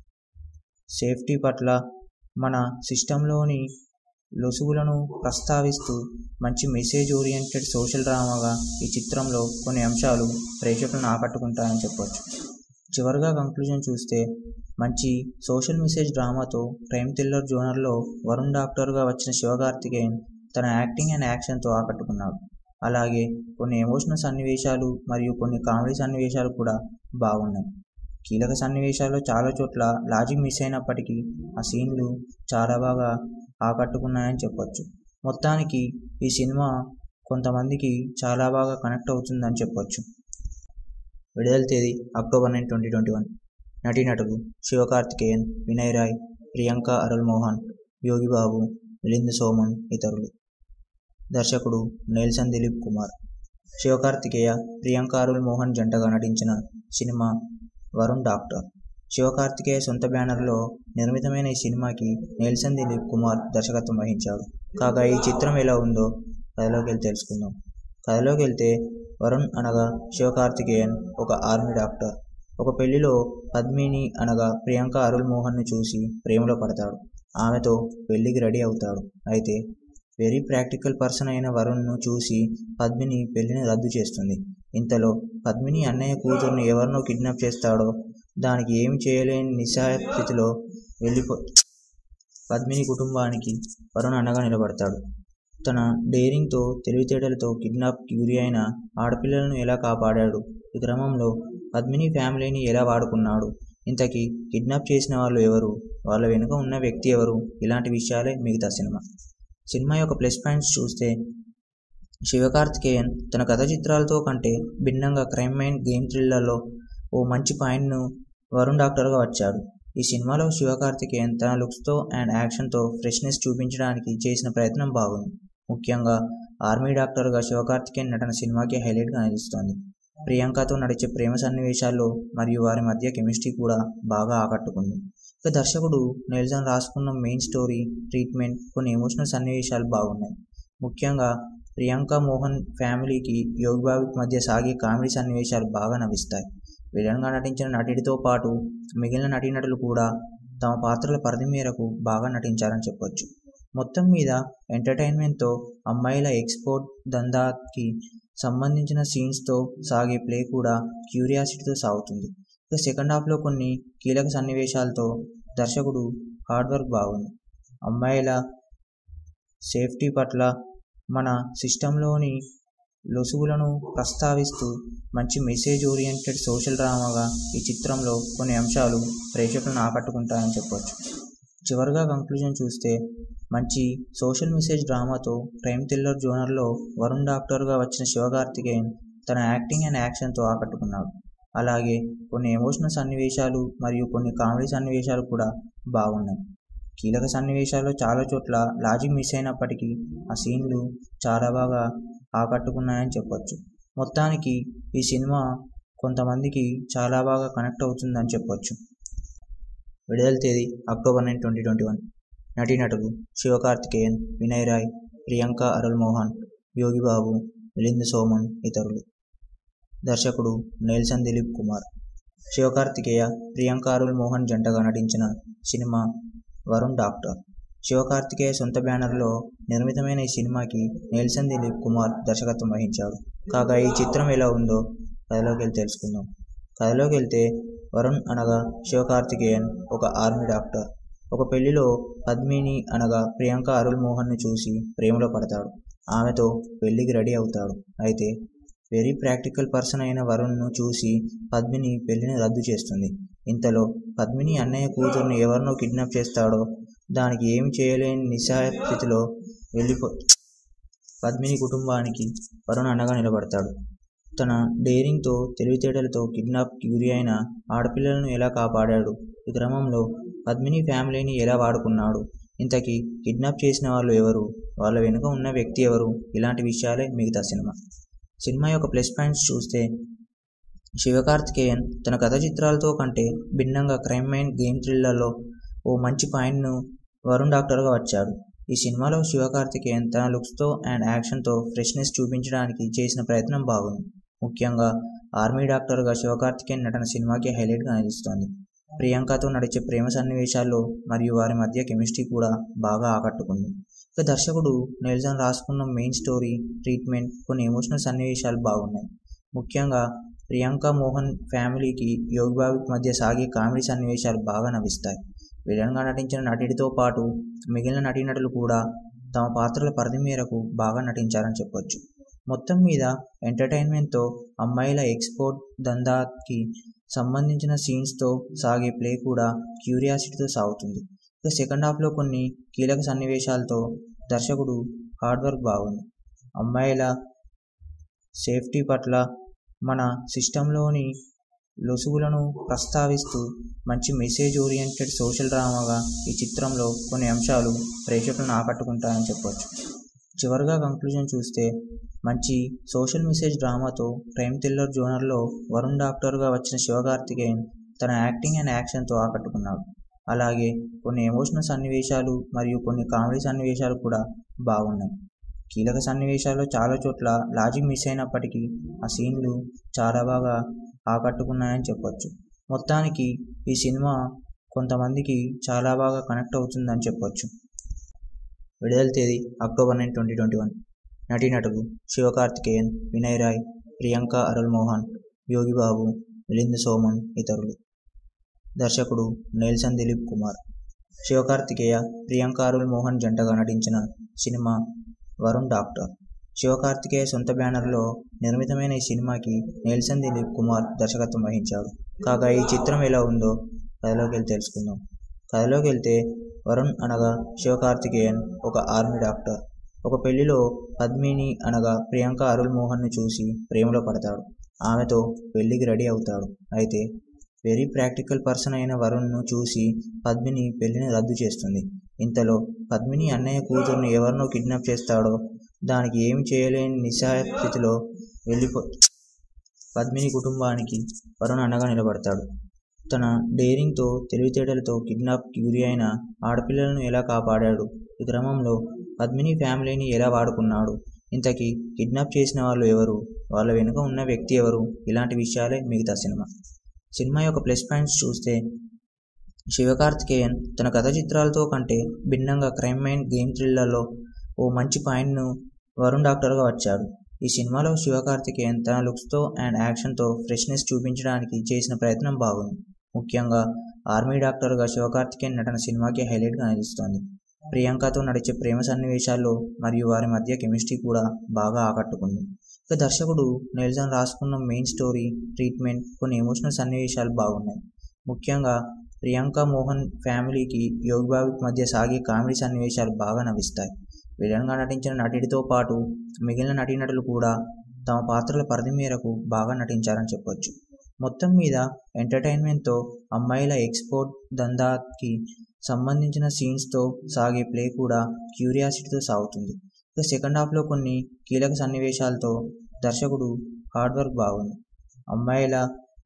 సేఫ్టీ పట్ల మన సిస్టంలోని లొసుగులను ప్రస్తావిస్తూ మంచి మెసేజ్ ఓరియంటెడ్ సోషల్ డ్రామాగా ఈ చిత్రంలో కొన్ని అంశాలు ప్రేక్షకులను ఆకట్టుకుంటాయని చెప్పొచ్చు. చివరిగా కంక్లూజన్ చూస్తే మంచి సోషల్ మెసేజ్ డ్రామాతో క్రైమ్ థ్రిల్లర్ జోనర్లో వరుణ్ డాక్టర్గా వచ్చిన శివకార్తికేయన్ తన యాక్టింగ్ అండ్ యాక్షన్తో ఆకట్టుకున్నాడు. అలాగే కొన్ని ఎమోషనల్ సన్నివేశాలు మరియు కొన్ని కామెడీ సన్నివేశాలు కూడా బాగున్నాయి. కీలక సన్నివేశాల్లో చాలా చోట్ల లాజిక్ మిస్ అయినప్పటికీ ఆ సీన్లు చాలా బాగా ఆకట్టుకున్నాయని చెప్పొచ్చు. మొత్తానికి ఈ సినిమా కొంతమందికి చాలా బాగా కనెక్ట్ అవుతుందని చెప్పొచ్చు. విడుదల తేదీ October nine twenty twenty one నటీనటులు శివకార్తికేయన్, వినయ్ రాయ్, ప్రియాంక అరుల్ మోహన్, యోగి బాబు, మిలింద్ సోమన్ ఇతరులు. దర్శకుడు నెల్సన్ దిలీప్ కుమార్. శివకార్తికేయ, ప్రియాంక అరుల్ మోహన్ జంటగా నటించిన సినిమా వరుణ్ డాక్టర్. శివకార్తికేయ సొంత బ్యానర్లో నిర్మితమైన ఈ సినిమాకి నెల్సన్ దిలీప్ కుమార్ దర్శకత్వం వహించాడు. కాగా ఈ చిత్రం ఎలా ఉందో కథలోకి వెళ్ళి తెలుసుకుందాం. కథలోకి వెళ్తే వరుణ్ అనగా శివకార్తికేయన్ ఒక ఆర్మీ డాక్టర్. ఒక పెళ్లిలో పద్మిని అనగా ప్రియాంక అరుల్ మోహన్ను చూసి ప్రేమలో పడతాడు. ఆమెతో పెళ్లికి రెడీ అవుతాడు. అయితే వెరీ ప్రాక్టికల్ పర్సన్ అయిన వరుణ్ను చూసి పద్మిని పెళ్లిని రద్దు చేస్తుంది. ఇంతలో పద్మిని అన్నయ్య కూతుర్ని ఎవరినో కిడ్నాప్ చేస్తాడో దానికి ఏమి చేయలేని నిస్సహాయ స్థితిలో వెళ్ళిపో పద్మిని కుటుంబానికి వరుణ్ అండగా నిలబడతాడు. తన డేరింగ్తో తెలివితేటలతో కిడ్నాప్కి గురి అయిన ఆడపిల్లలను ఎలా కాపాడాడు, ఈ క్రమంలో పద్మిని ఫ్యామిలీని ఎలా వాడుకున్నాడు, ఇంతకీ కిడ్నాప్ చేసిన వాళ్ళు ఎవరు, వాళ్ళ వెనుక ఉన్న వ్యక్తి ఎవరు, ఇలాంటి విషయాలే మిగతా సినిమా. సినిమా యొక్క ప్లస్ పాయింట్స్ చూస్తే శివకార్తికేయన్ తన కథ చిత్రాలతో కంటే భిన్నంగా క్రైమ్ అండ్ గేమ్ థ్రిల్లర్లో ఓ మంచి పాయింట్ను వరుణ్ డాక్టర్గా వచ్చాడు. ఈ సినిమాలో శివకార్తికేయన్ తన లుక్స్తో అండ్ యాక్షన్తో ఫ్రెష్నెస్ చూపించడానికి చేసిన ప్రయత్నం బాగుంది. ముఖ్యంగా ఆర్మీ డాక్టర్గా శివకార్తికేయన్ నటన సినిమాకి హైలైట్గా నిలుస్తోంది. ప్రియాంకతో నడిచే ప్రేమ సన్నివేశాల్లో మరియు వారి మధ్య కెమిస్ట్రీ కూడా బాగా ఆకట్టుకుంది. ఇక దర్శకుడు నెల్సన్ రాసుకున్న మెయిన్ స్టోరీ, ట్రీట్మెంట్, కొన్ని ఎమోషనల్ సన్నివేశాలు బాగున్నాయి. ముఖ్యంగా ప్రియాంక మోహన్ ఫ్యామిలీకి యోగి బాబుకి మధ్య సాగే కామెడీ సన్నివేశాలు బాగా నవ్విస్తాయి. విలన్గా నటించిన నటుడితో పాటు మిగిలిన నటీనటులు కూడా తమ పాత్రల పరిధి మేరకు బాగా నటించారని చెప్పొచ్చు. మొత్తం మీద ఎంటర్టైన్మెంట్తో అమ్మాయిల ఎక్స్పోర్ట్ దందాకి సంబంధించిన సీన్స్తో సాగే ప్లే కూడా క్యూరియాసిటీతో సాగుతుంది. ఇక సెకండ్ హాఫ్లో కొన్ని కీలక సన్నివేశాలతో దర్శకుడు హార్డ్ వర్క్ బాగుంది. అమ్మాయిల సేఫ్టీ పట్ల మన సిస్టంలోని లొసుగులను ప్రస్తావిస్తూ మంచి మెసేజ్ ఓరియంటెడ్ సోషల్ డ్రామాగా ఈ చిత్రంలో కొన్ని అంశాలు ప్రేక్షకులను ఆకట్టుకుంటాయని చెప్పొచ్చు. చివరిగా కంక్లూజన్ చూస్తే మంచి సోషల్ మెసేజ్ డ్రామాతో క్రైమ్ థ్రిల్లర్ జోనర్లో వరుణ్ డాక్టర్గా వచ్చిన శివకార్తికేయన్ తన యాక్టింగ్ అండ్ యాక్షన్తో ఆకట్టుకున్నాడు. అలాగే కొన్ని ఎమోషనల్ సన్నివేశాలు మరియు కొన్ని కామెడీ సన్నివేశాలు కూడా బాగున్నాయి. కీలక సన్నివేశాల్లో చాలా చోట్ల లాజిక్ మిస్ అయినప్పటికీ ఆ సీన్లు చాలా బాగా ఆకట్టుకున్నాయని చెప్పొచ్చు. మొత్తానికి ఈ సినిమా కొంతమందికి చాలా బాగా కనెక్ట్ అవుతుందని చెప్పొచ్చు. విడుదల తేదీ October nine twenty twenty one నటీనటులు శివకార్తికేయన్, వినయ్ రాయ్, ప్రియాంక అరుల్ మోహన్, యోగిబాబు, మిలింద్ సోమన్ ఇతరులు. దర్శకుడు నెల్సన్ దిలీప్ కుమార్. శివకార్తికేయ, ప్రియాంక అరుల్ మోహన్ జంటగా నటించిన సినిమా వరుణ్ డాక్టర్. శివకార్తికేయ సొంత బ్యానర్లో నిర్మితమైన ఈ సినిమాకి నెల్సన్ దిలీప్ కుమార్ దర్శకత్వం వహించాడు. కాగా ఈ చిత్రం ఎలా ఉందో కథలోకి వెళ్ళి తెలుసుకుందాం. కథలోకి వెళ్తే వరుణ్ అనగా శివకార్తికేయన్ ఒక ఆర్మీ డాక్టర్. ఒక పెళ్లిలో పద్మిని అనగా ప్రియాంక అరుల్ మోహన్ను చూసి ప్రేమలో పడతాడు. ఆమెతో పెళ్లికి రెడీ అవుతాడు. అయితే వెరీ ప్రాక్టికల్ పర్సన్ అయిన వరుణ్ను చూసి పద్మిని పెళ్లిని రద్దు చేస్తుంది. ఇంతలో పద్మిని అన్నయ్య కూతుర్ని ఎవరినో కిడ్నాప్ చేస్తాడో దానికి ఏమి చేయలేని నిస్సహాయ స్థితిలో వెళ్ళిపో పద్మిని కుటుంబానికి వరుణ్ అండగా నిలబడతాడు. తన డేరింగ్తో, తెలివితేటలతో కిడ్నాప్కి గురి అయిన ఆడపిల్లలను ఎలా కాపాడాడు, ఈ క్రమంలో పద్మిని ఫ్యామిలీని ఎలా వాడుకున్నాడు, ఇంతకీ కిడ్నాప్ చేసిన వాళ్ళు ఎవరు, వాళ్ళ వెనుక ఉన్న వ్యక్తి ఎవరు, ఇలాంటి విషయాలే మిగతా సినిమా. సినిమా యొక్క ప్లస్ పాయింట్స్ చూస్తే శివకార్తికేయన్ తన కథ చిత్రాలతో కంటే భిన్నంగా క్రైమ్ మైండ్ గేమ్ థ్రిల్లర్లో ఓ మంచి పాయింట్ను వరుణ్ డాక్టర్గా వచ్చాడు. ఈ సినిమాలో శివకార్తికేయన్ తన లుక్స్తో అండ్ యాక్షన్తో ఫ్రెష్నెస్ చూపించడానికి చేసిన ప్రయత్నం బాగుంది. ముఖ్యంగా ఆర్మీ డాక్టర్గా శివకార్తికేయన్ నటన సినిమాకి హైలైట్గా నిలుస్తోంది. ప్రియాంకతో నడిచే ప్రేమ సన్నివేశాల్లో మరియు వారి మధ్య కెమిస్ట్రీ కూడా బాగా ఆకట్టుకుంది. ఇక దర్శకుడు నెల్సన్ రాసుకున్న మెయిన్ స్టోరీ, ట్రీట్మెంట్, కొన్ని ఎమోషనల్ సన్నివేశాలు బాగున్నాయి. ముఖ్యంగా ప్రియాంక మోహన్ ఫ్యామిలీకి యోగిబాబుకి మధ్య సాగే కామెడీ సన్నివేశాలు బాగా నవ్విస్తాయి. విలన్గా నటించిన నటుడితో పాటు మిగిలిన నటీనటులు కూడా తమ పాత్రల పరిధి మేరకు బాగా నటించారని చెప్పొచ్చు. మొత్తం మీద ఎంటర్టైన్మెంట్తో, అమ్మాయిల ఎక్స్పోర్ట్ దందాకి సంబంధించిన సీన్స్తో సాగే ప్లే కూడా క్యూరియాసిటీతో సాగుతుంది. ఇక సెకండ్ హాఫ్లో కొన్ని కీలక సన్నివేశాలతో దర్శకుడు హార్డ్ వర్క్ బాగుంది. అమ్మాయిల సేఫ్టీ పట్ల మన సిస్టంలోని లొసుగులను ప్రస్తావిస్తూ మంచి మెసేజ్ ఓరియంటెడ్ సోషల్ డ్రామాగా ఈ చిత్రంలో కొన్ని అంశాలు ప్రేక్షకులను ఆకట్టుకుంటాయని చెప్పొచ్చు. చివరిగా కంక్లూజన్ చూస్తే మంచి సోషల్ మెసేజ్ డ్రామాతో క్రైమ్ థ్రిల్లర్ జోనర్లో వరుణ్ డాక్టర్గా వచ్చిన శివకార్తికేయన్ తన యాక్టింగ్ అండ్ యాక్షన్తో ఆకట్టుకున్నాడు. అలాగే కొన్ని ఎమోషనల్ సన్నివేశాలు మరియు కొన్ని కామెడీ సన్నివేశాలు కూడా బాగున్నాయి. కీలక సన్నివేశాల్లో చాలా చోట్ల లాజిక్ మిస్ అయినప్పటికీ ఆ సీన్లు చాలా బాగా ఆకట్టుకున్నాయని చెప్పొచ్చు. మొత్తానికి ఈ సినిమా కొంతమందికి చాలా బాగా కనెక్ట్ అవుతుందని చెప్పొచ్చు. విడుదల తేదీ October nine twenty twenty one నటీనటులు శివకార్తికేయన్, వినయ్ రాయ్, ప్రియాంక అరుల్ మోహన్, యోగిబాబు, మిలింద్ సోమన్ ఇతరులు. దర్శకుడు నెల్సన్ దిలీప్ కుమార్. శివకార్తికేయ, ప్రియాంక అరుల్ మోహన్ జంటగా నటించిన సినిమా వరుణ్ డాక్టర్. శివకార్తికేయ సొంత బ్యానర్లో నిర్మితమైన ఈ సినిమాకి నెల్సన్ దిలీప్ కుమార్ దర్శకత్వం వహించాడు. కాగా ఈ చిత్రం ఎలా ఉందో కథలోకి వెళ్ళి తెలుసుకుందాం. కథలోకి వెళ్తే వరుణ్ అనగా శివకార్తికేయన్ ఒక ఆర్మీ డాక్టర్. ఒక పెళ్లిలో పద్మిని అనగా ప్రియాంక అరుల్ మోహన్ను చూసి ప్రేమలో పడతాడు. ఆమెతో పెళ్లికి రెడీ అవుతాడు. అయితే వెరీ ప్రాక్టికల్ పర్సన్ అయిన వరుణ్ను చూసి పద్మిని పెళ్లిని రద్దు చేస్తుంది. ఇంతలో పద్మిని అన్నయ్య కూతుర్ని ఎవరినో కిడ్నాప్ చేస్తాడో దానికి ఏమి చేయలేని నిస్సహాయ స్థితిలో వెళ్ళిపో పద్మిని కుటుంబానికి వరుణ్ అండగా నిలబడతాడు. తన డేరింగ్తో, తెలివితేటలతో కిడ్నాప్కి గురి అయిన ఆడపిల్లలను ఎలా కాపాడాడు, ఈ క్రమంలో పద్మిని ఫ్యామిలీని ఎలా వాడుకున్నాడు, ఇంతకీ కిడ్నాప్ చేసిన వాళ్ళు ఎవరు, వాళ్ళ వెనుక ఉన్న వ్యక్తి ఎవరు, ఇలాంటి విషయాలే మిగతా సినిమా. సినిమా యొక్క ప్లస్ పాయింట్స్ చూస్తే శివకార్తికేయన్ తన కథ చిత్రాలతో కంటే భిన్నంగా క్రైమ్ మైండ్ గేమ్ థ్రిల్లర్లో ఓ మంచి పాయింట్ను వరుణ్ డాక్టర్గా వచ్చాడు. ఈ సినిమాలో శివకార్తికేయన్ తన లుక్స్తో అండ్ యాక్షన్తో ఫ్రెష్నెస్ చూపించడానికి చేసిన ప్రయత్నం బాగుంది. ముఖ్యంగా ఆర్మీ డాక్టర్గా శివకార్తికేయన్ నటన సినిమాకి హైలైట్గా నిలుస్తోంది. ప్రియాంకతో నడిచే ప్రేమ సన్నివేశాల్లో మరియు వారి మధ్య కెమిస్ట్రీ కూడా బాగా ఆకట్టుకుంది. ఇక దర్శకుడు నెల్సన్ రాసుకున్న మెయిన్ స్టోరీ, ట్రీట్మెంట్, కొన్ని ఎమోషనల్ సన్నివేశాలు బాగున్నాయి. ముఖ్యంగా ప్రియాంక మోహన్ ఫ్యామిలీకి యోగిబాబుకి మధ్య సాగే కామెడీ సన్నివేశాలు బాగా నవ్విస్తాయి. విలన్గా నటించిన నటుడితో పాటు మిగిలిన నటీనటులు కూడా తమ పాత్రల పరిధి మేరకు బాగా నటించారని చెప్పొచ్చు. మొత్తం మీద ఎంటర్టైన్మెంట్తో, అమ్మాయిల ఎక్స్పోర్ట్ దందాకి సంబంధించిన సీన్స్తో సాగే ప్లే కూడా క్యూరియాసిటీతో సాగుతుంది. ఇక సెకండ్ హాఫ్లో కొన్ని కీలక సన్నివేశాలతో దర్శకుడు హార్డ్ వర్క్ బాగుంది. అమ్మాయిల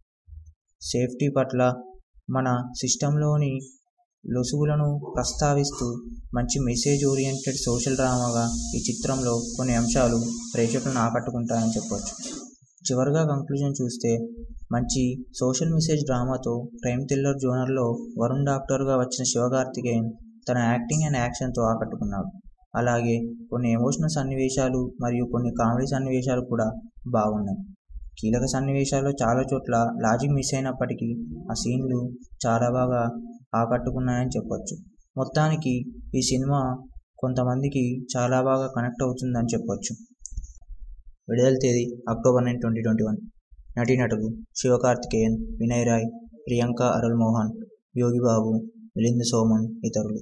సేఫ్టీ పట్ల మన సిస్టంలోని లొసుగులను ప్రస్తావిస్తూ మంచి మెసేజ్ ఓరియంటెడ్ సోషల్ డ్రామాగా ఈ చిత్రంలో కొన్ని అంశాలు ప్రేక్షకులను ఆకట్టుకుంటాయని చెప్పొచ్చు. చివరిగా కంక్లూజన్ చూస్తే మంచి సోషల్ మెసేజ్ డ్రామాతో క్రైమ్ థ్రిల్లర్ జోనర్లో వరుణ్ డాక్టర్గా వచ్చిన శివకార్తికేయన్ తన యాక్టింగ్ అండ్ యాక్షన్తో ఆకట్టుకున్నాడు. అలాగే కొన్ని ఎమోషనల్ సన్నివేశాలు మరియు కొన్ని కామెడీ సన్నివేశాలు కూడా బాగున్నాయి. కీలక సన్నివేశాల్లో చాలా చోట్ల లాజిక్ మిస్ అయినప్పటికీ ఆ సీన్లు చాలా బాగా ఆకట్టుకున్నాయని చెప్పొచ్చు. మొత్తానికి ఈ సినిమా కొంతమందికి చాలా బాగా కనెక్ట్ అవుతుందని చెప్పొచ్చు. విడుదల తేదీ October nine twenty twenty one నటీనటులు శివకార్తికేయన్, వినయ్ రాయ్, ప్రియాంక అరుల్ మోహన్, యోగిబాబు, మిలింద్ సోమన్ ఇతరులు.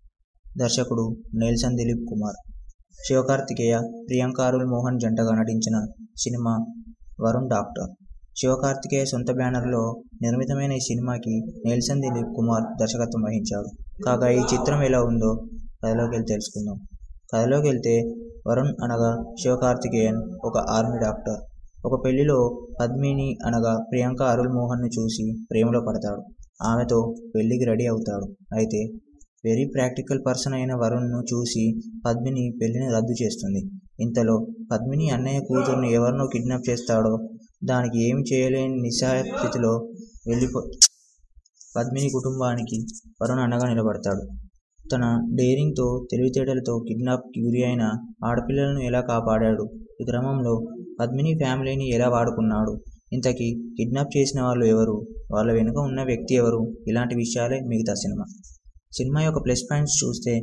దర్శకుడు నెల్సన్ దిలీప్ కుమార్. శివకార్తికేయ, ప్రియాంక అరుల్ మోహన్ జంటగా నటించిన సినిమా వరుణ్ డాక్టర్. శివకార్తికేయ సొంత బ్యానర్లో నిర్మితమైన ఈ సినిమాకి నెల్సన్ దిలీప్ కుమార్ దర్శకత్వం వహించాడు. కాగా ఈ చిత్రం ఎలా ఉందో కథలోకి వెళ్ళి తెలుసుకుందాం. కథలోకి వెళ్తే వరుణ్ అనగా శివకార్తికేయన్ ఒక ఆర్మీ డాక్టర్. ఒక పెళ్లిలో పద్మిని అనగా ప్రియాంక అరుల్ మోహన్ను చూసి ప్రేమలో పడతాడు. ఆమెతో పెళ్లికి రెడీ అవుతాడు. అయితే వెరీ ప్రాక్టికల్ పర్సన్ అయిన వరుణ్ను చూసి పద్మిని పెళ్లిని రద్దు చేస్తుంది. ఇంతలో పద్మిని అన్నయ్య కూతుర్ని ఎవరినో కిడ్నాప్ చేస్తాడో దానికి ఏమి చేయలేని నిస్సహాయ స్థితిలో వెళ్ళిపో పద్మిని కుటుంబానికి వరుణ్ అండగా నిలబడతాడు. తన డేరింగ్తో, తెలివితేటలతో కిడ్నాప్కి గురి అయిన ఆడపిల్లలను ఎలా కాపాడాడు, ఈ క్రమంలో పద్మిని ఫ్యామిలీని ఎలా వాడుకున్నాడు, ఇంతకీ కిడ్నాప్ చేసిన వాళ్ళు ఎవరు, వాళ్ళ వెనుక ఉన్న వ్యక్తి ఎవరు, ఇలాంటి విషయాలే మిగతా సినిమా. సినిమా యొక్క ప్లస్ పాయింట్స్ చూస్తే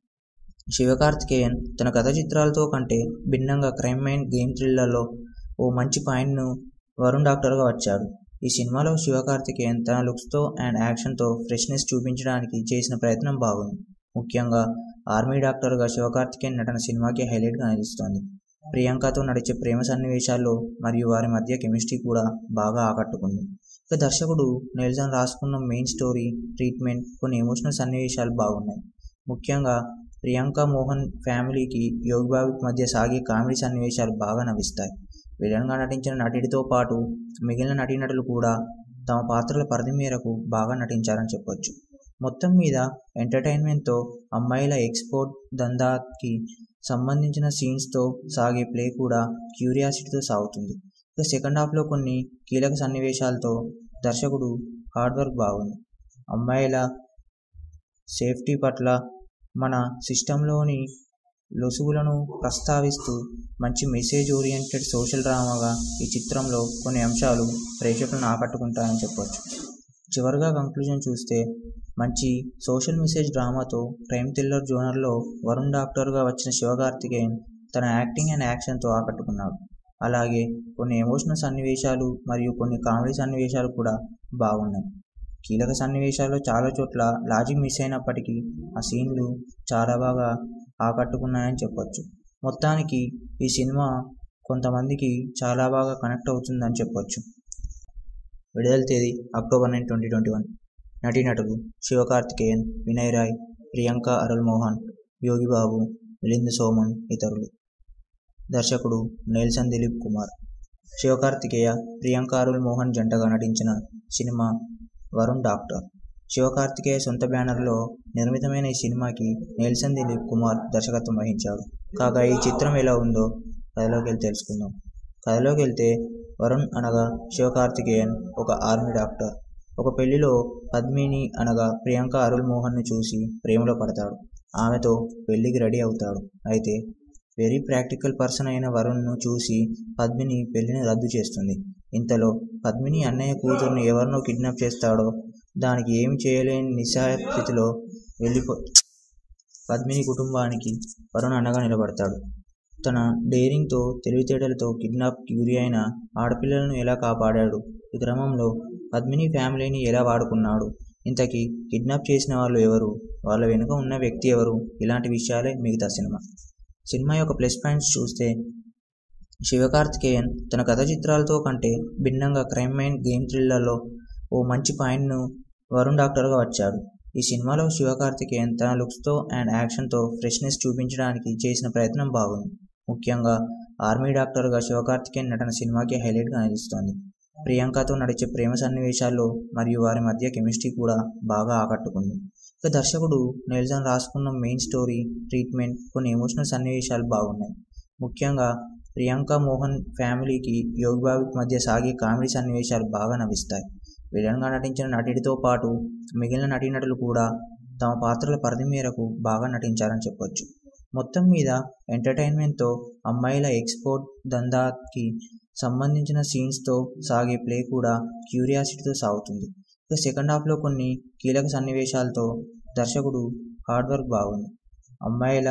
శివకార్తికేయన్ తన కథ చిత్రాలతో కంటే భిన్నంగా క్రైమ్ అండ్ గేమ్ థ్రిల్లర్లో ఓ మంచి పాయింట్ను వరుణ్ డాక్టర్గా వచ్చాడు. ఈ సినిమాలో శివకార్తికేయన్ తన లుక్స్తో అండ్ యాక్షన్తో ఫ్రెష్నెస్ చూపించడానికి చేసిన ప్రయత్నం బాగుంది. ముఖ్యంగా ఆర్మీ డాక్టర్గా శివకార్తికేయన్ నటన సినిమాకి హైలైట్గా నిలుస్తోంది. ప్రియాంకతో నడిచే ప్రేమ సన్నివేశాల్లో మరియు వారి మధ్య కెమిస్ట్రీ కూడా బాగా ఆకట్టుకుంది. ఇక దర్శకుడు నెల్సన్ రాసుకున్న మెయిన్ స్టోరీ, ట్రీట్మెంట్, కొన్ని ఎమోషనల్ సన్నివేశాలు బాగున్నాయి. ముఖ్యంగా ప్రియాంక మోహన్ ఫ్యామిలీకి యోగిబాబుకి మధ్య సాగే కామెడీ సన్నివేశాలు బాగా నవ్విస్తాయి. విలన్గా నటించిన నటుడితో పాటు మిగిలిన నటీనటులు కూడా తమ పాత్రల పరిధి మేరకు బాగా నటించారని చెప్పొచ్చు. మొత్తం మీద ఎంటర్టైన్మెంట్తో, అమ్మాయిల ఎక్స్పోర్ట్ దందాకి సంబంధించిన సీన్స్తో సాగే ప్లే కూడా క్యూరియాసిటీతో సాగుతుంది. ఇక సెకండ్ హాఫ్లో కొన్ని కీలక సన్నివేశాలతో దర్శకుడు హార్డ్ వర్క్ బాగుంది. అమ్మాయిల సేఫ్టీ పట్ల మన సిస్టంలోని లొసుగులను ప్రస్తావిస్తూ మంచి మెసేజ్ ఓరియంటెడ్ సోషల్ డ్రామాగా ఈ చిత్రంలో కొన్ని అంశాలు ప్రేక్షకులను ఆకట్టుకుంటాయని చెప్పొచ్చు. చివరిగా కంక్లూజన్ చూస్తే మంచి సోషల్ మెసేజ్ డ్రామాతో క్రైమ్ థ్రిల్లర్ జోనర్లో వరుణ్ డాక్టర్గా వచ్చిన శివకార్తికేయన్ తన యాక్టింగ్ అండ్ యాక్షన్తో ఆకట్టుకున్నాడు. అలాగే కొన్ని ఎమోషనల్ సన్నివేశాలు మరియు కొన్ని కామెడీ సన్నివేశాలు కూడా బాగున్నాయి. కీలక సన్నివేశాల్లో చాలా చోట్ల లాజిక్ మిస్ అయినప్పటికీ ఆ సీన్లు చాలా బాగా ఆకట్టుకున్నాయని చెప్పొచ్చు. మొత్తానికి ఈ సినిమా కొంతమందికి చాలా బాగా కనెక్ట్ అవుతుందని చెప్పొచ్చు. విడుదల తేదీ October nine twenty twenty one నటీనటులు శివకార్తికేయన్, వినయ్ రాయ్, ప్రియాంక అరుల్ మోహన్, యోగిబాబు, మిలింద్ సోమన్ ఇతరులు. దర్శకుడు నెల్సన్ దిలీప్ కుమార్. శివకార్తికేయ, ప్రియాంక అరుల్ మోహన్ జంటగా నటించిన సినిమా వరుణ్ డాక్టర్. శివకార్తికేయ సొంత బ్యానర్లో నిర్మితమైన ఈ సినిమాకి నెల్సన్ దిలీప్ కుమార్ దర్శకత్వం వహించాడు. కాగా ఈ చిత్రం ఎలా ఉందో కథలోకి వెళ్ళి తెలుసుకుందాం. కథలోకి వెళ్తే వరుణ్ అనగా శివకార్తికేయన్ ఒక ఆర్మీ డాక్టర్. ఒక పెళ్లిలో పద్మిని అనగా ప్రియాంక అరుల్ మోహన్ను చూసి ప్రేమలో పడతాడు. ఆమెతో పెళ్లికి రెడీ అవుతాడు. అయితే వెరీ ప్రాక్టికల్ పర్సన్ అయిన వరుణ్ను చూసి పద్మిని పెళ్లిని రద్దు చేస్తుంది. ఇంతలో పద్మిని అన్నయ్య కూతుర్ని ఎవరినో కిడ్నాప్ చేస్తాడో దానికి ఏమి చేయలేని నిస్సహాయ స్థితిలో వెళ్ళిపో పద్మిని కుటుంబానికి వరుణ్ అండగా నిలబడతాడు. తన డేరింగ్తో, తెలివితేటలతో కిడ్నాప్కి గురి అయిన ఆడపిల్లలను ఎలా కాపాడాడు, ఈ క్రమంలో పద్మిని ఫ్యామిలీని ఎలా వాడుకున్నాడు, ఇంతకీ కిడ్నాప్ చేసిన వాళ్ళు ఎవరు, వాళ్ళ వెనుక ఉన్న వ్యక్తి ఎవరు, ఇలాంటి విషయాలే మిగతా సినిమా. సినిమా యొక్క ప్లస్ పాయింట్స్ చూస్తే శివకార్తికేయన్ తన కథ చిత్రాలతో కంటే భిన్నంగా క్రైమ్ అండ్ గేమ్ థ్రిల్లర్లో ఓ మంచి పాయింట్ను వరుణ్ డాక్టర్గా వచ్చాడు. ఈ సినిమాలో శివకార్తికేయన్ తన లుక్స్తో అండ్ యాక్షన్తో ఫ్రెష్నెస్ చూపించడానికి చేసిన ప్రయత్నం బాగుంది. ముఖ్యంగా ఆర్మీ డాక్టర్గా శివకార్తికేయన్ నటన సినిమాకి హైలైట్గా నిలుస్తోంది. ప్రియాంకతో నడిచే ప్రేమ సన్నివేశాల్లో మరియు వారి మధ్య కెమిస్ట్రీ కూడా బాగా ఆకట్టుకుంది. ఇక దర్శకుడు నెల్సన్ రాసుకున్న మెయిన్ స్టోరీ, ట్రీట్మెంట్, కొన్ని ఎమోషనల్ సన్నివేశాలు బాగున్నాయి. ముఖ్యంగా ప్రియాంక మోహన్ ఫ్యామిలీకి యోగిబాబుకి మధ్య సాగే కామెడీ సన్నివేశాలు బాగా నవ్విస్తాయి. విలన్గా నటించిన నటుడితో పాటు మిగిలిన నటీనటులు కూడా తమ పాత్రల పరిధి మేరకు బాగా నటించారని చెప్పొచ్చు. మొత్తం మీద ఎంటర్టైన్మెంట్తో, అమ్మాయిల ఎక్స్పోర్ట్ దందాకి సంబంధించిన సీన్స్తో సాగే ప్లే కూడా క్యూరియాసిటీతో సాగుతుంది. ఇక సెకండ్ హాఫ్లో కొన్ని కీలక సన్నివేశాలతో దర్శకుడు హార్డ్ వర్క్ బాగుంది. అమ్మాయిల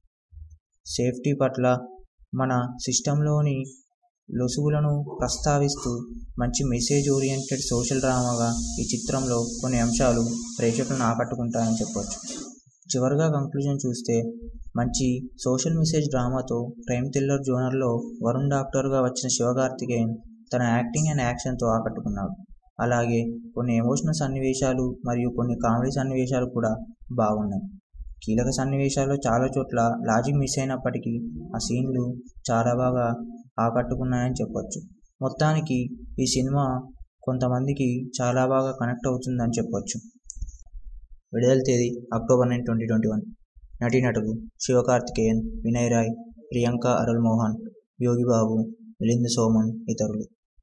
సేఫ్టీ పట్ల మన సిస్టంలోని లొసుగులను ప్రస్తావిస్తూ మంచి మెసేజ్ ఓరియంటెడ్ సోషల్ డ్రామాగా ఈ చిత్రంలో కొన్ని అంశాలు ప్రేక్షకులను ఆకట్టుకుంటాయని చెప్పొచ్చు. చివరిగా కంక్లూజన్ చూస్తే మంచి సోషల్ మెసేజ్ డ్రామాతో క్రైమ్ థ్రిల్లర్ జోనర్లో వరుణ్ డాక్టర్గా వచ్చిన శివకార్తికేయన్ తన యాక్టింగ్ అండ్ యాక్షన్తో ఆకట్టుకున్నాడు. అలాగే కొన్ని ఎమోషనల్ సన్నివేశాలు మరియు కొన్ని కామెడీ సన్నివేశాలు కూడా బాగున్నాయి. కీలక సన్నివేశాల్లో చాలా చోట్ల లాజిక్ మిస్ అయినప్పటికీ ఆ సీన్లు చాలా బాగా ఆకట్టుకున్నాయని చెప్పొచ్చు. మొత్తానికి ఈ సినిమా కొంతమందికి చాలా బాగా కనెక్ట్ అవుతుందని చెప్పొచ్చు. విడుదల తేదీ October nine twenty twenty one నటీనటులు శివకార్తికేయన్, వినయ్ రాయ్, ప్రియాంక అరుల్ మోహన్, యోగిబాబు, మిలింద్ సోమన్ ఇతరులు.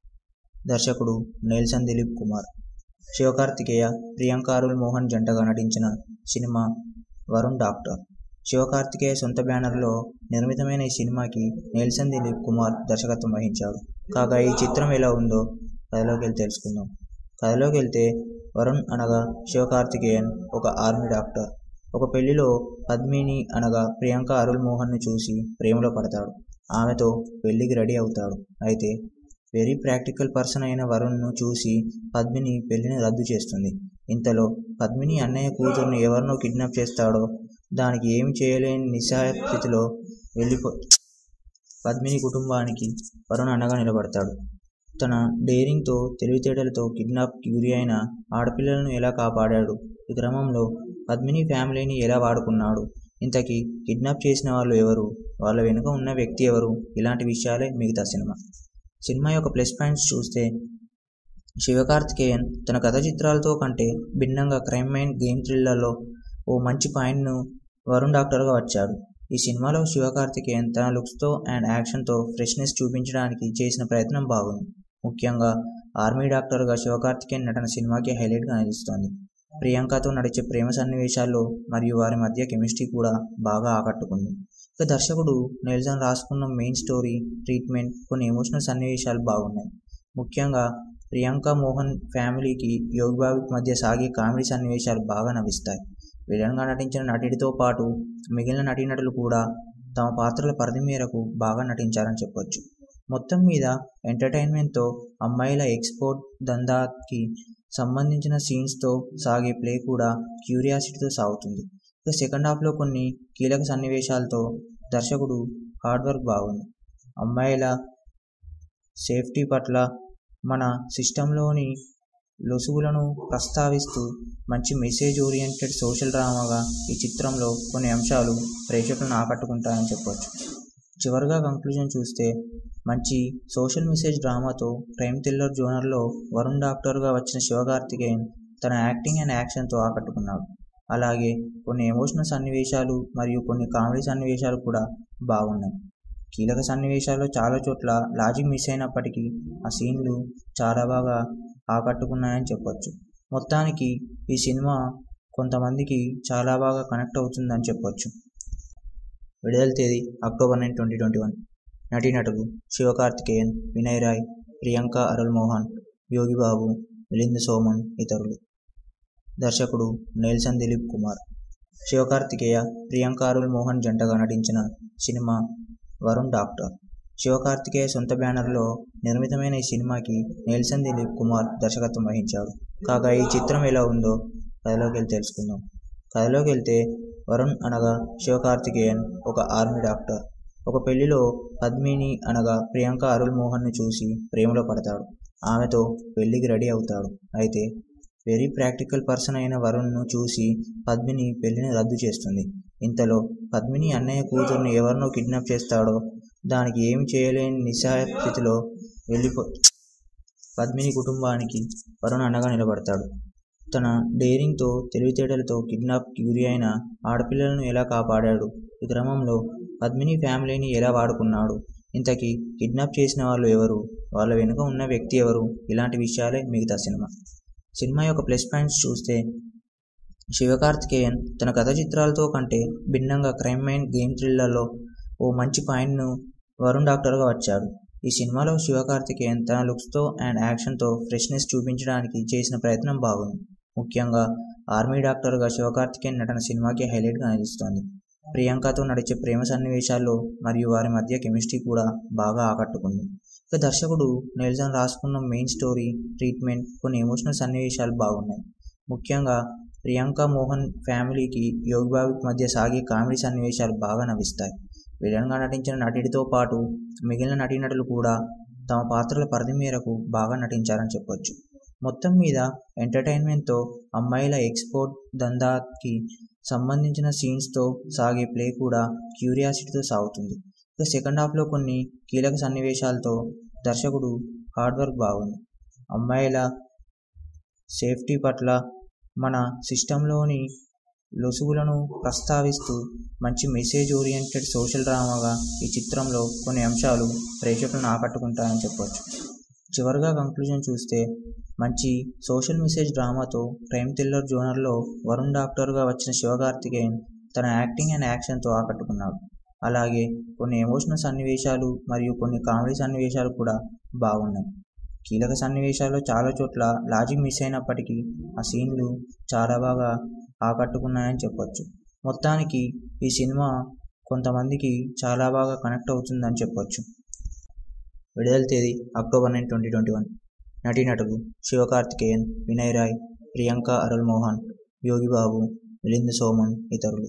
దర్శకుడు నెల్సన్ దిలీప్ కుమార్. శివకార్తికేయ, ప్రియాంక అరుల్ మోహన్ జంటగా నటించిన సినిమా వరుణ్ డాక్టర్. శివకార్తికేయ సొంత బ్యానర్లో నిర్మితమైన ఈ సినిమాకి నెల్సన్ దిలీప్ కుమార్ దర్శకత్వం వహించాడు. కాగా ఈ చిత్రం ఎలా ఉందో కథలోకి వెళ్ళి తెలుసుకుందాం. కథలోకి వెళ్తే వరుణ్ అనగా శివకార్తికేయన్ ఒక ఆర్మీ డాక్టర్. ఒక పెళ్లిలో పద్మిని అనగా ప్రియాంక అరుల్ మోహన్ను చూసి ప్రేమలో పడతాడు. ఆమెతో పెళ్లికి రెడీ అవుతాడు. అయితే వెరీ ప్రాక్టికల్ పర్సన్ అయిన వరుణ్ను చూసి పద్మిని పెళ్లిని రద్దు చేస్తుంది. ఇంతలో పద్మిని అన్నయ్య కూతుర్ని ఎవరినో కిడ్నాప్ చేస్తాడో దానికి ఏమి చేయలేని నిస్సహాయ స్థితిలో వెళ్ళిపో పద్మిని కుటుంబానికి వరుణ్ అండగా నిలబడతాడు. తన డేరింగ్తో, తెలివితేటలతో కిడ్నాప్కి గురి అయిన ఆడపిల్లలను ఎలా కాపాడాడు, ఈ క్రమంలో పద్మిని ఫ్యామిలీని ఎలా వాడుకున్నాడు, ఇంతకీ కిడ్నాప్ చేసిన వాళ్ళు ఎవరు, వాళ్ళ వెనుక ఉన్న వ్యక్తి ఎవరు, ఇలాంటి విషయాలే మిగతా సినిమా. సినిమా యొక్క ప్లస్ పాయింట్స్ చూస్తే శివకార్తికేయన్ తన కథ చిత్రాలతో కంటే భిన్నంగా క్రైమ్ మైండ్ గేమ్ థ్రిల్లర్లో ఓ మంచి పాయింట్ను వరుణ్ డాక్టర్గా వచ్చాడు. ఈ సినిమాలో శివకార్తికేయన్ తన లుక్స్తో అండ్ యాక్షన్తో ఫ్రెష్నెస్ చూపించడానికి చేసిన ప్రయత్నం బాగుంది. ముఖ్యంగా ఆర్మీ డాక్టర్గా శివకార్తికేయన్ నటన సినిమాకి హైలైట్గా నిలుస్తోంది. ప్రియాంకతో నడిచే ప్రేమ సన్నివేశాల్లో మరియు వారి మధ్య కెమిస్ట్రీ కూడా బాగా ఆకట్టుకుంది. ఇక దర్శకుడు నెల్సన్ రాసుకున్న మెయిన్ స్టోరీ, ట్రీట్మెంట్, కొన్ని ఎమోషనల్ సన్నివేశాలు బాగున్నాయి. ముఖ్యంగా ప్రియాంక మోహన్ ఫ్యామిలీకి యోగిబాబుకి మధ్య సాగే కామెడీ సన్నివేశాలు బాగా నవ్విస్తాయి. విలన్గా నటించిన నటుడితో పాటు మిగిలిన నటీనటులు కూడా తమ పాత్రల పరిధి మేరకు బాగా నటించారని చెప్పొచ్చు. మొత్తం మీద ఎంటర్టైన్మెంట్తో, అమ్మాయిల ఎక్స్పోర్ట్ దందాకి సంబంధించిన సీన్స్తో సాగే ప్లే కూడా క్యూరియాసిటీతో సాగుతుంది. ఇక సెకండ్ హాఫ్లో కొన్ని కీలక సన్నివేశాలతో దర్శకుడు హార్డ్ వర్క్ బాగుంది. అమ్మాయిల సేఫ్టీ పట్ల మన సిస్టంలోని లొసుగులను ప్రస్తావిస్తూ మంచి మెసేజ్ ఓరియంటెడ్ సోషల్ డ్రామాగా ఈ చిత్రంలో కొన్ని అంశాలు ప్రేక్షకులను ఆకట్టుకుంటాయని చెప్పొచ్చు. చివరిగా కంక్లూజన్ చూస్తే మంచి సోషల్ మెసేజ్ డ్రామాతో క్రైమ్ థ్రిల్లర్ జోనర్లో వరుణ్ డాక్టర్గా వచ్చిన శివకార్తికేయన్ తన యాక్టింగ్ అండ్ యాక్షన్తో ఆకట్టుకున్నాడు. అలాగే కొన్ని ఎమోషనల్ సన్నివేశాలు మరియు కొన్ని కామెడీ సన్నివేశాలు కూడా బాగున్నాయి. కీలక సన్నివేశాల్లో చాలా చోట్ల లాజిక్ మిస్ అయినప్పటికీ ఆ సీన్లు చాలా బాగా ఆకట్టుకున్నాయని చెప్పొచ్చు. మొత్తానికి ఈ సినిమా కొంతమందికి చాలా బాగా కనెక్ట్ అవుతుందని చెప్పొచ్చు. విడుదల తేదీ October nine twenty twenty one నటీనటులు శివకార్తికేయన్, వినయ్ రాయ్, ప్రియాంక అరుల్ మోహన్, యోగిబాబు, మిలింద్ సోమన్ ఇతరులు. దర్శకుడు నెల్సన్ దిలీప్ కుమార్. శివకార్తికేయ, ప్రియాంక అరుల్ మోహన్ జంటగా నటించిన సినిమా వరుణ్ డాక్టర్. శివకార్తికేయ సొంత బ్యానర్లో నిర్మితమైన ఈ సినిమాకి నెల్సన్ దిలీప్ కుమార్ దర్శకత్వం వహించాడు. కాగా ఈ చిత్రం ఎలా ఉందో కథలోకి వెళ్ళి తెలుసుకుందాం. కథలోకి వెళ్తే వరుణ్ అనగా శివకార్తికేయన్ ఒక ఆర్మీ డాక్టర్. ఒక పెళ్లిలో పద్మిని అనగా ప్రియాంక అరుల్ మోహన్ను చూసి ప్రేమలో పడతాడు. ఆమెతో పెళ్లికి రెడీ అవుతాడు. అయితే వెరీ ప్రాక్టికల్ పర్సన్ అయిన వరుణ్ను చూసి పద్మిని పెళ్లిని రద్దు చేస్తుంది. ఇంతలో పద్మిని అన్నయ్య కూతుర్ని ఎవరినో కిడ్నాప్ చేస్తాడో దానికి ఏమి చేయలేని నిస్సహాయ స్థితిలో వెళ్ళిపో పద్మిని కుటుంబానికి వరుణ్ అండగా నిలబడతాడు. తన డేరింగ్తో, తెలివితేటలతో కిడ్నాప్కి గురి అయిన ఆడపిల్లలను ఎలా కాపాడాడు, ఈ క్రమంలో పద్మిని ఫ్యామిలీని ఎలా వాడుకున్నాడు, ఇంతకీ కిడ్నాప్ చేసిన వాళ్ళు ఎవరు, వాళ్ళ వెనుక ఉన్న వ్యక్తి ఎవరు, ఇలాంటి విషయాలే మిగతా సినిమా. సినిమా యొక్క ప్లస్ పాయింట్స్ చూస్తే, శివకార్తికేయన్ తన కథ చిత్రాలతో కంటే భిన్నంగా క్రైమ్ మైండ్ గేమ్ థ్రిల్లర్లో ఓ మంచి పాయింట్ను వరుణ్ డాక్టర్గా వచ్చాడు. ఈ సినిమాలో శివకార్తికేయన్ తన లుక్స్తో అండ్ యాక్షన్తో ఫ్రెష్నెస్ చూపించడానికి చేసిన ప్రయత్నం బాగుంది. ముఖ్యంగా ఆర్మీ డాక్టర్గా శివకార్తికేయన్ నటన సినిమాకి హైలైట్గా నిలుస్తోంది. ప్రియాంకతో నడిచే ప్రేమ సన్నివేశాల్లో మరియు వారి మధ్య కెమిస్ట్రీ కూడా బాగా ఆకట్టుకుంది. ఇక దర్శకుడు నెల్సన్ రాసుకున్న మెయిన్ స్టోరీ, ట్రీట్మెంట్, కొన్ని ఎమోషనల్ సన్నివేశాలు బాగున్నాయి. ముఖ్యంగా ప్రియాంక మోహన్ ఫ్యామిలీకి యోగిబాబుకి మధ్య సాగే కామెడీ సన్నివేశాలు బాగా నవ్విస్తాయి. విలన్గా నటించిన నటుడితో పాటు మిగిలిన నటీనటులు కూడా తమ పాత్రల పరిధి మేరకు బాగా నటించారని చెప్పొచ్చు. మొత్తం మీద ఎంటర్టైన్మెంట్తో, అమ్మాయిల ఎక్స్పోర్ట్ దందాకి సంబంధించిన సీన్స్తో సాగే ప్లే కూడా క్యూరియాసిటీతో సాగుతుంది. ఇక సెకండ్ హాఫ్లో కొన్ని కీలక సన్నివేశాలతో దర్శకుడు హార్డ్ వర్క్ బాగుంది. అమ్మాయిల సేఫ్టీ పట్ల, మన సిస్టంలోని లొసుగులను ప్రస్తావిస్తూ మంచి మెసేజ్ ఓరియంటెడ్ సోషల్ డ్రామాగా ఈ చిత్రంలో కొన్ని అంశాలు ప్రేక్షకులను ఆకట్టుకుంటాయని చెప్పవచ్చు. చివరిగా కంక్లూజన్ చూస్తే, మంచి సోషల్ మెసేజ్ డ్రామాతో క్రైమ్ థ్రిల్లర్ జోనర్లో వరుణ్ డాక్టర్గా వచ్చిన శివకార్తికేయన్ తన యాక్టింగ్ అండ్ యాక్షన్తో ఆకట్టుకున్నాడు. అలాగే కొన్ని ఎమోషనల్ సన్నివేశాలు మరియు కొన్ని కామెడీ సన్నివేశాలు కూడా బాగున్నాయి. కీలక సన్నివేశాల్లో చాలా చోట్ల లాజిక్ మిస్ అయినప్పటికీ ఆ సీన్లు చాలా బాగా ఆకట్టుకున్నాయని చెప్పొచ్చు. మొత్తానికి ఈ సినిమా కొంతమందికి చాలా బాగా కనెక్ట్ అవుతుందని చెప్పొచ్చు. విడుదల తేదీ October nine twenty twenty one నటీనటులు శివకార్తికేయన్, వినయ్ రాయ్, ప్రియాంక అరుల్ మోహన్, యోగిబాబు, మిలింద్ సోమన్ ఇతరులు.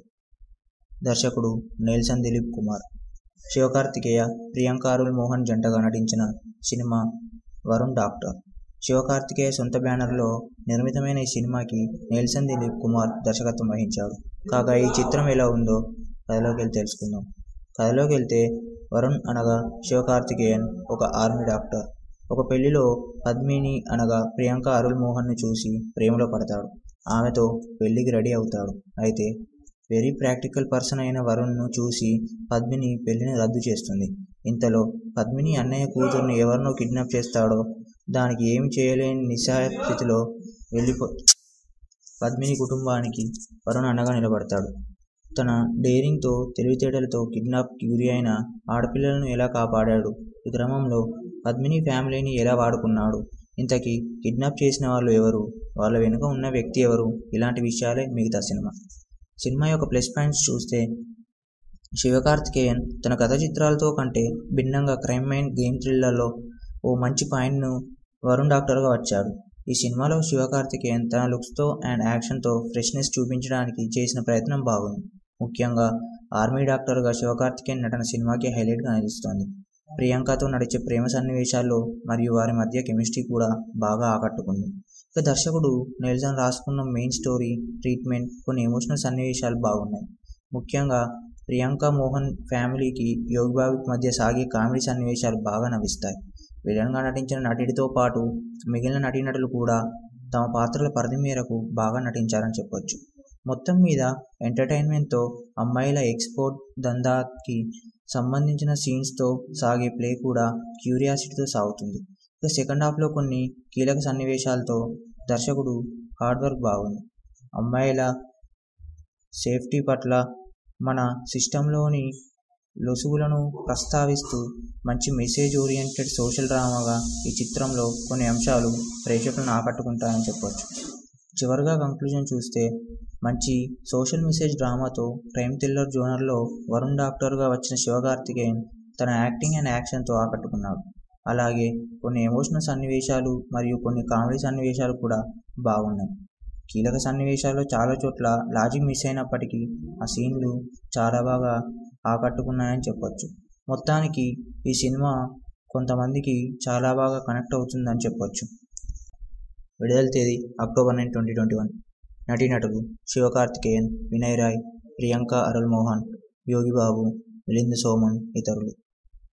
దర్శకుడు నెల్సన్ దిలీప్ కుమార్. శివకార్తికేయ, ప్రియాంక అరుల్ మోహన్ జంటగా నటించిన సినిమా వరుణ్ డాక్టర్. శివకార్తికేయ సొంత బ్యానర్లో నిర్మితమైన ఈ సినిమాకి నెల్సన్ దిలీప్ కుమార్ దర్శకత్వం వహించాడు. కాగా ఈ చిత్రం ఎలా ఉందో కథలోకి వెళ్ళి తెలుసుకుందాం. కథలోకి వెళ్తే, వరుణ్ అనగా శివకార్తికేయన్ ఒక ఆర్మీ డాక్టర్. ఒక పెళ్లిలో పద్మిని అనగా ప్రియాంక అరుల్ మోహన్ను చూసి ప్రేమలో పడతాడు. ఆమెతో పెళ్లికి రెడీ అవుతాడు. అయితే వెరీ ప్రాక్టికల్ పర్సన్ అయిన వరుణ్ను చూసి పద్మిని పెళ్లిని రద్దు చేస్తుంది. ఇంతలో పద్మిని అన్నయ్య కూతుర్ని ఎవరినో కిడ్నాప్ చేస్తాడో, దానికి ఏమి చేయలేని నిస్సహాయ స్థితిలో వెళ్ళిపో పద్మిని కుటుంబానికి వరుణ్ అండగా నిలబడతాడు. తన డేరింగ్తో, తెలివితేటలతో కిడ్నాప్కి గురి అయిన ఆడపిల్లలను ఎలా కాపాడాడు, ఈ క్రమంలో పద్మిని ఫ్యామిలీని ఎలా వాడుకున్నాడు, ఇంతకీ కిడ్నాప్ చేసిన వాళ్ళు ఎవరు, వాళ్ళ వెనుక ఉన్న వ్యక్తి ఎవరు, ఇలాంటి విషయాలే మిగతా సినిమా. సినిమా యొక్క ప్లస్ పాయింట్స్ చూస్తే, శివకార్తికేయన్ తన కథ చిత్రాలతో కంటే భిన్నంగా క్రైమ్ మైండ్ గేమ్ థ్రిల్లర్లో ఓ మంచి పాయింట్ను వరుణ్ డాక్టర్గా వచ్చాడు. ఈ సినిమాలో శివకార్తికేయన్ తన లుక్స్తో అండ్ యాక్షన్తో ఫ్రెష్నెస్ చూపించడానికి చేసిన ప్రయత్నం బాగుంది. ముఖ్యంగా ఆర్మీ డాక్టర్గా శివకార్తికేయన్ నటన సినిమాకి హైలైట్గా నిలుస్తోంది. ప్రియాంకతో నడిచే ప్రేమ సన్నివేశాల్లో మరియు వారి మధ్య కెమిస్ట్రీ కూడా బాగా ఆకట్టుకుంది. ఇక దర్శకుడు నెల్సన్ రాసుకున్న మెయిన్ స్టోరీ, ట్రీట్మెంట్, కొన్ని ఎమోషనల్ సన్నివేశాలు బాగున్నాయి. ముఖ్యంగా ప్రియాంక మోహన్ ఫ్యామిలీకి యోగిబాబుకి మధ్య సాగే కామెడీ సన్నివేశాలు బాగా నవ్విస్తాయి. విలన్గా నటించిన నటుడితో పాటు మిగిలిన నటీనటులు కూడా తమ పాత్రల పరిధి మేరకు బాగా నటించారని చెప్పొచ్చు. మొత్తం మీద ఎంటర్టైన్మెంట్తో, అమ్మాయిల ఎక్స్పోర్ట్ దందాకి సంబంధించిన సీన్స్తో సాగే ప్లే కూడా క్యూరియాసిటీతో సాగుతుంది. ఇక సెకండ్ హాఫ్లో కొన్ని కీలక సన్నివేశాలతో దర్శకుడు హార్డ్ వర్క్ బాగుంది. అమ్మాయిల సేఫ్టీ పట్ల, మన సిస్టంలోని లొసుగులను ప్రస్తావిస్తూ మంచి మెసేజ్ ఓరియంటెడ్ సోషల్ డ్రామాగా ఈ చిత్రంలో కొన్ని అంశాలు ప్రేక్షకులను ఆకట్టుకుంటాయని చెప్పవచ్చు. చివరిగా కంక్లూజన్ చూస్తే, మంచి సోషల్ మెసేజ్ డ్రామాతో క్రైమ్ థ్రిల్లర్ జోనర్లో వరుణ్ డాక్టర్గా వచ్చిన శివకార్తికేయన్ తన యాక్టింగ్ అండ్ యాక్షన్తో ఆకట్టుకున్నాడు. అలాగే కొన్ని ఎమోషనల్ సన్నివేశాలు మరియు కొన్ని కామెడీ సన్నివేశాలు కూడా బాగున్నాయి. కీలక సన్నివేశాల్లో చాలా చోట్ల లాజిక్ మిస్ అయినప్పటికీ ఆ సీన్లు చాలా బాగా ఆకట్టుకున్నాయని చెప్పొచ్చు. మొత్తానికి ఈ సినిమా కొంతమందికి చాలా బాగా కనెక్ట్ అవుతుందని చెప్పొచ్చు. విడుదల తేదీ October nine twenty twenty one నటీనటులు శివకార్తికేయన్, వినయ్ రాయ్, ప్రియాంక అరుల్ మోహన్, యోగిబాబు, మిలింద్ సోమన్ ఇతరులు.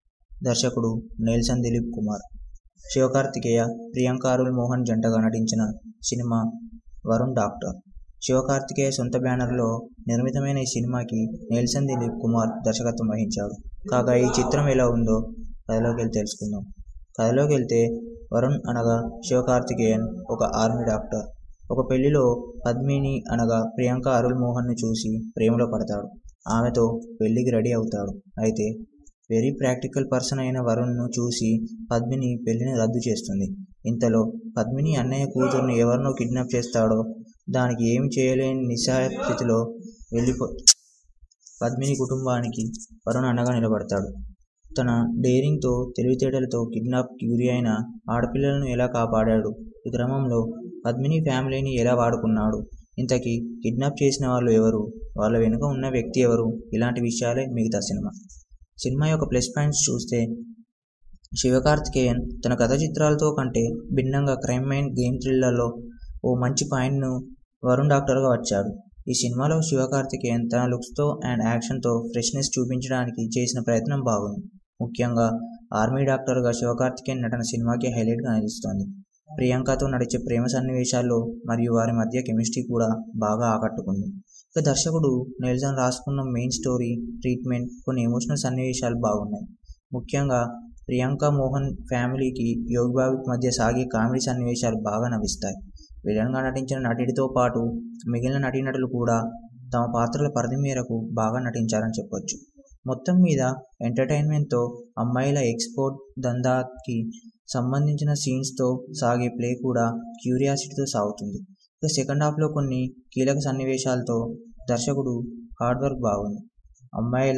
దర్శకుడు నెల్సన్ దిలీప్ కుమార్. శివకార్తికేయ, ప్రియాంక అరుల్ మోహన్ జంటగా నటించిన సినిమా వరుణ్ డాక్టర్. శివకార్తికేయ సొంత బ్యానర్లో నిర్మితమైన ఈ సినిమాకి నెల్సన్ దిలీప్ కుమార్ దర్శకత్వం వహించాడు. కాగా ఈ చిత్రం ఎలా ఉందో కథలోకి వెళ్ళి తెలుసుకుందాం. కథలోకి వెళ్తే వరుణ్ అనగా శివకార్తికేయన్ ఒక ఆర్మీ డాక్టర్. ఒక పెళ్లిలో పద్మిని అనగా ప్రియాంక అరుల్ మోహన్ను చూసి ప్రేమలో పడతాడు. ఆమెతో పెళ్లికి రెడీ అవుతాడు. అయితే వెరీ ప్రాక్టికల్ పర్సన్ అయిన వరుణ్ను చూసి పద్మిని పెళ్లిని రద్దు చేస్తుంది. ఇంతలో పద్మిని అన్నయ్య కూతుర్ని ఎవరినో కిడ్నాప్ చేస్తాడో దానికి ఏమి చేయలేని నిస్సహాయ స్థితిలో వెళ్ళిపో పద్మిని కుటుంబానికి వరుణ్ అండగా నిలబడతాడు. తన డేరింగ్తో, తెలివితేటలతో కిడ్నాప్కి గురి అయిన ఆడపిల్లలను ఎలా కాపాడాడు, ఈ క్రమంలో పద్మిని ఫ్యామిలీని ఎలా వాడుకున్నాడు, ఇంతకీ కిడ్నాప్ చేసిన వాళ్ళు ఎవరు, వాళ్ళ వెనుక ఉన్న వ్యక్తి ఎవరు, ఇలాంటి విషయాలే మిగతా సినిమా. సినిమా యొక్క ప్లస్ పాయింట్స్ చూస్తే శివకార్తికేయన్ తన కథ చిత్రాలతో కంటే భిన్నంగా క్రైమ్ మైండ్ గేమ్ థ్రిల్లర్లో ఓ మంచి పాయింట్ను వరుణ్ డాక్టర్గా వచ్చాడు. ఈ సినిమాలో శివకార్తికేయన్ తన లుక్స్తో అండ్ యాక్షన్తో ఫ్రెష్నెస్ చూపించడానికి చేసిన ప్రయత్నం బాగుంది. ముఖ్యంగా ఆర్మీ డాక్టర్గా శివకార్తికేయన్ నటన సినిమాకి హైలైట్గా నిలుస్తోంది. ప్రియాంకతో నడిచే ప్రేమ సన్నివేశాల్లో మరియు వారి మధ్య కెమిస్ట్రీ కూడా బాగా ఆకట్టుకుంది. ఇక దర్శకుడు నెల్సన్ రాసుకున్న మెయిన్ స్టోరీ, ట్రీట్మెంట్, కొన్ని ఎమోషనల్ సన్నివేశాలు బాగున్నాయి. ముఖ్యంగా ప్రియాంక మోహన్ ఫ్యామిలీకి యోగిబాబుకి మధ్య సాగే కామెడీ సన్నివేశాలు బాగా నవ్విస్తాయి. విలన్గా నటించిన నటుడితో పాటు మిగిలిన నటీనటులు కూడా తమ పాత్రల పరిధి మేరకు బాగా నటించారని చెప్పొచ్చు. మొత్తం మీద ఎంటర్టైన్మెంట్తో, అమ్మాయిల ఎక్స్పోర్ట్ దందాకి సంబంధించిన సీన్స్తో సాగే ప్లే కూడా క్యూరియాసిటీతో సాగుతుంది. ఇక సెకండ్ హాఫ్లో కొన్ని కీలక సన్నివేశాలతో దర్శకుడు హార్డ్ వర్క్ బాగుంది. అమ్మాయిల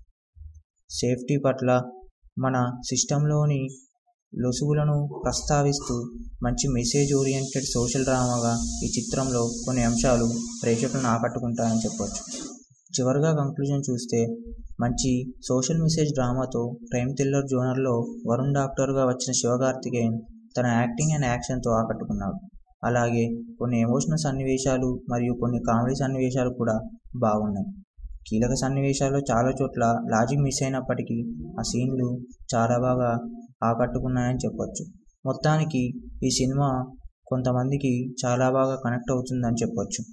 సేఫ్టీ పట్ల మన సిస్టంలోని లొసుగులను ప్రస్తావిస్తూ మంచి మెసేజ్ ఓరియంటెడ్ సోషల్ డ్రామాగా ఈ చిత్రంలో కొన్ని అంశాలు ప్రేక్షకులను ఆకట్టుకుంటాయని చెప్పొచ్చు. చివరిగా కంక్లూజన్ చూస్తే మంచి సోషల్ మెసేజ్ డ్రామాతో క్రైమ్ థ్రిల్లర్ జోనర్లో వరుణ్ డాక్టర్గా వచ్చిన శివకార్తికేయన్ తన యాక్టింగ్ అండ్ యాక్షన్తో ఆకట్టుకున్నాడు. అలాగే కొన్ని ఎమోషనల్ సన్నివేశాలు మరియు కొన్ని కామెడీ సన్నివేశాలు కూడా బాగున్నాయి. కీలక సన్నివేశాల్లో చాలా చోట్ల లాజిక్ మిస్ అయినప్పటికీ ఆ సీన్లు చాలా బాగా ఆకట్టుకున్నాయని చెప్పొచ్చు. మొత్తానికి ఈ సినిమా కొంతమందికి చాలా బాగా కనెక్ట్ అవుతుందని చెప్పొచ్చు.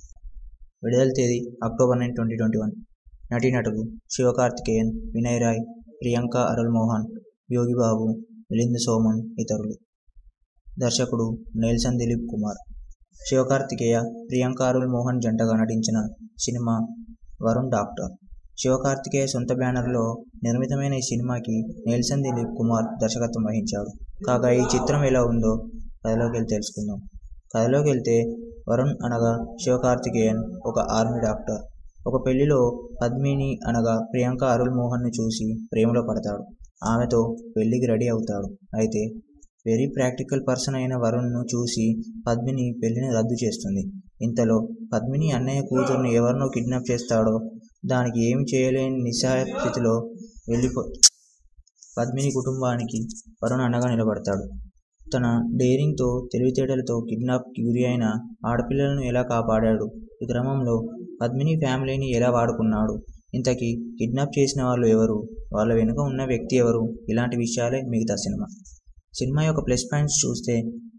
విడుదల తేదీ October nine twenty twenty one నటీనటులు శివకార్తికేయన్, వినయ్ రాయ్, ప్రియాంక అరుల్ మోహన్, యోగిబాబు, మిలింద్ సోమన్ ఇతరులు. దర్శకుడు నెల్సన్ దిలీప్ కుమార్. శివకార్తికేయ, ప్రియాంక అరుల్ మోహన్ జంటగా నటించిన సినిమా వరుణ్ డాక్టర్. శివకార్తికేయ సొంత బ్యానర్లో నిర్మితమైన ఈ సినిమాకి నెల్సన్ దిలీప్ కుమార్ దర్శకత్వం వహించాడు. కాగా ఈ చిత్రం ఎలా ఉందో కథలోకి వెళ్ళి తెలుసుకుందాం. కథలోకి వెళ్తే వరుణ్ అనగా శివకార్తికేయన్ ఒక ఆర్మీ డాక్టర్. ఒక పెళ్లిలో పద్మిని అనగా ప్రియాంక అరుల్ మోహన్ను చూసి ప్రేమలో పడతాడు. ఆమెతో పెళ్లికి రెడీ అవుతాడు. అయితే వెరీ ప్రాక్టికల్ పర్సన్ అయిన వరుణ్ను చూసి పద్మిని పెళ్లిని రద్దు చేస్తుంది. ఇంతలో పద్మిని అన్నయ్య కూతుర్ని ఎవరినో కిడ్నాప్ చేస్తాడో దానికి ఏమి చేయలేని నిస్సహాయ స్థితిలో వెళ్ళిపో పద్మిని కుటుంబానికి వరుణ్ అండగా నిలబడతాడు. తన డేరింగ్తో, తెలివితేటలతో కిడ్నాప్కి గురి అయిన ఆడపిల్లలను ఎలా కాపాడాడు, ఈ క్రమంలో పద్మిని ఫ్యామిలీని ఎలా వాడుకున్నాడు, ఇంతకీ కిడ్నాప్ చేసిన వాళ్ళు ఎవరు, వాళ్ళ వెనుక ఉన్న వ్యక్తి ఎవరు, ఇలాంటి విషయాలే మిగతా సినిమా. సినిమా యొక్క ప్లస్ పాయింట్స్ చూస్తే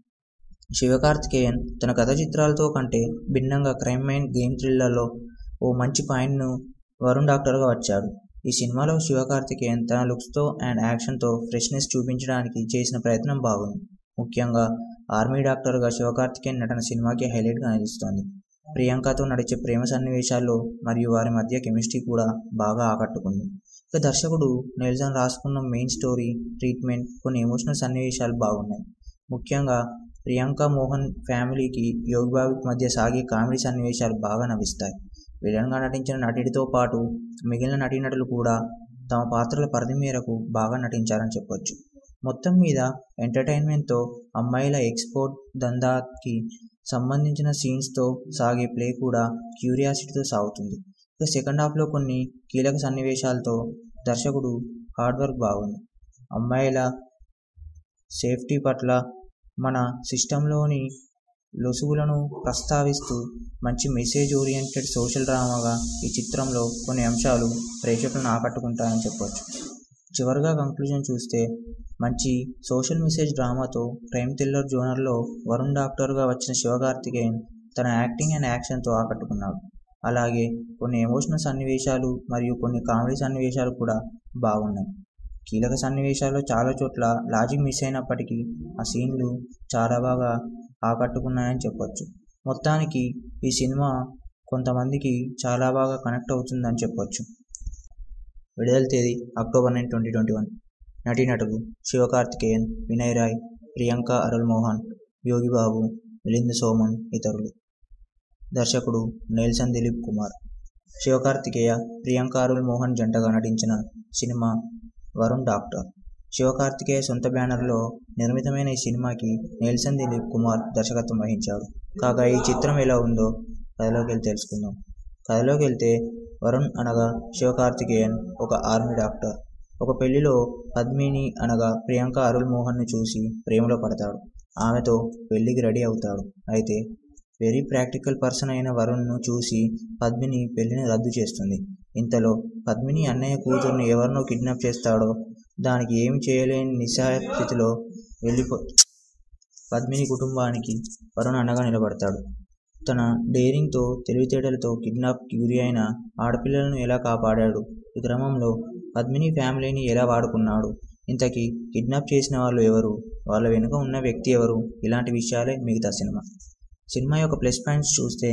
శివకార్తికేయన్ తన కథ చిత్రాలతో కంటే భిన్నంగా క్రైమ్ మైండ్ గేమ్ థ్రిల్లర్లో ఓ మంచి పాయింట్ను వరుణ్ డాక్టర్గా వచ్చాడు. ఈ సినిమాలో శివకార్తికేయన్ తన లుక్స్తో అండ్ యాక్షన్తో ఫ్రెష్నెస్ చూపించడానికి చేసిన ప్రయత్నం బాగుంది. ముఖ్యంగా ఆర్మీ డాక్టర్గా శివకార్తికేయన్ నటన సినిమాకి హైలైట్గా నిలుస్తోంది. ప్రియాంకతో నడిచే ప్రేమ సన్నివేశాల్లో మరియు వారి మధ్య కెమిస్ట్రీ కూడా బాగా ఆకట్టుకుంది. ఇక దర్శకుడు నెల్సన్ రాసుకున్న మెయిన్ స్టోరీ, ట్రీట్మెంట్, కొన్ని ఎమోషనల్ సన్నివేశాలు బాగున్నాయి. ముఖ్యంగా ప్రియాంక మోహన్ ఫ్యామిలీకి యోగిబాబుకి మధ్య సాగే కామెడీ సన్నివేశాలు బాగా నవ్విస్తాయి. విలన్గా నటించిన నటుడితో పాటు మిగిలిన నటీనటులు కూడా తమ పాత్రల పరిధి మేరకు బాగా నటించారని చెప్పొచ్చు. మొత్తం మీద ఎంటర్టైన్మెంట్తో, అమ్మాయిల ఎక్స్పోర్ట్ దందాకి సంబంధించిన సీన్స్తో సాగే ప్లే కూడా క్యూరియాసిటీతో సాగుతుంది. ఇక సెకండ్ హాఫ్లో కొన్ని కీలక సన్నివేశాలతో దర్శకుడు హార్డ్ వర్క్ బాగుంది. అమ్మాయిల సేఫ్టీ పట్ల మన సిస్టంలోని లొసుగులను ప్రస్తావిస్తూ మంచి మెసేజ్ ఓరియంటెడ్ సోషల్ డ్రామాగా ఈ చిత్రంలో కొన్ని అంశాలు ప్రేక్షకులను ఆకట్టుకుంటాయని చెప్పొచ్చు. చివరగా కంక్లూజన్ చూస్తే మంచి సోషల్ మెసేజ్ డ్రామాతో క్రైమ్ థ్రిల్లర్ జోనర్లో వరుణ్ డాక్టర్గా వచ్చిన శివకార్తికేయన్ తన యాక్టింగ్ అండ్ యాక్షన్తో ఆకట్టుకున్నాడు. అలాగే కొన్ని ఎమోషనల్ సన్నివేశాలు మరియు కొన్ని కామెడీ సన్నివేశాలు కూడా బాగున్నాయి. కీలక సన్నివేశాల్లో చాలా చోట్ల లాజిక్ మిస్ అయినప్పటికీ ఆ సీన్లు చాలా బాగా ఆకట్టుకున్నాయని చెప్పొచ్చు. మొత్తానికి ఈ సినిమా కొంతమందికి చాలా బాగా కనెక్ట్ అవుతుందని చెప్పొచ్చు. విడుదల తేదీ October nine twenty twenty one నటీనటులు శివకార్తికేయన్, వినయ్ రాయ్, ప్రియాంక అరుల్ మోహన్, యోగిబాబు, మిలింద్ సోమన్ ఇతరులు. దర్శకుడు నెల్సన్ దిలీప్ కుమార్. శివకార్తికేయ, ప్రియాంక అరుల్ మోహన్ జంటగా నటించిన సినిమా వరుణ్ డాక్టర్. శివకార్తికేయ సొంత బ్యానర్లో నిర్మితమైన ఈ సినిమాకి నెల్సన్ దిలీప్ కుమార్ దర్శకత్వం వహించాడు. కాగా ఈ చిత్రం ఎలా ఉందో కథలోకి వెళ్ళి తెలుసుకుందాం. కథలోకి వెళ్తే వరుణ్ అనగా శివకార్తికేయన్ ఒక ఆర్మీ డాక్టర్. ఒక పెళ్లిలో పద్మిని అనగా ప్రియాంక అరుల్ మోహన్ను చూసి ప్రేమలో పడతాడు. ఆమెతో పెళ్లికి రెడీ అవుతాడు. అయితే వెరీ ప్రాక్టికల్ పర్సన్ అయిన వరుణ్ను చూసి పద్మిని పెళ్లిని రద్దు చేస్తుంది. ఇంతలో పద్మిని అన్నయ్య కూతుర్ని ఎవరినో కిడ్నాప్ చేస్తాడో దానికి ఏమి చేయలేని నిస్సహాయ స్థితిలో వెళ్ళిపో పద్మిని కుటుంబానికి వరుణ్ అండగా నిలబడతాడు. తన డేరింగ్తో, తెలివితేటలతో కిడ్నాప్కి గురి అయిన ఆడపిల్లలను ఎలా కాపాడాడు, ఈ క్రమంలో పద్మిని ఫ్యామిలీని ఎలా వాడుకున్నాడు, ఇంతకీ కిడ్నాప్ చేసిన వాళ్ళు ఎవరు, వాళ్ళ వెనుక ఉన్న వ్యక్తి ఎవరు, ఇలాంటి విషయాలే మిగతా సినిమా. సినిమా యొక్క ప్లస్ పాయింట్స్ చూస్తే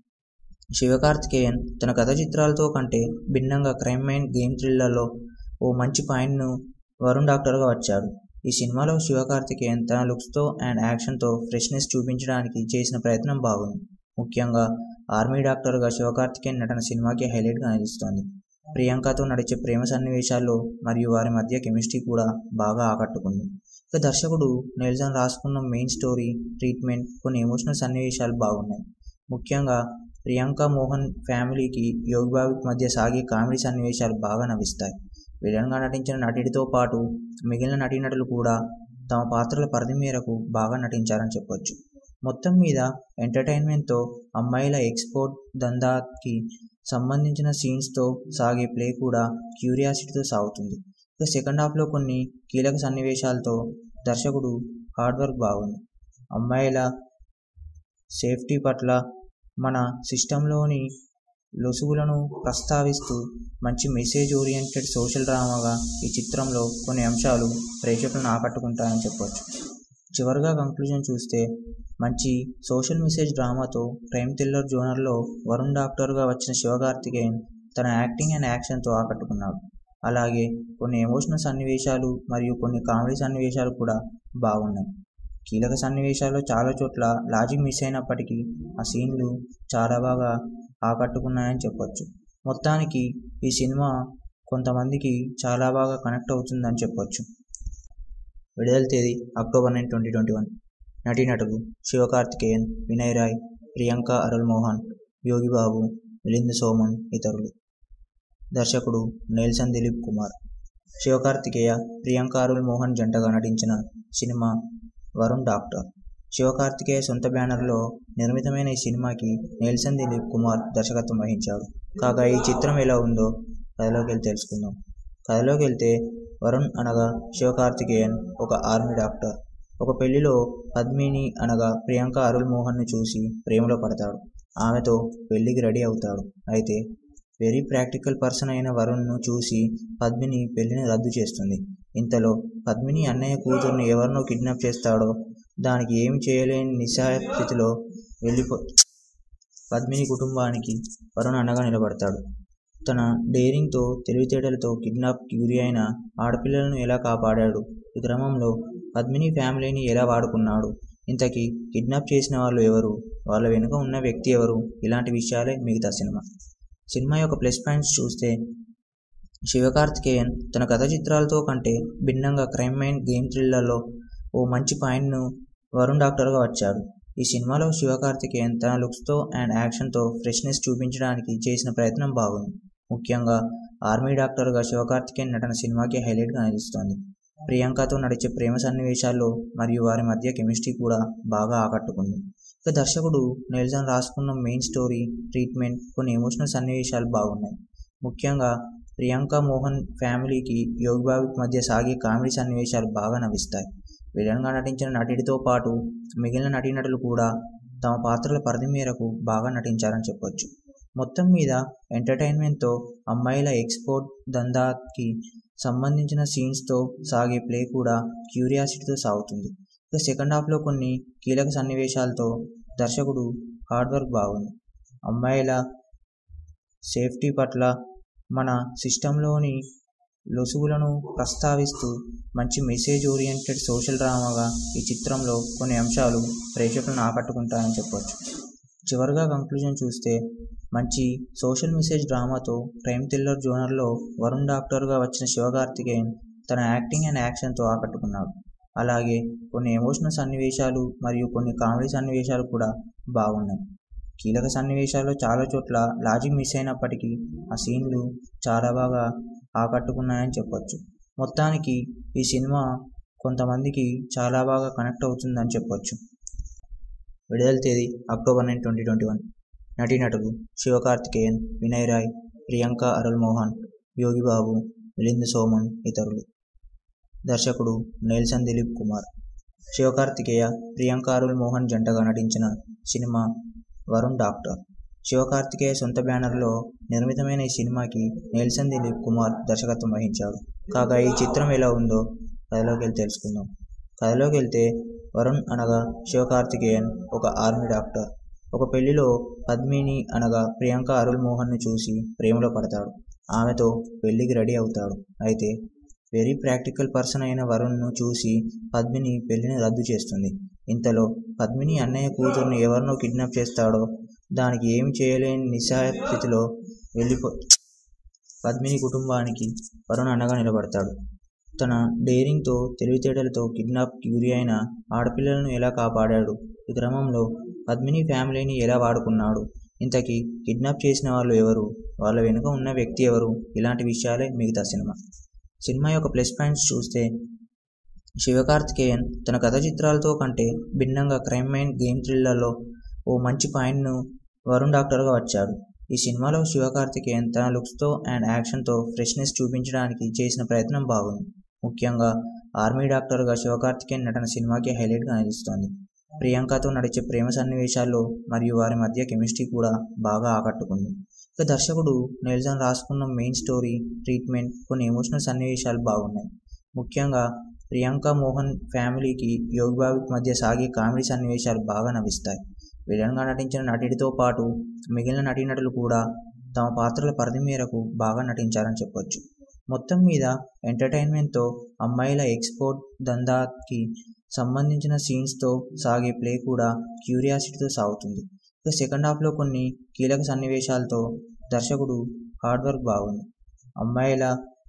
శివకార్తికేయన్ తన కథ చిత్రాలతో కంటే భిన్నంగా క్రైమ్ అండ్ గేమ్ థ్రిల్లర్లో ఓ మంచి పాయింట్ను వరుణ్ డాక్టర్గా వచ్చాడు. ఈ సినిమాలో శివకార్తికేయన్ తన లుక్స్తో అండ్ యాక్షన్తో ఫ్రెష్నెస్ చూపించడానికి చేసిన ప్రయత్నం బాగుంది. ముఖ్యంగా ఆర్మీ డాక్టర్గా శివకార్తికేయన్ నటన సినిమాకి హైలైట్గా నిలుస్తోంది. ప్రియాంకతో నడిచే ప్రేమ సన్నివేశాల్లో మరియు వారి మధ్య కెమిస్ట్రీ కూడా బాగా ఆకట్టుకుంది. ఇక దర్శకుడు నెల్సన్ రాసుకున్న మెయిన్ స్టోరీ, ట్రీట్మెంట్, కొన్ని ఎమోషనల్ సన్నివేశాలు బాగున్నాయి. ముఖ్యంగా ప్రియాంక మోహన్ ఫ్యామిలీకి యోగిబాబుకి మధ్య సాగే కామెడీ సన్నివేశాలు బాగా నవ్విస్తాయి. విలన్గా నటించిన నటుడితో పాటు మిగిలిన నటీనటులు కూడా తమ పాత్రల పరిధి మేరకు బాగా నటించారని చెప్పొచ్చు. మొత్తం మీద ఎంటర్టైన్మెంట్తో, అమ్మాయిల ఎక్స్పోర్ట్ దందాకి సంబంధించిన సీన్స్తో సాగే ప్లే కూడా క్యూరియాసిటీతో సాగుతుంది. ఇక సెకండ్ హాఫ్లో కొన్ని కీలక సన్నివేశాలతో దర్శకుడు హార్డ్ వర్క్ బాగుంది. అమ్మాయిల సేఫ్టీ పట్ల మన సిస్టంలోని లొసుగులను ప్రస్తావిస్తూ మంచి మెసేజ్ ఓరియంటెడ్ సోషల్ డ్రామాగా ఈ చిత్రంలో కొన్ని అంశాలు ప్రేక్షకులను ఆకట్టుకుంటాయని చెప్పొచ్చు. చివరగా కంక్లూజన్ చూస్తే మంచి సోషల్ మెసేజ్ డ్రామాతో క్రైమ్ థ్రిల్లర్ జోనర్లో వరుణ్ డాక్టర్గా వచ్చిన శివకార్తికేయన్ తన యాక్టింగ్ అండ్ యాక్షన్తో ఆకట్టుకున్నాడు. అలాగే కొన్ని ఎమోషనల్ సన్నివేశాలు మరియు కొన్ని కామెడీ సన్నివేశాలు కూడా బాగున్నాయి. కీలక సన్నివేశాల్లో చాలా చోట్ల లాజిక్ మిస్ అయినప్పటికీ ఆ సీన్లు చాలా బాగా ఆకట్టుకున్నాయని చెప్పొచ్చు. మొత్తానికి ఈ సినిమా కొంతమందికి చాలా బాగా కనెక్ట్ అవుతుందని చెప్పొచ్చు. విడుదల తేదీ October nine twenty twenty one నటీనటులు శివకార్తికేయన్, వినయ్ రాయ్, ప్రియాంక అరుల్ మోహన్, యోగిబాబు, మిలింద్ సోమన్ ఇతరులు. దర్శకుడు నెల్సన్ దిలీప్ కుమార్. శివకార్తికేయ, ప్రియాంక అరుల్ మోహన్ జంటగా నటించిన సినిమా వరుణ్ డాక్టర్. శివకార్తికేయ సొంత బ్యానర్లో నిర్మితమైన ఈ సినిమాకి నెల్సన్ దిలీప్ కుమార్ దర్శకత్వం వహించాడు. కాగా ఈ చిత్రం ఎలా ఉందో కథలోకి వెళ్ళి తెలుసుకుందాం. కథలోకి వెళ్తే వరుణ్ అనగా శివకార్తికేయన్ ఒక ఆర్మీ డాక్టర్. ఒక పెళ్లిలో పద్మిని అనగా ప్రియాంక అరుల్ మోహన్ను చూసి ప్రేమలో పడతాడు. ఆమెతో పెళ్లికి రెడీ అవుతాడు. అయితే వెరీ ప్రాక్టికల్ పర్సన్ అయిన వరుణ్ను చూసి పద్మిని పెళ్లిని రద్దు చేస్తుంది. ఇంతలో పద్మిని అన్నయ్య కూతుర్ని ఎవరినో కిడ్నాప్ చేస్తాడో దానికి ఏమి చేయలేని నిస్సహాయ స్థితిలో వెళ్ళిపో పద్మిని కుటుంబానికి వరుణ్ అండగా నిలబడతాడు. తన డేరింగ్తో, తెలివితేటలతో కిడ్నాప్కి గురి అయిన ఆడపిల్లలను ఎలా కాపాడాడు, ఈ క్రమంలో పద్మిని ఫ్యామిలీని ఎలా వాడుకున్నాడు, ఇంతకీ కిడ్నాప్ చేసిన వాళ్ళు ఎవరు, వాళ్ళ వెనుక ఉన్న వ్యక్తి ఎవరు, ఇలాంటి విషయాలే మిగతా సినిమా. సినిమా యొక్క ప్లస్ పాయింట్స్ చూస్తే శివకార్తికేయన్ తన కథ చిత్రాలతో కంటే భిన్నంగా క్రైమ్ అండ్ గేమ్ థ్రిల్లర్లో ఓ మంచి పాయింట్ను వరుణ్ డాక్టర్గా వచ్చాడు. ఈ సినిమాలో శివకార్తికేయన్ తన లుక్స్తో అండ్ యాక్షన్తో ఫ్రెష్నెస్ చూపించడానికి చేసిన ప్రయత్నం బాగుంది. ముఖ్యంగా ఆర్మీ డాక్టర్గా శివకార్తికేయన్ నటన సినిమాకి హైలైట్గా నిలుస్తోంది. ప్రియాంకతో నడిచే ప్రేమ సన్నివేశాల్లో మరియు వారి మధ్య కెమిస్ట్రీ కూడా బాగా ఆకట్టుకుంది. ఇక దర్శకుడు నెల్సన్ రాసుకున్న మెయిన్ స్టోరీ, ట్రీట్మెంట్, కొన్ని ఎమోషనల్ సన్నివేశాలు బాగున్నాయి. ముఖ్యంగా ప్రియాంక మోహన్ ఫ్యామిలీకి యోగిబాబుకి మధ్య సాగే కామెడీ సన్నివేశాలు బాగా నవ్విస్తాయి. విలన్గా నటించిన నటుడితో పాటు మిగిలిన నటీనటులు కూడా తమ పాత్రల పరిధి మేరకు బాగా నటించారని చెప్పొచ్చు. మొత్తం మీద ఎంటర్టైన్మెంట్తో అమ్మాయిల ఎక్స్పోర్ట్ దందాకి సంబంధించిన సీన్స్తో సాగే ప్లే కూడా క్యూరియాసిటీతో సాగుతుంది. ఇక సెకండ్ హాఫ్లో కొన్ని కీలక సన్నివేశాలతో దర్శకుడు హార్డ్ వర్క్ బాగుంది. అమ్మాయిల సేఫ్టీ పట్ల మన సిస్టంలోని లొసుగులను ప్రస్తావిస్తూ మంచి మెసేజ్ ఓరియంటెడ్ సోషల్ డ్రామాగా ఈ చిత్రంలో కొన్ని అంశాలు ప్రేక్షకులను ఆకట్టుకుంటాయని చెప్పొచ్చు. చివరిగా కంక్లూజన్ చూస్తే మంచి సోషల్ మెసేజ్ డ్రామాతో క్రైమ్ థ్రిల్లర్ జోనర్లో వరుణ్ డాక్టర్గా వచ్చిన శివకార్తికేయన్ తన యాక్టింగ్ అండ్ యాక్షన్తో ఆకట్టుకున్నాడు. అలాగే కొన్ని ఎమోషనల్ సన్నివేశాలు మరియు కొన్ని కామెడీ సన్నివేశాలు కూడా బాగున్నాయి. కీలక సన్నివేశాల్లో చాలా చోట్ల లాజిక్ మిస్ అయినప్పటికీ ఆ సీన్లు చాలా బాగా ఆకట్టుకున్నాయని చెప్పొచ్చు. మొత్తానికి ఈ సినిమా కొంతమందికి చాలా బాగా కనెక్ట్ అవుతుందని చెప్పొచ్చు. విడుదల తేదీ October nine twenty twenty one నటీనటులు శివకార్తికేయన్, వినయ్ రాయ్, ప్రియాంక అరుల్ మోహన్, యోగిబాబు, మిలింద్ సోమన్ ఇతరులు. దర్శకుడు నెల్సన్ దిలీప్ కుమార్. శివకార్తికేయ, ప్రియాంక అరుల్ మోహన్ జంటగా నటించిన సినిమా వరుణ్ డాక్టర్. శివకార్తికేయ సొంత బ్యానర్లో నిర్మితమైన ఈ సినిమాకి నెల్సన్ దిలీప్ కుమార్ దర్శకత్వం వహించాడు. కాగా ఈ చిత్రం ఎలా ఉందో కథలోకి వెళ్ళి తెలుసుకుందాం. కథలోకి వెళ్తే వరుణ్ అనగా శివకార్తికేయన్ ఒక ఆర్మీ డాక్టర్. ఒక పెళ్లిలో పద్మిని అనగా ప్రియాంక అరుల్ మోహన్ను చూసి ప్రేమలో పడతాడు. ఆమెతో పెళ్లికి రెడీ అవుతాడు. అయితే వెరీ ప్రాక్టికల్ పర్సన్ అయిన వరుణ్ను చూసి పద్మిని పెళ్లిని రద్దు చేస్తుంది. ఇంతలో పద్మిని అన్నయ్య కూతుర్ని ఎవరినో కిడ్నాప్ చేస్తాడో దానికి ఏమి చేయలేని నిస్సహాయ స్థితిలో వెళ్ళిపో పద్మిని కుటుంబానికి వరుణ్ అండగా నిలబడతాడు. తన డేరింగ్తో, తెలివితేటలతో కిడ్నాప్కి గురి అయిన ఆడపిల్లలను ఎలా కాపాడాడు, ఈ క్రమంలో పద్మిని ఫ్యామిలీని ఎలా వాడుకున్నాడు, ఇంతకీ కిడ్నాప్ చేసిన వాళ్ళు ఎవరు, వాళ్ళ వెనుక ఉన్న వ్యక్తి ఎవరు, ఇలాంటి విషయాలే మిగతా సినిమా. సినిమా యొక్క ప్లస్ పాయింట్స్ చూస్తే శివకార్తికేయన్ తన కథ చిత్రాలతో కంటే భిన్నంగా క్రైమ్ మైండ్ గేమ్ థ్రిల్లర్లో ఓ మంచి పాయింట్ను వరుణ్ డాక్టర్గా వచ్చాడు. ఈ సినిమాలో శివకార్తికేయన్ తన లుక్స్తో అండ్ యాక్షన్తో ఫ్రెష్నెస్ చూపించడానికి చేసిన ప్రయత్నం బాగుంది. ముఖ్యంగా ఆర్మీ డాక్టర్గా శివకార్తికేయన్ నటన సినిమాకి హైలైట్గా నిలుస్తోంది. ప్రియాంకతో నడిచే ప్రేమ సన్నివేశాల్లో మరియు వారి మధ్య కెమిస్ట్రీ కూడా బాగా ఆకట్టుకుంది. ఇక దర్శకుడు నెల్సన్ రాసుకున్న మెయిన్ స్టోరీ, ట్రీట్మెంట్, కొన్ని ఎమోషనల్ సన్నివేశాలు బాగున్నాయి. ముఖ్యంగా ప్రియాంక మోహన్ ఫ్యామిలీకి యోగిబాబుకి మధ్య సాగే కామెడీ సన్నివేశాలు బాగా నవ్విస్తాయి. విలన్గా నటించిన నటుడితో పాటు మిగిలిన నటీనటులు కూడా తమ పాత్రల పరిధి మేరకు బాగా నటించారని చెప్పొచ్చు. మొత్తం మీద ఎంటర్టైన్మెంట్తో అమ్మాయిల ఎక్స్పోర్ట్ దందాకి సంబంధించిన సీన్స్తో సాగే ప్లే కూడా క్యూరియాసిటీతో సాగుతుంది. ఇక సెకండ్ హాఫ్లో కొన్ని కీలక సన్నివేశాలతో దర్శకుడు హార్డ్ వర్క్ బాగుంది. అమ్మాయిల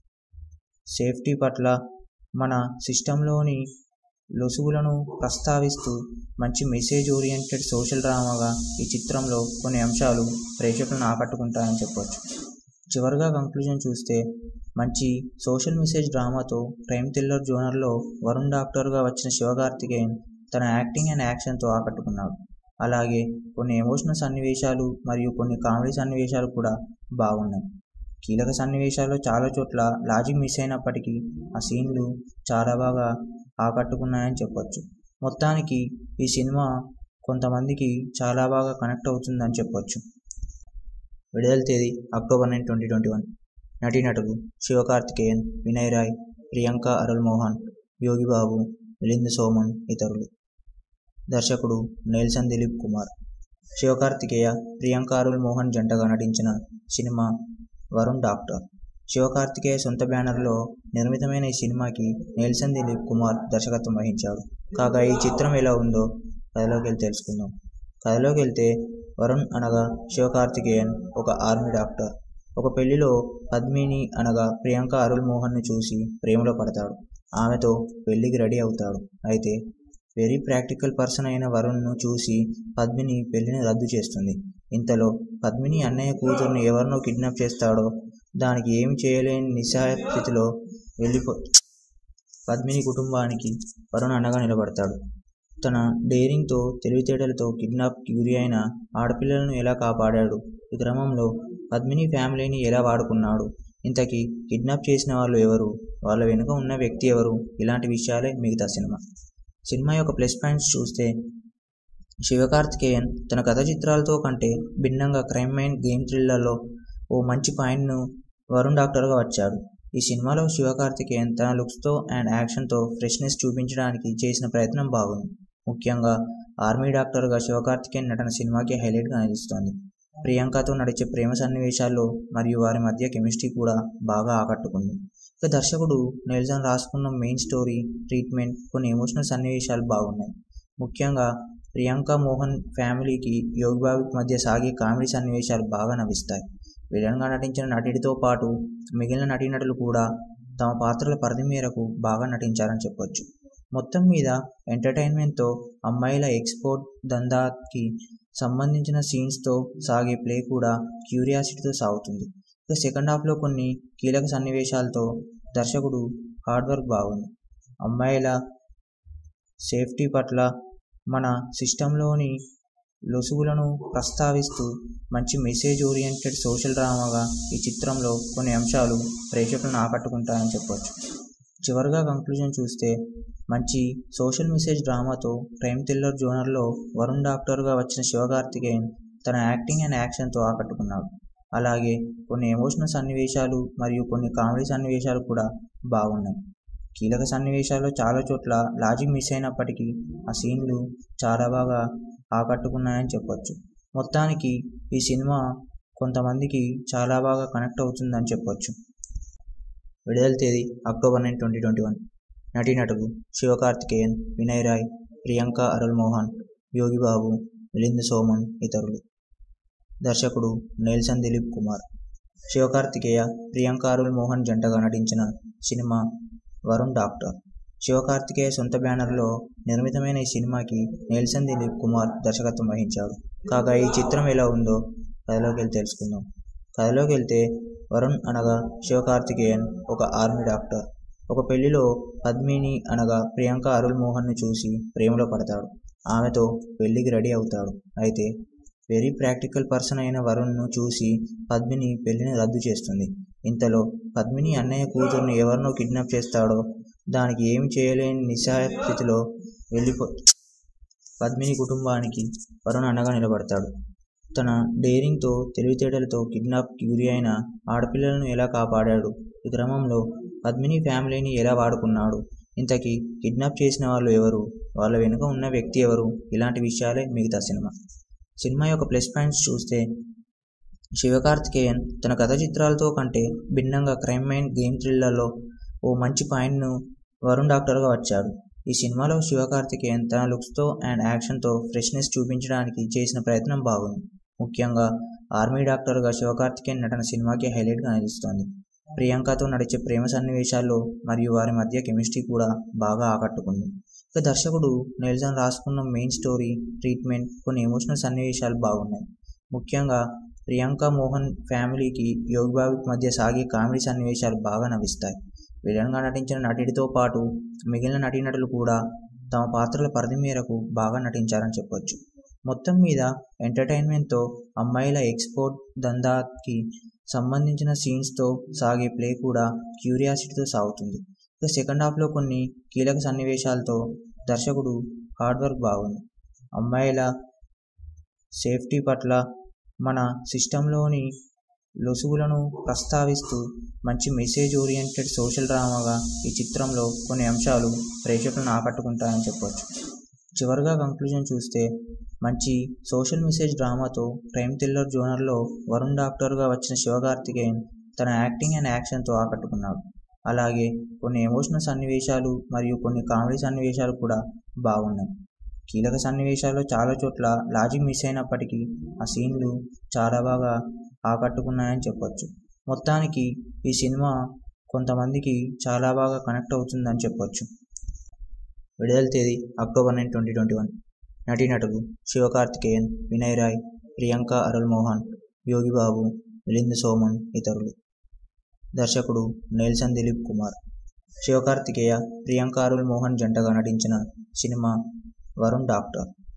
సేఫ్టీ పట్ల మన సిస్టంలోని లొసుగులను ప్రస్తావిస్తూ మంచి మెసేజ్ ఓరియంటెడ్ సోషల్ డ్రామాగా ఈ చిత్రంలో కొన్ని అంశాలు ప్రేక్షకులను ఆకట్టుకుంటాయని చెప్పొచ్చు. చివరిగా కంక్లూజన్ చూస్తే మంచి సోషల్ మెసేజ్ డ్రామాతో క్రైమ్ థ్రిల్లర్ జోనర్లో వరుణ్ డాక్టర్గా వచ్చిన శివకార్తికేయన్ తన యాక్టింగ్ అండ్ యాక్షన్తో ఆకట్టుకున్నాడు. అలాగే కొన్ని ఎమోషనల్ సన్నివేశాలు మరియు కొన్ని కామెడీ సన్నివేశాలు కూడా బాగున్నాయి. కీలక సన్నివేశాల్లో చాలా చోట్ల లాజిక్ మిస్ అయినప్పటికీ ఆ సీన్లు చాలా బాగా ఆకట్టుకున్నాయని చెప్పొచ్చు. మొత్తానికి ఈ సినిమా కొంతమందికి చాలా బాగా కనెక్ట్ అవుతుందని చెప్పొచ్చు. విడుదల తేదీ October nine twenty twenty one నటీనటులు శివకార్తికేయన్, వినయ్ రాయ్, ప్రియాంక అరుల్ మోహన్, యోగిబాబు, మిలింద్ సోమన్ ఇతరులు. దర్శకుడు నెల్సన్ దిలీప్ కుమార్. శివకార్తికేయ, ప్రియాంక అరుల్ మోహన్ జంటగా నటించిన సినిమా వరుణ్ డాక్టర్. శివకార్తికేయ సొంత బ్యానర్లో నిర్మితమైన ఈ సినిమాకి నెల్సన్ దిలీప్ కుమార్ దర్శకత్వం వహించాడు. కాగా ఈ చిత్రం ఎలా ఉందో కథలోకి వెళ్ళి తెలుసుకుందాం. కథలోకి వెళ్తే వరుణ్ అనగా శివకార్తికేయన్ ఒక ఆర్మీ డాక్టర్. ఒక పెళ్లిలో పద్మిని అనగా ప్రియాంక అరుల్ మోహన్ను చూసి ప్రేమలో పడతాడు. ఆమెతో పెళ్లికి రెడీ అవుతాడు. అయితే వెరీ ప్రాక్టికల్ పర్సన్ అయిన వరుణ్ను చూసి పద్మిని పెళ్లిని రద్దు చేస్తుంది. ఇంతలో పద్మిని అన్నయ్య కూతుర్ని ఎవరినో కిడ్నాప్ చేస్తాడో దానికి ఏమి చేయలేని నిస్సహాయ స్థితిలో వెళ్ళిపో పద్మిని కుటుంబానికి వరుణ్ అండగా నిలబడతాడు. తన డేరింగ్తో, తెలివితేటలతో కిడ్నాప్కి గురి అయిన ఆడపిల్లలను ఎలా కాపాడాడు, ఈ క్రమంలో పద్మిని ఫ్యామిలీని ఎలా వాడుకున్నాడు, ఇంతకీ కిడ్నాప్ చేసిన వాళ్ళు ఎవరు, వాళ్ళ వెనుక ఉన్న వ్యక్తి ఎవరు, ఇలాంటి విషయాలే మిగతా సినిమా. సినిమా యొక్క ప్లస్ పాయింట్స్ చూస్తే శివకార్తికేయన్ తన కథ చిత్రాలతో కంటే భిన్నంగా క్రైమ్ మైండ్ గేమ్ థ్రిల్లర్లో ఓ మంచి పాయింట్ను వరుణ్ డాక్టర్గా వచ్చాడు. ఈ సినిమాలో శివకార్తికేయన్ తన లుక్స్తో అండ్ యాక్షన్తో ఫ్రెష్నెస్ చూపించడానికి చేసిన ప్రయత్నం బాగుంది. ముఖ్యంగా ఆర్మీ డాక్టర్గా శివకార్తికేయన్ నటన సినిమాకి హైలైట్గా నిలుస్తోంది. ప్రియాంకతో నడిచే ప్రేమ సన్నివేశాల్లో మరియు వారి మధ్య కెమిస్ట్రీ కూడా బాగా ఆకట్టుకుంది. ఇక దర్శకుడు నెల్సన్ రాసుకున్న మెయిన్ స్టోరీ, ట్రీట్మెంట్, కొన్ని ఎమోషనల్ సన్నివేశాలు బాగున్నాయి. ముఖ్యంగా ప్రియాంక మోహన్ ఫ్యామిలీకి యోగిబాబుకి మధ్య సాగే కామెడీ సన్నివేశాలు బాగా నవ్విస్తాయి. విలన్గా నటించిన నటుడితో పాటు మిగిలిన నటీనటులు కూడా తమ పాత్రల పరిధి మేరకు బాగా నటించారని చెప్పొచ్చు. మొత్తం మీద ఎంటర్టైన్మెంట్తో అమ్మాయిల ఎక్స్పోర్ట్ దందాకి సంబంధించిన సీన్స్తో సాగే ప్లే కూడా క్యూరియాసిటీతో సాగుతుంది. ఇక సెకండ్ హాఫ్లో కొన్ని కీలక సన్నివేశాలతో దర్శకుడు హార్డ్ వర్క్ బాగుంది. అమ్మాయిల సేఫ్టీ పట్ల మన సిస్టంలోని లొసుగులను ప్రస్తావిస్తూ మంచి మెసేజ్ ఓరియంటెడ్ సోషల్ డ్రామాగా ఈ చిత్రంలో కొన్ని అంశాలు ప్రేక్షకులను ఆకట్టుకుంటాయని చెప్పొచ్చు. చివరిగా కంక్లూజన్ చూస్తే మంచి సోషల్ మెసేజ్ డ్రామాతో క్రైమ్ థ్రిల్లర్ జోనర్లో వరుణ్ డాక్టర్గా వచ్చిన శివకార్తికేయన్ తన యాక్టింగ్ అండ్ యాక్షన్తో ఆకట్టుకున్నాడు. అలాగే కొన్ని ఎమోషనల్ సన్నివేశాలు మరియు కొన్ని కామెడీ సన్నివేశాలు కూడా బాగున్నాయి. కీలక సన్నివేశాల్లో చాలా చోట్ల లాజిక్ మిస్ అయినప్పటికీ ఆ సీన్లు చాలా బాగా ఆకట్టుకున్నాయని చెప్పొచ్చు. మొత్తానికి ఈ సినిమా కొంతమందికి చాలా బాగా కనెక్ట్ అవుతుందని చెప్పొచ్చు. విడుదల తేదీ October nine twenty twenty one నటీనటులు శివకార్తికేయన్, వినయ్ రాయ్, ప్రియాంక అరుల్ మోహన్, యోగిబాబు, మిలింద్ సోమన్ ఇతరులు. దర్శకుడు నెల్సన్ దిలీప్ కుమార్. శివకార్తికేయ, ప్రియాంక అరుల్ మోహన్ జంటగా నటించిన సినిమా వరుణ్ డాక్టర్. శివకార్తికేయ సొంత బ్యానర్లో నిర్మితమైన ఈ సినిమాకి నెల్సన్ దిలీప్ కుమార్ దర్శకత్వం వహించాడు. కాగా ఈ చిత్రం ఎలా ఉందో కథలోకి వెళ్ళి తెలుసుకుందాం. కథలోకి వెళ్తే వరుణ్ అనగా శివకార్తికేయన్ ఒక ఆర్మీ డాక్టర్. ఒక పెళ్లిలో పద్మిని అనగా ప్రియాంక అరుల్ మోహన్ను చూసి ప్రేమలో పడతాడు. ఆమెతో పెళ్లికి రెడీ అవుతాడు. అయితే వెరీ ప్రాక్టికల్ పర్సన్ అయిన వరుణ్ను చూసి పద్మిని పెళ్లిని రద్దు చేస్తుంది. ఇంతలో పద్మిని అన్నయ్య కూతుర్ని ఎవరినో కిడ్నాప్ చేస్తాడో దానికి ఏమి చేయలేని నిస్సహాయ స్థితిలో వెళ్ళిపో పద్మిని కుటుంబానికి వరుణ్ అండగా నిలబడతాడు. తన డేరింగ్తో, తెలివితేటలతో కిడ్నాప్కి గురి అయిన ఆడపిల్లలను ఎలా కాపాడాడు, ఈ క్రమంలో పద్మిని ఫ్యామిలీని ఎలా వాడుకున్నాడు, ఇంతకీ కిడ్నాప్ చేసిన వాళ్ళు ఎవరు, వాళ్ళ వెనుక ఉన్న వ్యక్తి ఎవరు, ఇలాంటి విషయాలే మిగతా సినిమా. సినిమా యొక్క ప్లస్ పాయింట్స్ చూస్తే శివకార్తికేయన్ తన కథ చిత్రాలతో కంటే భిన్నంగా క్రైమ్ మైండ్ గేమ్ థ్రిల్లర్లో ఓ మంచి పాయింట్ను వరుణ్ డాక్టర్గా వచ్చాడు. ఈ సినిమాలో శివకార్తికేయన్ తన లుక్స్తో అండ్ యాక్షన్తో ఫ్రెష్నెస్ చూపించడానికి చేసిన ప్రయత్నం బాగుంది. ముఖ్యంగా ఆర్మీ డాక్టర్గా శివకార్తికేయన్ నటన సినిమాకి హైలైట్గా నిలుస్తోంది. ప్రియాంకతో నడిచే ప్రేమ సన్నివేశాల్లో మరియు వారి మధ్య కెమిస్ట్రీ కూడా బాగా ఆకట్టుకుంది. ఇక దర్శకుడు నెల్సన్ రాసుకున్న మెయిన్ స్టోరీ, ట్రీట్మెంట్, కొన్ని ఎమోషనల్ సన్నివేశాలు బాగున్నాయి. ముఖ్యంగా ప్రియాంక మోహన్ ఫ్యామిలీకి యోగిబాబుకి మధ్య సాగే కామెడీ సన్నివేశాలు బాగా నవ్విస్తాయి. విలన్గా నటించిన నటుడితో పాటు మిగిలిన నటీనటులు కూడా తమ పాత్రల పరిధి మేరకు బాగా నటించారని చెప్పొచ్చు. మొత్తం మీద ఎంటర్టైన్మెంట్తో అమ్మాయిల ఎక్స్పోర్ట్ దందాకి సంబంధించిన సీన్స్తో సాగే ప్లే కూడా క్యూరియాసిటీతో సాగుతుంది. ఇక సెకండ్ హాఫ్లో కొన్ని కీలక సన్నివేశాలతో దర్శకుడు హార్డ్ వర్క్ బాగుంది. అమ్మాయిల సేఫ్టీ పట్ల మన సిస్టంలోని లొసుగులను ప్రస్తావిస్తూ మంచి మెసేజ్ ఓరియంటెడ్ సోషల్ డ్రామాగా ఈ చిత్రంలో కొన్ని అంశాలు ప్రేక్షకులను ఆకట్టుకుంటాయని చెప్పొచ్చు. చివరిగా కంక్లూజన్ చూస్తే మంచి సోషల్ మెసేజ్ డ్రామాతో క్రైమ్ థ్రిల్లర్ జోనర్లో వరుణ్ డాక్టర్గా వచ్చిన శివకార్తికేయన్ తన యాక్టింగ్ అండ్ యాక్షన్తో ఆకట్టుకున్నాడు. అలాగే కొన్ని ఎమోషనల్ సన్నివేశాలు మరియు కొన్ని కామెడీ సన్నివేశాలు కూడా బాగున్నాయి. కీలక సన్నివేశాల్లో చాలా చోట్ల లాజిక్ మిస్ అయినప్పటికీ ఆ సీన్లు చాలా బాగా ఆకట్టుకున్నాయని చెప్పొచ్చు. మొత్తానికి ఈ సినిమా కొంతమందికి చాలా బాగా కనెక్ట్ అవుతుందని చెప్పొచ్చు. విడుదల తేదీ October nine twenty twenty one నటీనటులు శివకార్తికేయన్, వినయ్ రాయ్, ప్రియాంక అరుల్ మోహన్, యోగిబాబు, మిలింద్ సోమన్ ఇతరులు. దర్శకుడు నెల్సన్ దిలీప్ కుమార్. శివకార్తికేయ, ప్రియాంక అరుల్ మోహన్ జంటగా నటించిన సినిమా వరుణ్ డాక్టర్.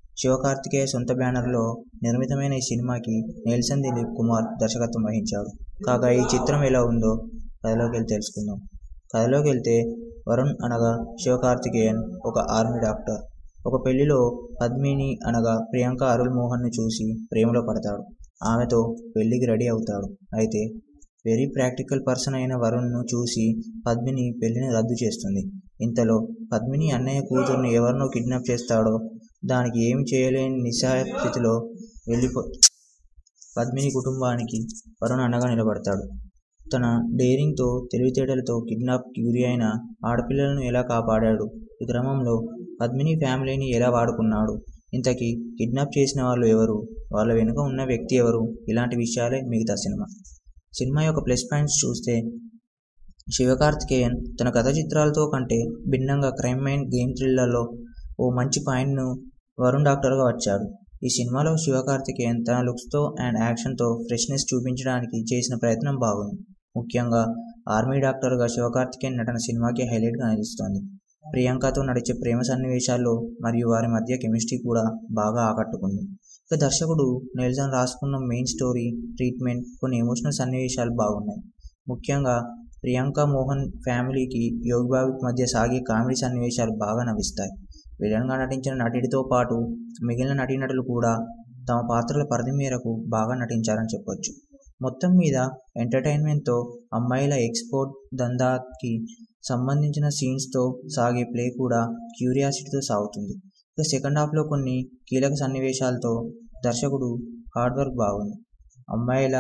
శివకార్తికేయ సొంత బ్యానర్లో నిర్మితమైన ఈ సినిమాకి నెల్సన్ దిలీప్ కుమార్ దర్శకత్వం వహించాడు. కాగా ఈ చిత్రం ఎలా ఉందో కథలోకి వెళ్ళి తెలుసుకుందాం. కథలోకి వెళ్తే వరుణ్ అనగా శివకార్తికేయన్ ఒక ఆర్మీ డాక్టర్. ఒక పెళ్లిలో పద్మిని అనగా ప్రియాంక అరుల్ మోహన్ను చూసి ప్రేమలో పడతాడు. ఆమెతో పెళ్లికి రెడీ అవుతాడు. అయితే వెరీ ప్రాక్టికల్ పర్సన్ అయిన వరుణ్ను చూసి పద్మిని పెళ్లిని రద్దు చేస్తుంది. ఇంతలో పద్మిని అన్నయ్య కూతుర్ని ఎవరినో కిడ్నాప్ చేస్తాడో దానికి ఏమి చేయలేని నిస్సహాయ స్థితిలో వెళ్ళిపో పద్మిని కుటుంబానికి వరుణ్ అండగా నిలబడతాడు. తన డేరింగ్తో తెలివితేటలతో కిడ్నాప్కి గురి అయిన ఆడపిల్లలను ఎలా కాపాడాడు, ఈ క్రమంలో పద్మిని ఫ్యామిలీని ఎలా వాడుకున్నాడు, ఇంతకీ కిడ్నాప్ చేసిన వాళ్ళు ఎవరు, వాళ్ళ వెనుక ఉన్న వ్యక్తి ఎవరు, ఇలాంటి విషయాలే మిగతా సినిమా. సినిమా యొక్క ప్లస్ పాయింట్స్ చూస్తే శివకార్తికేయన్ తన కథ చిత్రాలతో కంటే భిన్నంగా క్రైమ్ మైండ్ గేమ్ థ్రిల్లర్లో ఓ మంచి పాయింట్ను వరుణ్ డాక్టర్గా వచ్చాడు. ఈ సినిమాలో శివకార్తికేయన్ తన లుక్స్తో అండ్ యాక్షన్తో ఫ్రెష్నెస్ చూపించడానికి చేసిన ప్రయత్నం బాగుంది. ముఖ్యంగా ఆర్మీ డాక్టర్గా శివకార్తికేయన్ నటన సినిమాకి హైలైట్గా నిలుస్తోంది. ప్రియాంకతో నడిచే ప్రేమ సన్నివేశాల్లో మరియు వారి మధ్య కెమిస్ట్రీ కూడా బాగా ఆకట్టుకుంది. ఇక దర్శకుడు నెల్సన్ రాసుకున్న మెయిన్ స్టోరీ, ట్రీట్మెంట్, కొన్ని ఎమోషనల్ సన్నివేశాలు బాగున్నాయి. ముఖ్యంగా ప్రియాంక మోహన్ ఫ్యామిలీకి యోగిబాబుకి మధ్య సాగే కామెడీ సన్నివేశాలు బాగా నవ్విస్తాయి. విలన్గా నటించిన నటుడితో పాటు మిగిలిన నటీనటులు కూడా తమ పాత్రల పరిధి మేరకు బాగా నటించారని చెప్పొచ్చు. మొత్తం మీద ఎంటర్టైన్మెంట్తో అమ్మాయిల ఎక్స్పోర్ట్ దందాకి సంబంధించిన సీన్స్తో సాగే ప్లే కూడా క్యూరియాసిటీతో సాగుతుంది. ఇక సెకండ్ హాఫ్లో కొన్ని కీలక సన్నివేశాలతో దర్శకుడు హార్డ్ వర్క్ బాగుంది. అమ్మాయిల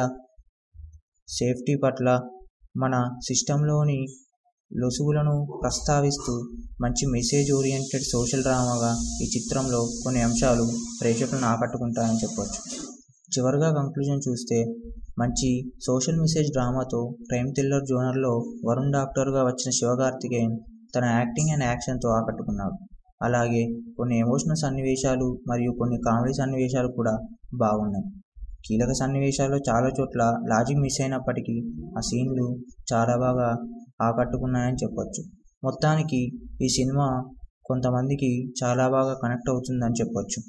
సేఫ్టీ పట్ల మన సిస్టంలోని లొసుగులను ప్రస్తావిస్తూ మంచి మెసేజ్ ఓరియంటెడ్ సోషల్ డ్రామాగా ఈ చిత్రంలో కొన్ని అంశాలు ప్రేక్షకులను ఆకట్టుకుంటాయని చెప్పొచ్చు. చివరిగా కంక్లూజన్ చూస్తే మంచి సోషల్ మెసేజ్ డ్రామాతో క్రైమ్ థ్రిల్లర్ జోనర్లో వరుణ్ డాక్టర్గా వచ్చిన శివకార్తికేయన్ తన యాక్టింగ్ అండ్ యాక్షన్తో ఆకట్టుకున్నాడు. అలాగే కొన్ని ఎమోషనల్ సన్నివేశాలు మరియు కొన్ని కామెడీ సన్నివేశాలు కూడా బాగున్నాయి. కీలక సన్నివేశాల్లో చాలా చోట్ల లాజిక్ మిస్ అయినప్పటికీ ఆ సీన్లు చాలా బాగా ఆకట్టుకున్నాయని చెప్పొచ్చు. మొత్తానికి ఈ సినిమా కొంతమందికి చాలా బాగా కనెక్ట్ అవుతుందని చెప్పొచ్చు.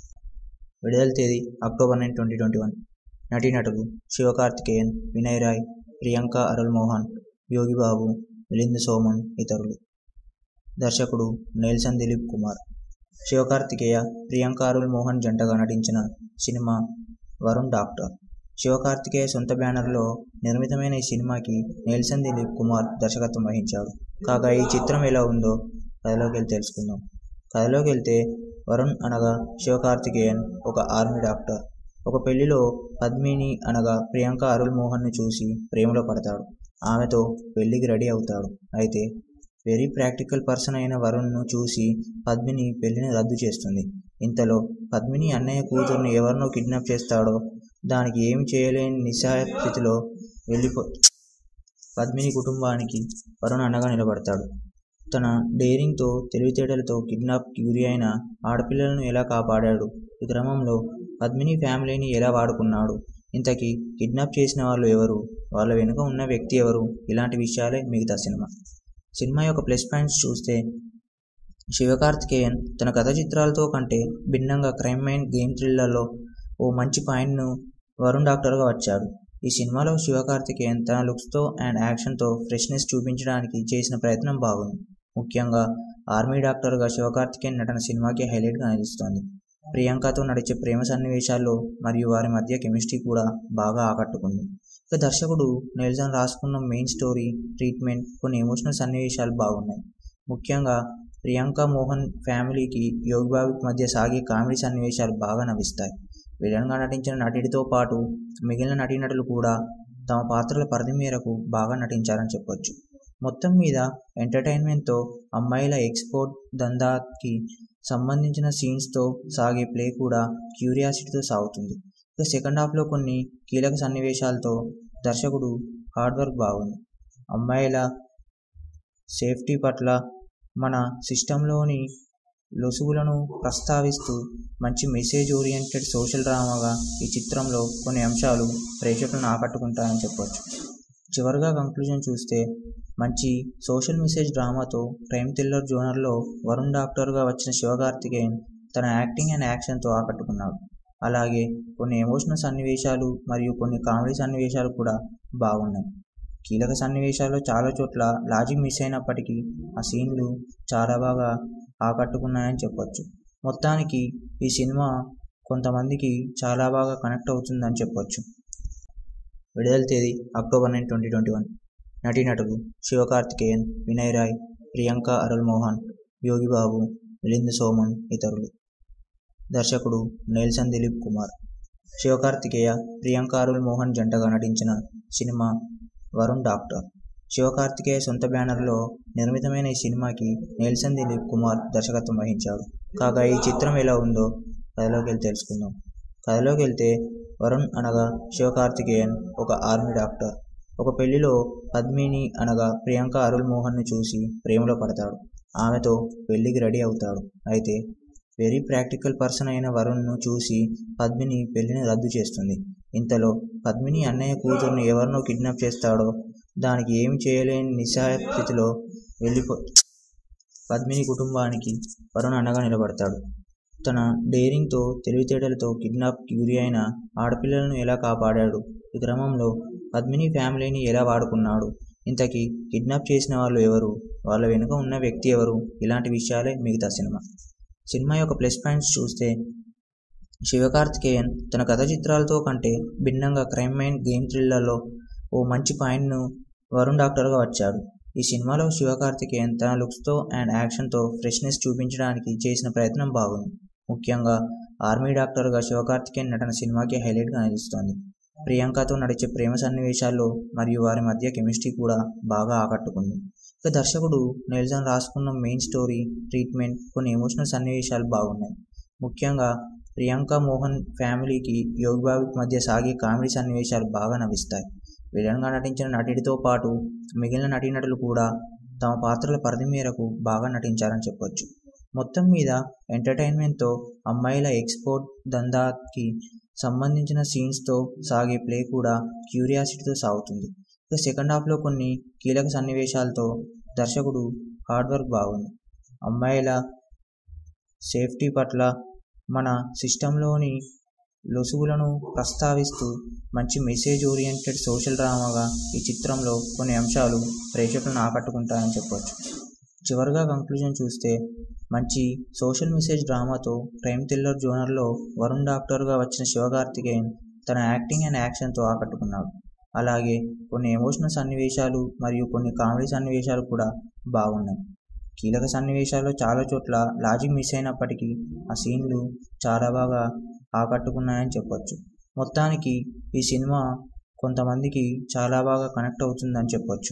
విడుదల తేదీ October nine twenty twenty one నటీనటులు శివకార్తికేయన్, వినయ్ రాయ్, ప్రియాంక అరుల్ మోహన్, యోగిబాబు, మిలింద్ సోమన్ ఇతరులు. దర్శకుడు నెల్సన్ దిలీప్ కుమార్. శివకార్తికేయ, ప్రియాంక అరుల్ మోహన్ జంటగా నటించిన సినిమా వరుణ్ డాక్టర్. శివకార్తికేయ సొంత బ్యానర్లో నిర్మితమైన ఈ సినిమాకి నెల్సన్ దిలీప్ కుమార్ దర్శకత్వం వహించాడు. కాగా ఈ చిత్రం ఎలా ఉందో కథలోకి వెళ్ళి తెలుసుకుందాం. కథలోకి వెళ్తే వరుణ్ అనగా శివకార్తికేయన్ ఒక ఆర్మీ డాక్టర్. ఒక పెళ్లిలో పద్మిని అనగా ప్రియాంక అరుల్ మోహన్ను చూసి ప్రేమలో పడతాడు. ఆమెతో పెళ్లికి రెడీ అవుతాడు. అయితే వెరీ ప్రాక్టికల్ పర్సన్ అయిన వరుణ్ను చూసి పద్మిని పెళ్లిని రద్దు చేస్తుంది. ఇంతలో పద్మిని అన్నయ్య కూతుర్ని ఎవరినో కిడ్నాప్ చేస్తాడో దానికి ఏమి చేయలేని నిస్సహాయ స్థితిలో వెళ్ళిపో పద్మిని కుటుంబానికి వరుణ్ అండగా నిలబడతాడు. తన డేరింగ్తో తెలివితేటలతో కిడ్నాప్కి గురి అయిన ఆడపిల్లలను ఎలా కాపాడాడు, ఈ క్రమంలో పద్మిని ఫ్యామిలీని ఎలా వాడుకున్నాడు, ఇంతకీ కిడ్నాప్ చేసిన వాళ్ళు ఎవరు, వాళ్ళ వెనుక ఉన్న వ్యక్తి ఎవరు, ఇలాంటి విషయాలే మిగతా సినిమా. సినిమా యొక్క ప్లస్ పాయింట్స్ చూస్తే శివకార్తికేయన్ తన కథ చిత్రాలతో కంటే భిన్నంగా క్రైమ్ మైండ్ గేమ్ థ్రిల్లర్లో ఓ మంచి పాయింట్ను వరుణ్ డాక్టర్గా వచ్చాడు. ఈ సినిమాలో శివకార్తికేయన్ తన లుక్స్తో అండ్ యాక్షన్తో ఫ్రెష్నెస్ చూపించడానికి చేసిన ప్రయత్నం బాగుంది. ముఖ్యంగా ఆర్మీ డాక్టర్గా శివకార్తికేయన్ నటన సినిమాకి హైలైట్గా నిలుస్తోంది. ప్రియాంకతో నడిచే ప్రేమ సన్నివేశాల్లో మరియు వారి మధ్య కెమిస్ట్రీ కూడా బాగా ఆకట్టుకుంది. ఇక దర్శకుడు నెల్సన్ రాసుకున్న మెయిన్ స్టోరీ, ట్రీట్మెంట్, కొన్ని ఎమోషనల్ సన్నివేశాలు బాగున్నాయి. ముఖ్యంగా ప్రియాంక మోహన్ ఫ్యామిలీకి యోగిబాబుకి మధ్య సాగే కామెడీ సన్నివేశాలు బాగా నవ్విస్తాయి. విలన్గా నటించిన నటుడితో పాటు మిగిలిన నటీనటులు కూడా తమ పాత్రల పరిధి మేరకు బాగా నటించారని చెప్పొచ్చు. మొత్తం మీద ఎంటర్టైన్మెంట్తో అమ్మాయిల ఎక్స్పోర్ట్ దందాకి సంబంధించిన సీన్స్తో సాగే ప్లే కూడా క్యూరియాసిటీతో సాగుతుంది. ఇక సెకండ్ హాఫ్లో కొన్ని కీలక సన్నివేశాలతో దర్శకుడు హార్డ్ వర్క్ బాగుంది. అమ్మాయిల సేఫ్టీ పట్ల మన సిస్టంలోని లొసుగులను ప్రస్తావిస్తూ మంచి మెసేజ్ ఓరియంటెడ్ సోషల్ డ్రామాగా ఈ చిత్రంలో కొన్ని అంశాలు ప్రేక్షకులను ఆకట్టుకుంటాయని చెప్పొచ్చు. చివరిగా కంక్లూజన్ చూస్తే మంచి సోషల్ మెసేజ్ డ్రామాతో క్రైమ్ థ్రిల్లర్ జోనర్లో వరుణ్ డాక్టర్గా వచ్చిన శివకార్తికేయన్ తన యాక్టింగ్ అండ్ యాక్షన్తో ఆకట్టుకున్నాడు. అలాగే కొన్ని ఎమోషనల్ సన్నివేశాలు మరియు కొన్ని కామెడీ సన్నివేశాలు కూడా బాగున్నాయి. కీలక సన్నివేశాల్లో చాలా చోట్ల లాజిక్ మిస్ అయినప్పటికీ ఆ సీన్లు చాలా బాగా ఆకట్టుకున్నాయని చెప్పొచ్చు. మొత్తానికి ఈ సినిమా కొంతమందికి చాలా బాగా కనెక్ట్ అవుతుందని చెప్పొచ్చు. విడుదల తేదీ October nine twenty twenty one నటీనటులు శివకార్తికేయన్, వినయ్ రాయ్, ప్రియాంక అరుల్ మోహన్, యోగిబాబు, మిలింద్ సోమన్ ఇతరులు. దర్శకుడు నెల్సన్ దిలీప్ కుమార్. శివకార్తికేయ, ప్రియాంక అరుల్ మోహన్ జంటగా నటించిన సినిమా వరుణ్ డాక్టర్. శివకార్తికేయ సొంత బ్యానర్లో నిర్మితమైన ఈ సినిమాకి నెల్సన్ దిలీప్ కుమార్ దర్శకత్వం వహించాడు. కాగా ఈ చిత్రం ఎలా ఉందో కథలోకి వెళ్ళి తెలుసుకుందాం. కథలోకి వెళ్తే వరుణ్ అనగా శివకార్తికేయన్ ఒక ఆర్మీ డాక్టర్. ఒక పెళ్లిలో పద్మిని అనగా ప్రియాంక అరుల్ మోహన్ను చూసి ప్రేమలో పడతాడు. ఆమెతో పెళ్లికి రెడీ అవుతాడు. అయితే వెరీ ప్రాక్టికల్ పర్సన్ అయిన వరుణ్ను చూసి పద్మిని పెళ్లిని రద్దు చేస్తుంది. ఇంతలో పద్మిని అన్నయ్య కూతుర్ని ఎవరినో కిడ్నాప్ చేస్తాడో దానికి ఏమి చేయలేని నిస్సహాయ స్థితిలో వెళ్ళిపో పద్మిని కుటుంబానికి వరుణ్ అండగా నిలబడతాడు. తన డేరింగ్తో, తెలివితేటలతో కిడ్నాప్కి గురి అయిన ఆడపిల్లలను ఎలా కాపాడాడు, ఈ క్రమంలో పద్మిని ఫ్యామిలీని ఎలా వాడుకున్నాడు, ఇంతకీ కిడ్నాప్ చేసిన వాళ్ళు ఎవరు, వాళ్ళ వెనుక ఉన్న వ్యక్తి ఎవరు, ఇలాంటి విషయాలే మిగతా సినిమా. సినిమా యొక్క ప్లస్ పాయింట్స్ చూస్తే శివకార్తికేయన్ తన కథ చిత్రాలతో కంటే భిన్నంగా క్రైమ్ మైండ్ గేమ్ థ్రిల్లర్లో ఓ మంచి పాయింట్ను వరుణ్ డాక్టర్గా వచ్చాడు. ఈ సినిమాలో శివకార్తికేయన్ తన లుక్స్తో అండ్ యాక్షన్తో ఫ్రెష్నెస్ చూపించడానికి చేసిన ప్రయత్నం బాగుంది. ముఖ్యంగా ఆర్మీ డాక్టర్గా శివకార్తికేయన్ నటన సినిమాకి హైలైట్గా నిలుస్తోంది. ప్రియాంకతో నడిచే ప్రేమ సన్నివేశాల్లో మరియు వారి మధ్య కెమిస్ట్రీ కూడా బాగా ఆకట్టుకుంది. ఇక దర్శకుడు నెల్సన్ రాసుకున్న మెయిన్ స్టోరీ, ట్రీట్మెంట్, కొన్ని ఎమోషనల్ సన్నివేశాలు బాగున్నాయి. ముఖ్యంగా ప్రియాంక మోహన్ ఫ్యామిలీకి యోగిబాబుకి మధ్య సాగే కామెడీ సన్నివేశాలు బాగా నవ్విస్తాయి. విలన్గా నటించిన నటుడితో పాటు మిగిలిన నటీనటులు కూడా తమ పాత్రల పరిధి మేరకు బాగా నటించారని చెప్పొచ్చు. మొత్తం మీద ఎంటర్టైన్మెంట్తో, అమ్మాయిల ఎక్స్పోర్ట్ దందాకి సంబంధించిన సీన్స్తో సాగే ప్లే కూడా క్యూరియాసిటీతో సాగుతుంది. ఇక సెకండ్ హాఫ్లో కొన్ని కీలక సన్నివేశాలతో దర్శకుడు హార్డ్ వర్క్ బాగుంది. అమ్మాయిల సేఫ్టీ పట్ల మన సిస్టంలోని లొసుగులను ప్రస్తావిస్తూ మంచి మెసేజ్ ఓరియంటెడ్ సోషల్ డ్రామాగా ఈ చిత్రంలో కొన్ని అంశాలు ప్రేక్షకులను ఆకట్టుకుంటాయని చెప్పొచ్చు. చివరిగా కంక్లూజన్ చూస్తే మంచి సోషల్ మెసేజ్ డ్రామాతో క్రైమ్ థ్రిల్లర్ జోనర్లో వరుణ్ డాక్టర్గా వచ్చిన శివకార్తికేయన్ తన యాక్టింగ్ అండ్ యాక్షన్తో ఆకట్టుకున్నాడు. అలాగే కొన్ని ఎమోషనల్ సన్నివేశాలు మరియు కొన్ని కామెడీ సన్నివేశాలు కూడా బాగున్నాయి. కీలక సన్నివేశాల్లో చాలా చోట్ల లాజిక్ మిస్ అయినప్పటికీ ఆ సీన్లు చాలా బాగా ఆకట్టుకున్నాయని చెప్పొచ్చు. మొత్తానికి ఈ సినిమా కొంతమందికి చాలా బాగా కనెక్ట్ అవుతుందని చెప్పొచ్చు.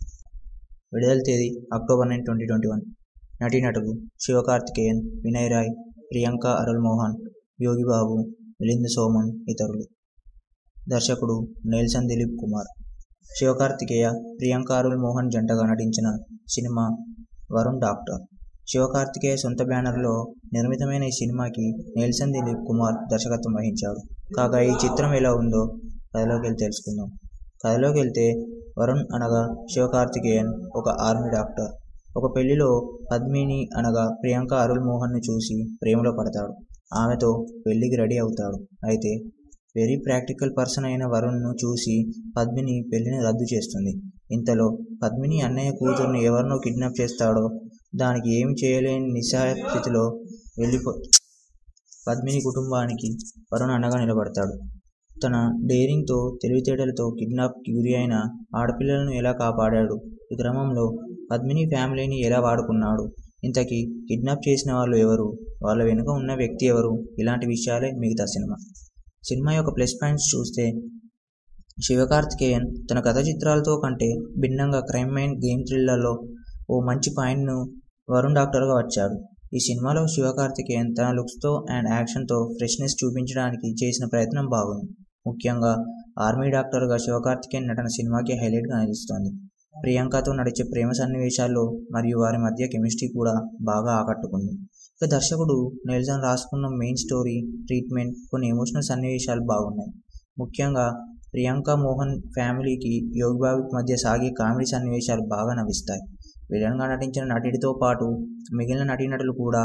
విడుదల తేదీ October nine twenty twenty one నటీనటులు శివకార్తికేయన్, వినయ్ రాయ్, ప్రియాంక అరుల్ మోహన్, యోగిబాబు, మిలింద్ సోమన్ ఇతరులు. దర్శకుడు నెల్సన్ దిలీప్ కుమార్. శివకార్తికేయ, ప్రియాంక అరుల్ మోహన్ జంటగా నటించిన సినిమా వరుణ్ డాక్టర్. శివకార్తికేయ సొంత బ్యానర్లో నిర్మితమైన ఈ సినిమాకి నెల్సన్ దిలీప్ కుమార్ దర్శకత్వం వహించాడు. కాగా ఈ చిత్రం ఎలా ఉందో కథలోకి వెళ్ళి తెలుసుకుందాం. కథలోకి వెళ్తే వరుణ్ అనగా శివకార్తికేయన్ ఒక ఆర్మీ డాక్టర్. ఒక పెళ్లిలో పద్మిని అనగా ప్రియాంక అరుల్ మోహన్ను చూసి ప్రేమలో పడతాడు. ఆమెతో పెళ్లికి రెడీ అవుతాడు. అయితే వెరీ ప్రాక్టికల్ పర్సన్ అయిన వరుణ్ను చూసి పద్మిని పెళ్లిని రద్దు చేస్తుంది. ఇంతలో పద్మిని అన్నయ్య కూతుర్ని ఎవరినో కిడ్నాప్ చేస్తాడో దానికి ఏమి చేయలేని నిస్సహాయ స్థితిలో వెళ్ళిపో పద్మిని కుటుంబానికి వరుణ్ అండగా నిలబడతాడు. తన డేరింగ్తో, తెలివితేటలతో కిడ్నాప్కి గురి అయిన ఆడపిల్లలను ఎలా కాపాడాడు, ఈ క్రమంలో పద్మిని ఫ్యామిలీని ఎలా వాడుకున్నాడు, ఇంతకీ కిడ్నాప్ చేసిన వాళ్ళు ఎవరు, వాళ్ళ వెనుక ఉన్న వ్యక్తి ఎవరు, ఇలాంటి విషయాలే మిగతా సినిమా. సినిమా యొక్క ప్లస్ పాయింట్స్ చూస్తే శివకార్తికేయన్ తన కథ చిత్రాలతో కంటే భిన్నంగా క్రైమ్ మైండ్ గేమ్ థ్రిల్లర్లో ఓ మంచి పాయింట్ను వరుణ్ డాక్టర్గా వచ్చాడు. ఈ సినిమాలో శివకార్తికేయన్ తన లుక్స్తో అండ్ యాక్షన్తో ఫ్రెష్నెస్ చూపించడానికి చేసిన ప్రయత్నం బాగుంది. ముఖ్యంగా ఆర్మీ డాక్టర్గా శివకార్తికేయన్ నటన సినిమాకి హైలైట్గా నిలుస్తోంది. ప్రియాంకతో నడిచే ప్రేమ సన్నివేశాల్లో మరియు వారి మధ్య కెమిస్ట్రీ కూడా బాగా ఆకట్టుకుంది. ఇక దర్శకుడు నెల్సన్ రాసుకున్న మెయిన్ స్టోరీ, ట్రీట్మెంట్, కొన్ని ఎమోషనల్ సన్నివేశాలు బాగున్నాయి. ముఖ్యంగా ప్రియాంక మోహన్ ఫ్యామిలీకి యోగిబాబుకి మధ్య సాగే కామెడీ సన్నివేశాలు బాగా నవ్విస్తాయి. విలన్గా నటించిన నటుడితో పాటు మిగిలిన నటీనటులు కూడా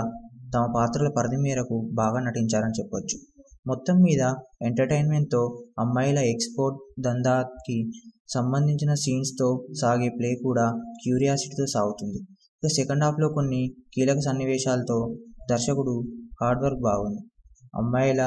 తమ పాత్రల పరిధి మేరకు బాగా నటించారని చెప్పొచ్చు. మొత్తం మీద ఎంటర్టైన్మెంట్తో అమ్మాయిల ఎక్స్పోర్ట్ దందాకి సంబంధించిన సీన్స్తో సాగే ప్లే కూడా క్యూరియాసిటీతో సాగుతుంది. ఇక సెకండ్ హాఫ్లో కొన్ని కీలక సన్నివేశాలతో దర్శకుడు హార్డ్ వర్క్ బాగుంది. అమ్మాయిల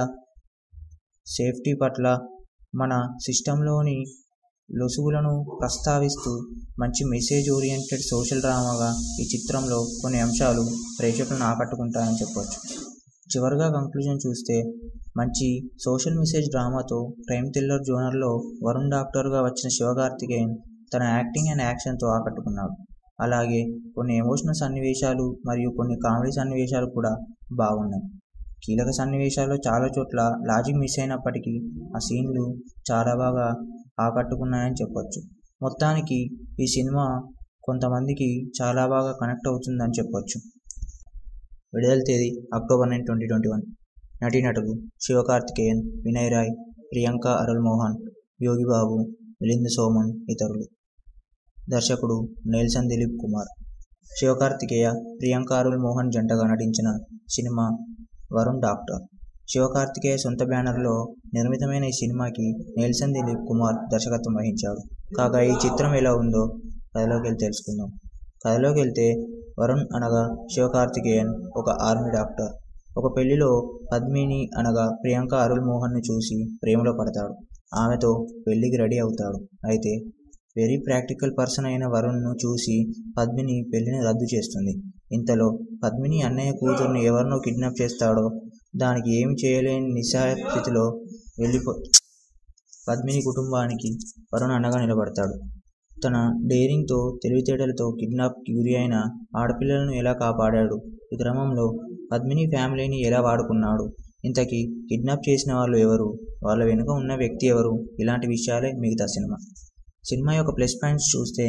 సేఫ్టీ పట్ల మన సిస్టంలోని లొసుగులను ప్రస్తావిస్తూ మంచి మెసేజ్ ఓరియంటెడ్ సోషల్ డ్రామాగా ఈ చిత్రంలో కొన్ని అంశాలు ప్రేక్షకులను ఆకట్టుకుంటాయని చెప్పొచ్చు. చివరిగా కంక్లూజన్ చూస్తే మంచి సోషల్ మెసేజ్ డ్రామాతో క్రైమ్ థ్రిల్లర్ జోనర్లో వరుణ్ డాక్టర్గా వచ్చిన శివకార్తికేయన్ తన యాక్టింగ్ అండ్ యాక్షన్తో ఆకట్టుకున్నాడు. అలాగే కొన్ని ఎమోషనల్ సన్నివేశాలు మరియు కొన్ని కామెడీ సన్నివేశాలు కూడా బాగున్నాయి. కీలక సన్నివేశాల్లో చాలా చోట్ల లాజిక్ మిస్ అయినప్పటికీ ఆ సీన్లు చాలా బాగా ఆకట్టుకున్నాయని చెప్పొచ్చు. మొత్తానికి ఈ సినిమా కొంతమందికి చాలా బాగా కనెక్ట్ అవుతుందని చెప్పొచ్చు. విడుదల తేదీ October nine twenty twenty one నటీనటులు శివకార్తికేయన్, వినయ్ రాయ్, ప్రియాంక అరుల్ మోహన్, యోగిబాబు, మిలింద్ సోమన్ ఇతరులు. దర్శకుడు నెల్సన్ దిలీప్ కుమార్. శివకార్తికేయ, ప్రియాంక అరుల్ మోహన్ జంటగా నటించిన సినిమా వరుణ్ డాక్టర్. శివకార్తికేయ సొంత బ్యానర్లో నిర్మితమైన ఈ సినిమాకి నెల్సన్ దిలీప్ కుమార్ దర్శకత్వం వహించాడు. కాగా ఈ చిత్రం ఎలా ఉందో కథలోకి వెళ్ళి తెలుసుకుందాం. కథలోకి వెళ్తే వరుణ్ అనగా శివకార్తికేయన్ ఒక ఆర్మీ డాక్టర్. ఒక పెళ్లిలో పద్మిని అనగా ప్రియాంక అరుల్ మోహన్ను చూసి ప్రేమలో పడతాడు. ఆమెతో పెళ్లికి రెడీ అవుతాడు. అయితే వెరీ ప్రాక్టికల్ పర్సన్ అయిన వరుణ్ను చూసి పద్మిని పెళ్లిని రద్దు చేస్తుంది. ఇంతలో పద్మిని అన్నయ్య కూతుర్ని ఎవరినో కిడ్నాప్ చేస్తాడో దానికి ఏమి చేయలేని నిస్సహాయ స్థితిలో వెళ్ళిపో పద్మిని కుటుంబానికి వరుణ్ అండగా నిలబడతాడు. తన డేరింగ్తో, తెలివితేటలతో కిడ్నాప్కి గురి అయిన ఆడపిల్లలను ఎలా కాపాడాడు, ఈ క్రమంలో పద్మిని ఫ్యామిలీని ఎలా వాడుకున్నాడు, ఇంతకీ కిడ్నాప్ చేసిన వాళ్ళు ఎవరు, వాళ్ళ వెనుక ఉన్న వ్యక్తి ఎవరు, ఇలాంటి విషయాలే మిగతా సినిమా. సినిమా యొక్క ప్లస్ పాయింట్స్ చూస్తే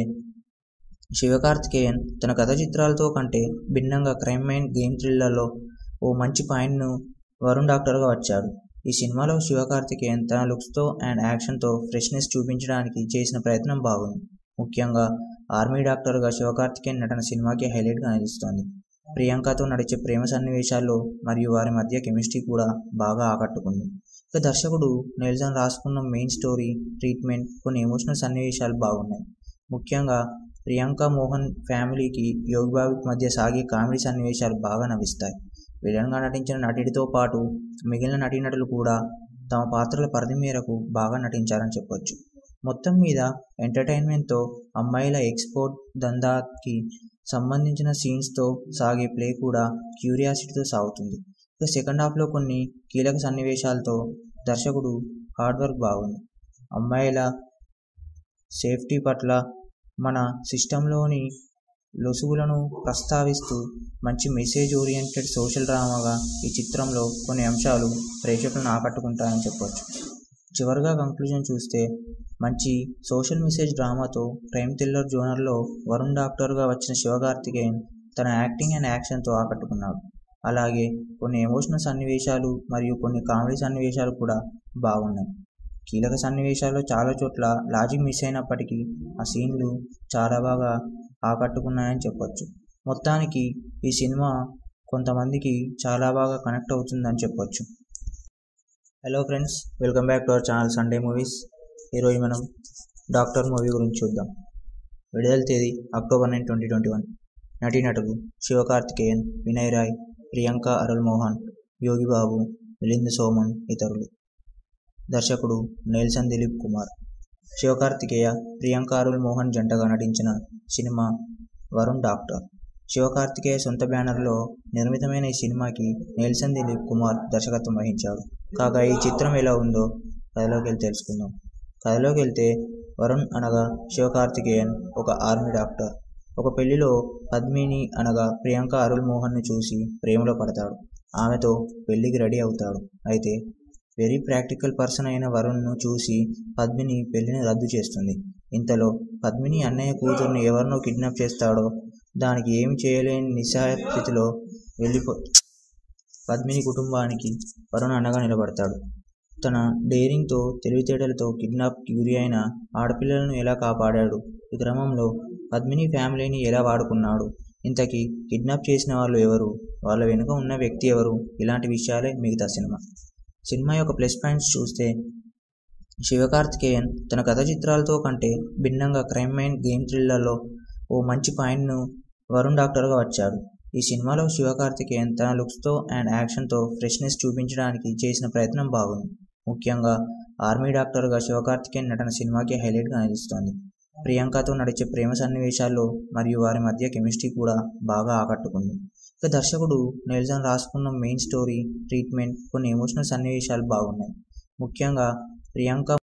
శివకార్తికేయన్ తన కథ చిత్రాలతో కంటే భిన్నంగా క్రైమ్ మైండ్ గేమ్ థ్రిల్లర్లో ఓ మంచి పాయింట్ను వరుణ్ డాక్టర్గా వచ్చాడు. ఈ సినిమాలో శివకార్తికేయన్ తన లుక్స్తో అండ్ యాక్షన్తో ఫ్రెష్నెస్ చూపించడానికి చేసిన ప్రయత్నం బాగుంది. ముఖ్యంగా ఆర్మీ డాక్టర్గా శివకార్తికేయన్ నటన సినిమాకి హైలైట్గా నిలుస్తోంది. ప్రియాంకతో నడిచే ప్రేమ సన్నివేశాల్లో మరియు వారి మధ్య కెమిస్ట్రీ కూడా బాగా ఆకట్టుకుంది. ఇక దర్శకుడు నెల్సన్ రాసుకున్న మెయిన్ స్టోరీ, ట్రీట్మెంట్, కొన్ని ఎమోషనల్ సన్నివేశాలు బాగున్నాయి. ముఖ్యంగా ప్రియాంక మోహన్ ఫ్యామిలీకి యోగిబాబుకి మధ్య సాగే కామెడీ సన్నివేశాలు బాగా నవ్విస్తాయి. విలన్గా నటించిన నటుడితో పాటు మిగిలిన నటీనటులు కూడా తమ పాత్రల పరిధి మేరకు బాగా నటించారని చెప్పొచ్చు. మొత్తం మీద ఎంటర్టైన్మెంట్తో అమ్మాయిల ఎక్స్పోర్ట్ దందాకి సంబంధించిన సీన్స్తో సాగే ప్లే కూడా క్యూరియాసిటీతో సాగుతుంది. ఇక సెకండ్ హాఫ్లో కొన్ని కీలక సన్నివేశాలతో దర్శకుడు హార్డ్ వర్క్ బాగుంది. అమ్మాయిల సేఫ్టీ పట్ల మన సిస్టంలోని లొసుగులను ప్రస్తావిస్తూ మంచి మెసేజ్ ఓరియంటెడ్ సోషల్ డ్రామాగా ఈ చిత్రంలో కొన్ని అంశాలు ప్రేక్షకులను ఆకట్టుకుంటాయని చెప్పొచ్చు. చివరిగా కంక్లూజన్ చూస్తే మంచి సోషల్ మెసేజ్ డ్రామాతో క్రైమ్ థ్రిల్లర్ జోనర్లో వరుణ్ డాక్టర్గా వచ్చిన శివకార్తికేయన్ తన యాక్టింగ్ అండ్ యాక్షన్తో ఆకట్టుకున్నాడు. అలాగే కొన్ని ఎమోషనల్ సన్నివేశాలు మరియు కొన్ని కామెడీ సన్నివేశాలు కూడా బాగున్నాయి. కీలక సన్నివేశాల్లో చాలా చోట్ల లాజిక్ మిస్ అయినప్పటికీ ఆ సీన్లు చాలా బాగా ఆకట్టుకున్నాయని చెప్పొచ్చు. మొత్తానికి ఈ సినిమా కొంతమందికి చాలా బాగా కనెక్ట్ అవుతుందని చెప్పొచ్చు. Hello friends, welcome back to our channel Sunday movies. ఈరోజు మనం డాక్టర్ మూవీ గురించి చూద్దాం. విడుదల తేదీ October nine twenty twenty one నటీనటులు శివకార్తికేయన్, వినయ్ రాయ్, ప్రియాంక అరుల్ మోహన్, యోగిబాబు, మిలింద్ సోమన్ ఇతరులు. దర్శకుడు నెల్సన్ దిలీప్ కుమార్. శివకార్తికేయ, ప్రియాంక అరుల్ మోహన్ జంటగా నటించిన సినిమా వరుణ్ డాక్టర్. శివకార్తికేయ సొంత బ్యానర్లో నిర్మితమైన ఈ సినిమాకి నెల్సన్ దిలీప్ కుమార్ దర్శకత్వం వహించాడు. కాగా ఈ చిత్రం ఎలా ఉందో కథలోకి వెళ్ళి తెలుసుకుందాం. కథలోకి వెళ్తే వరుణ్ అనగా శివకార్తికేయన్ ఒక ఆర్మీ డాక్టర్. ఒక పెళ్లిలో పద్మిని అనగా ప్రియాంక అరుల్ మోహన్ను చూసి ప్రేమలో పడతాడు. ఆమెతో పెళ్లికి రెడీ అవుతాడు. అయితే వెరీ ప్రాక్టికల్ పర్సన్ అయిన వరుణ్ను చూసి పద్మిని పెళ్లిని రద్దు చేస్తుంది. ఇంతలో పద్మిని అన్నయ్య కూతుర్ని ఎవరినో కిడ్నాప్ చేస్తాడో దానికి ఏమి చేయలేని నిస్సహాయ స్థితిలో వెళ్ళిపో పద్మిని కుటుంబానికి వరుణ్ అండగా నిలబడతాడు. తన డేరింగ్తో, తెలివితేటలతో కిడ్నాప్కి గురి అయిన ఆడపిల్లలను ఎలా కాపాడాడు, ఈ క్రమంలో పద్మిని ఫ్యామిలీని ఎలా వాడుకున్నాడు, ఇంతకీ కిడ్నాప్ చేసిన వాళ్ళు ఎవరు, వాళ్ళ వెనుక ఉన్న వ్యక్తి ఎవరు, ఇలాంటి విషయాలే మిగతా సినిమా. సినిమా యొక్క ప్లస్ పాయింట్స్ చూస్తే శివకార్తికేయన్ తన కథ చిత్రాలతో కంటే భిన్నంగా క్రైమ్ మైండ్ గేమ్ థ్రిల్లర్లో ఓ మంచి పాయింట్ను వరుణ్ డాక్టర్గా వచ్చాడు. ఈ సినిమాలో శివకార్తికేయన్ తన లుక్స్తో అండ్ యాక్షన్తో ఫ్రెష్నెస్ చూపించడానికి చేసిన ప్రయత్నం బాగుంది. ముఖ్యంగా ఆర్మీ డాక్టర్గా శివకార్తికేయన్ నటన సినిమాకి హైలైట్గా నిలుస్తోంది. ప్రియాంకతో నడిచే ప్రేమ సన్నివేశాల్లో మరియు వారి మధ్య కెమిస్ట్రీ కూడా బాగా ఆకట్టుకుంది. ఇక దర్శకుడు నెల్సన్ రాసుకున్న మెయిన్ స్టోరీ, ట్రీట్మెంట్, కొన్ని ఎమోషనల్ సన్నివేశాలు బాగున్నాయి. ముఖ్యంగా ప్రియాంక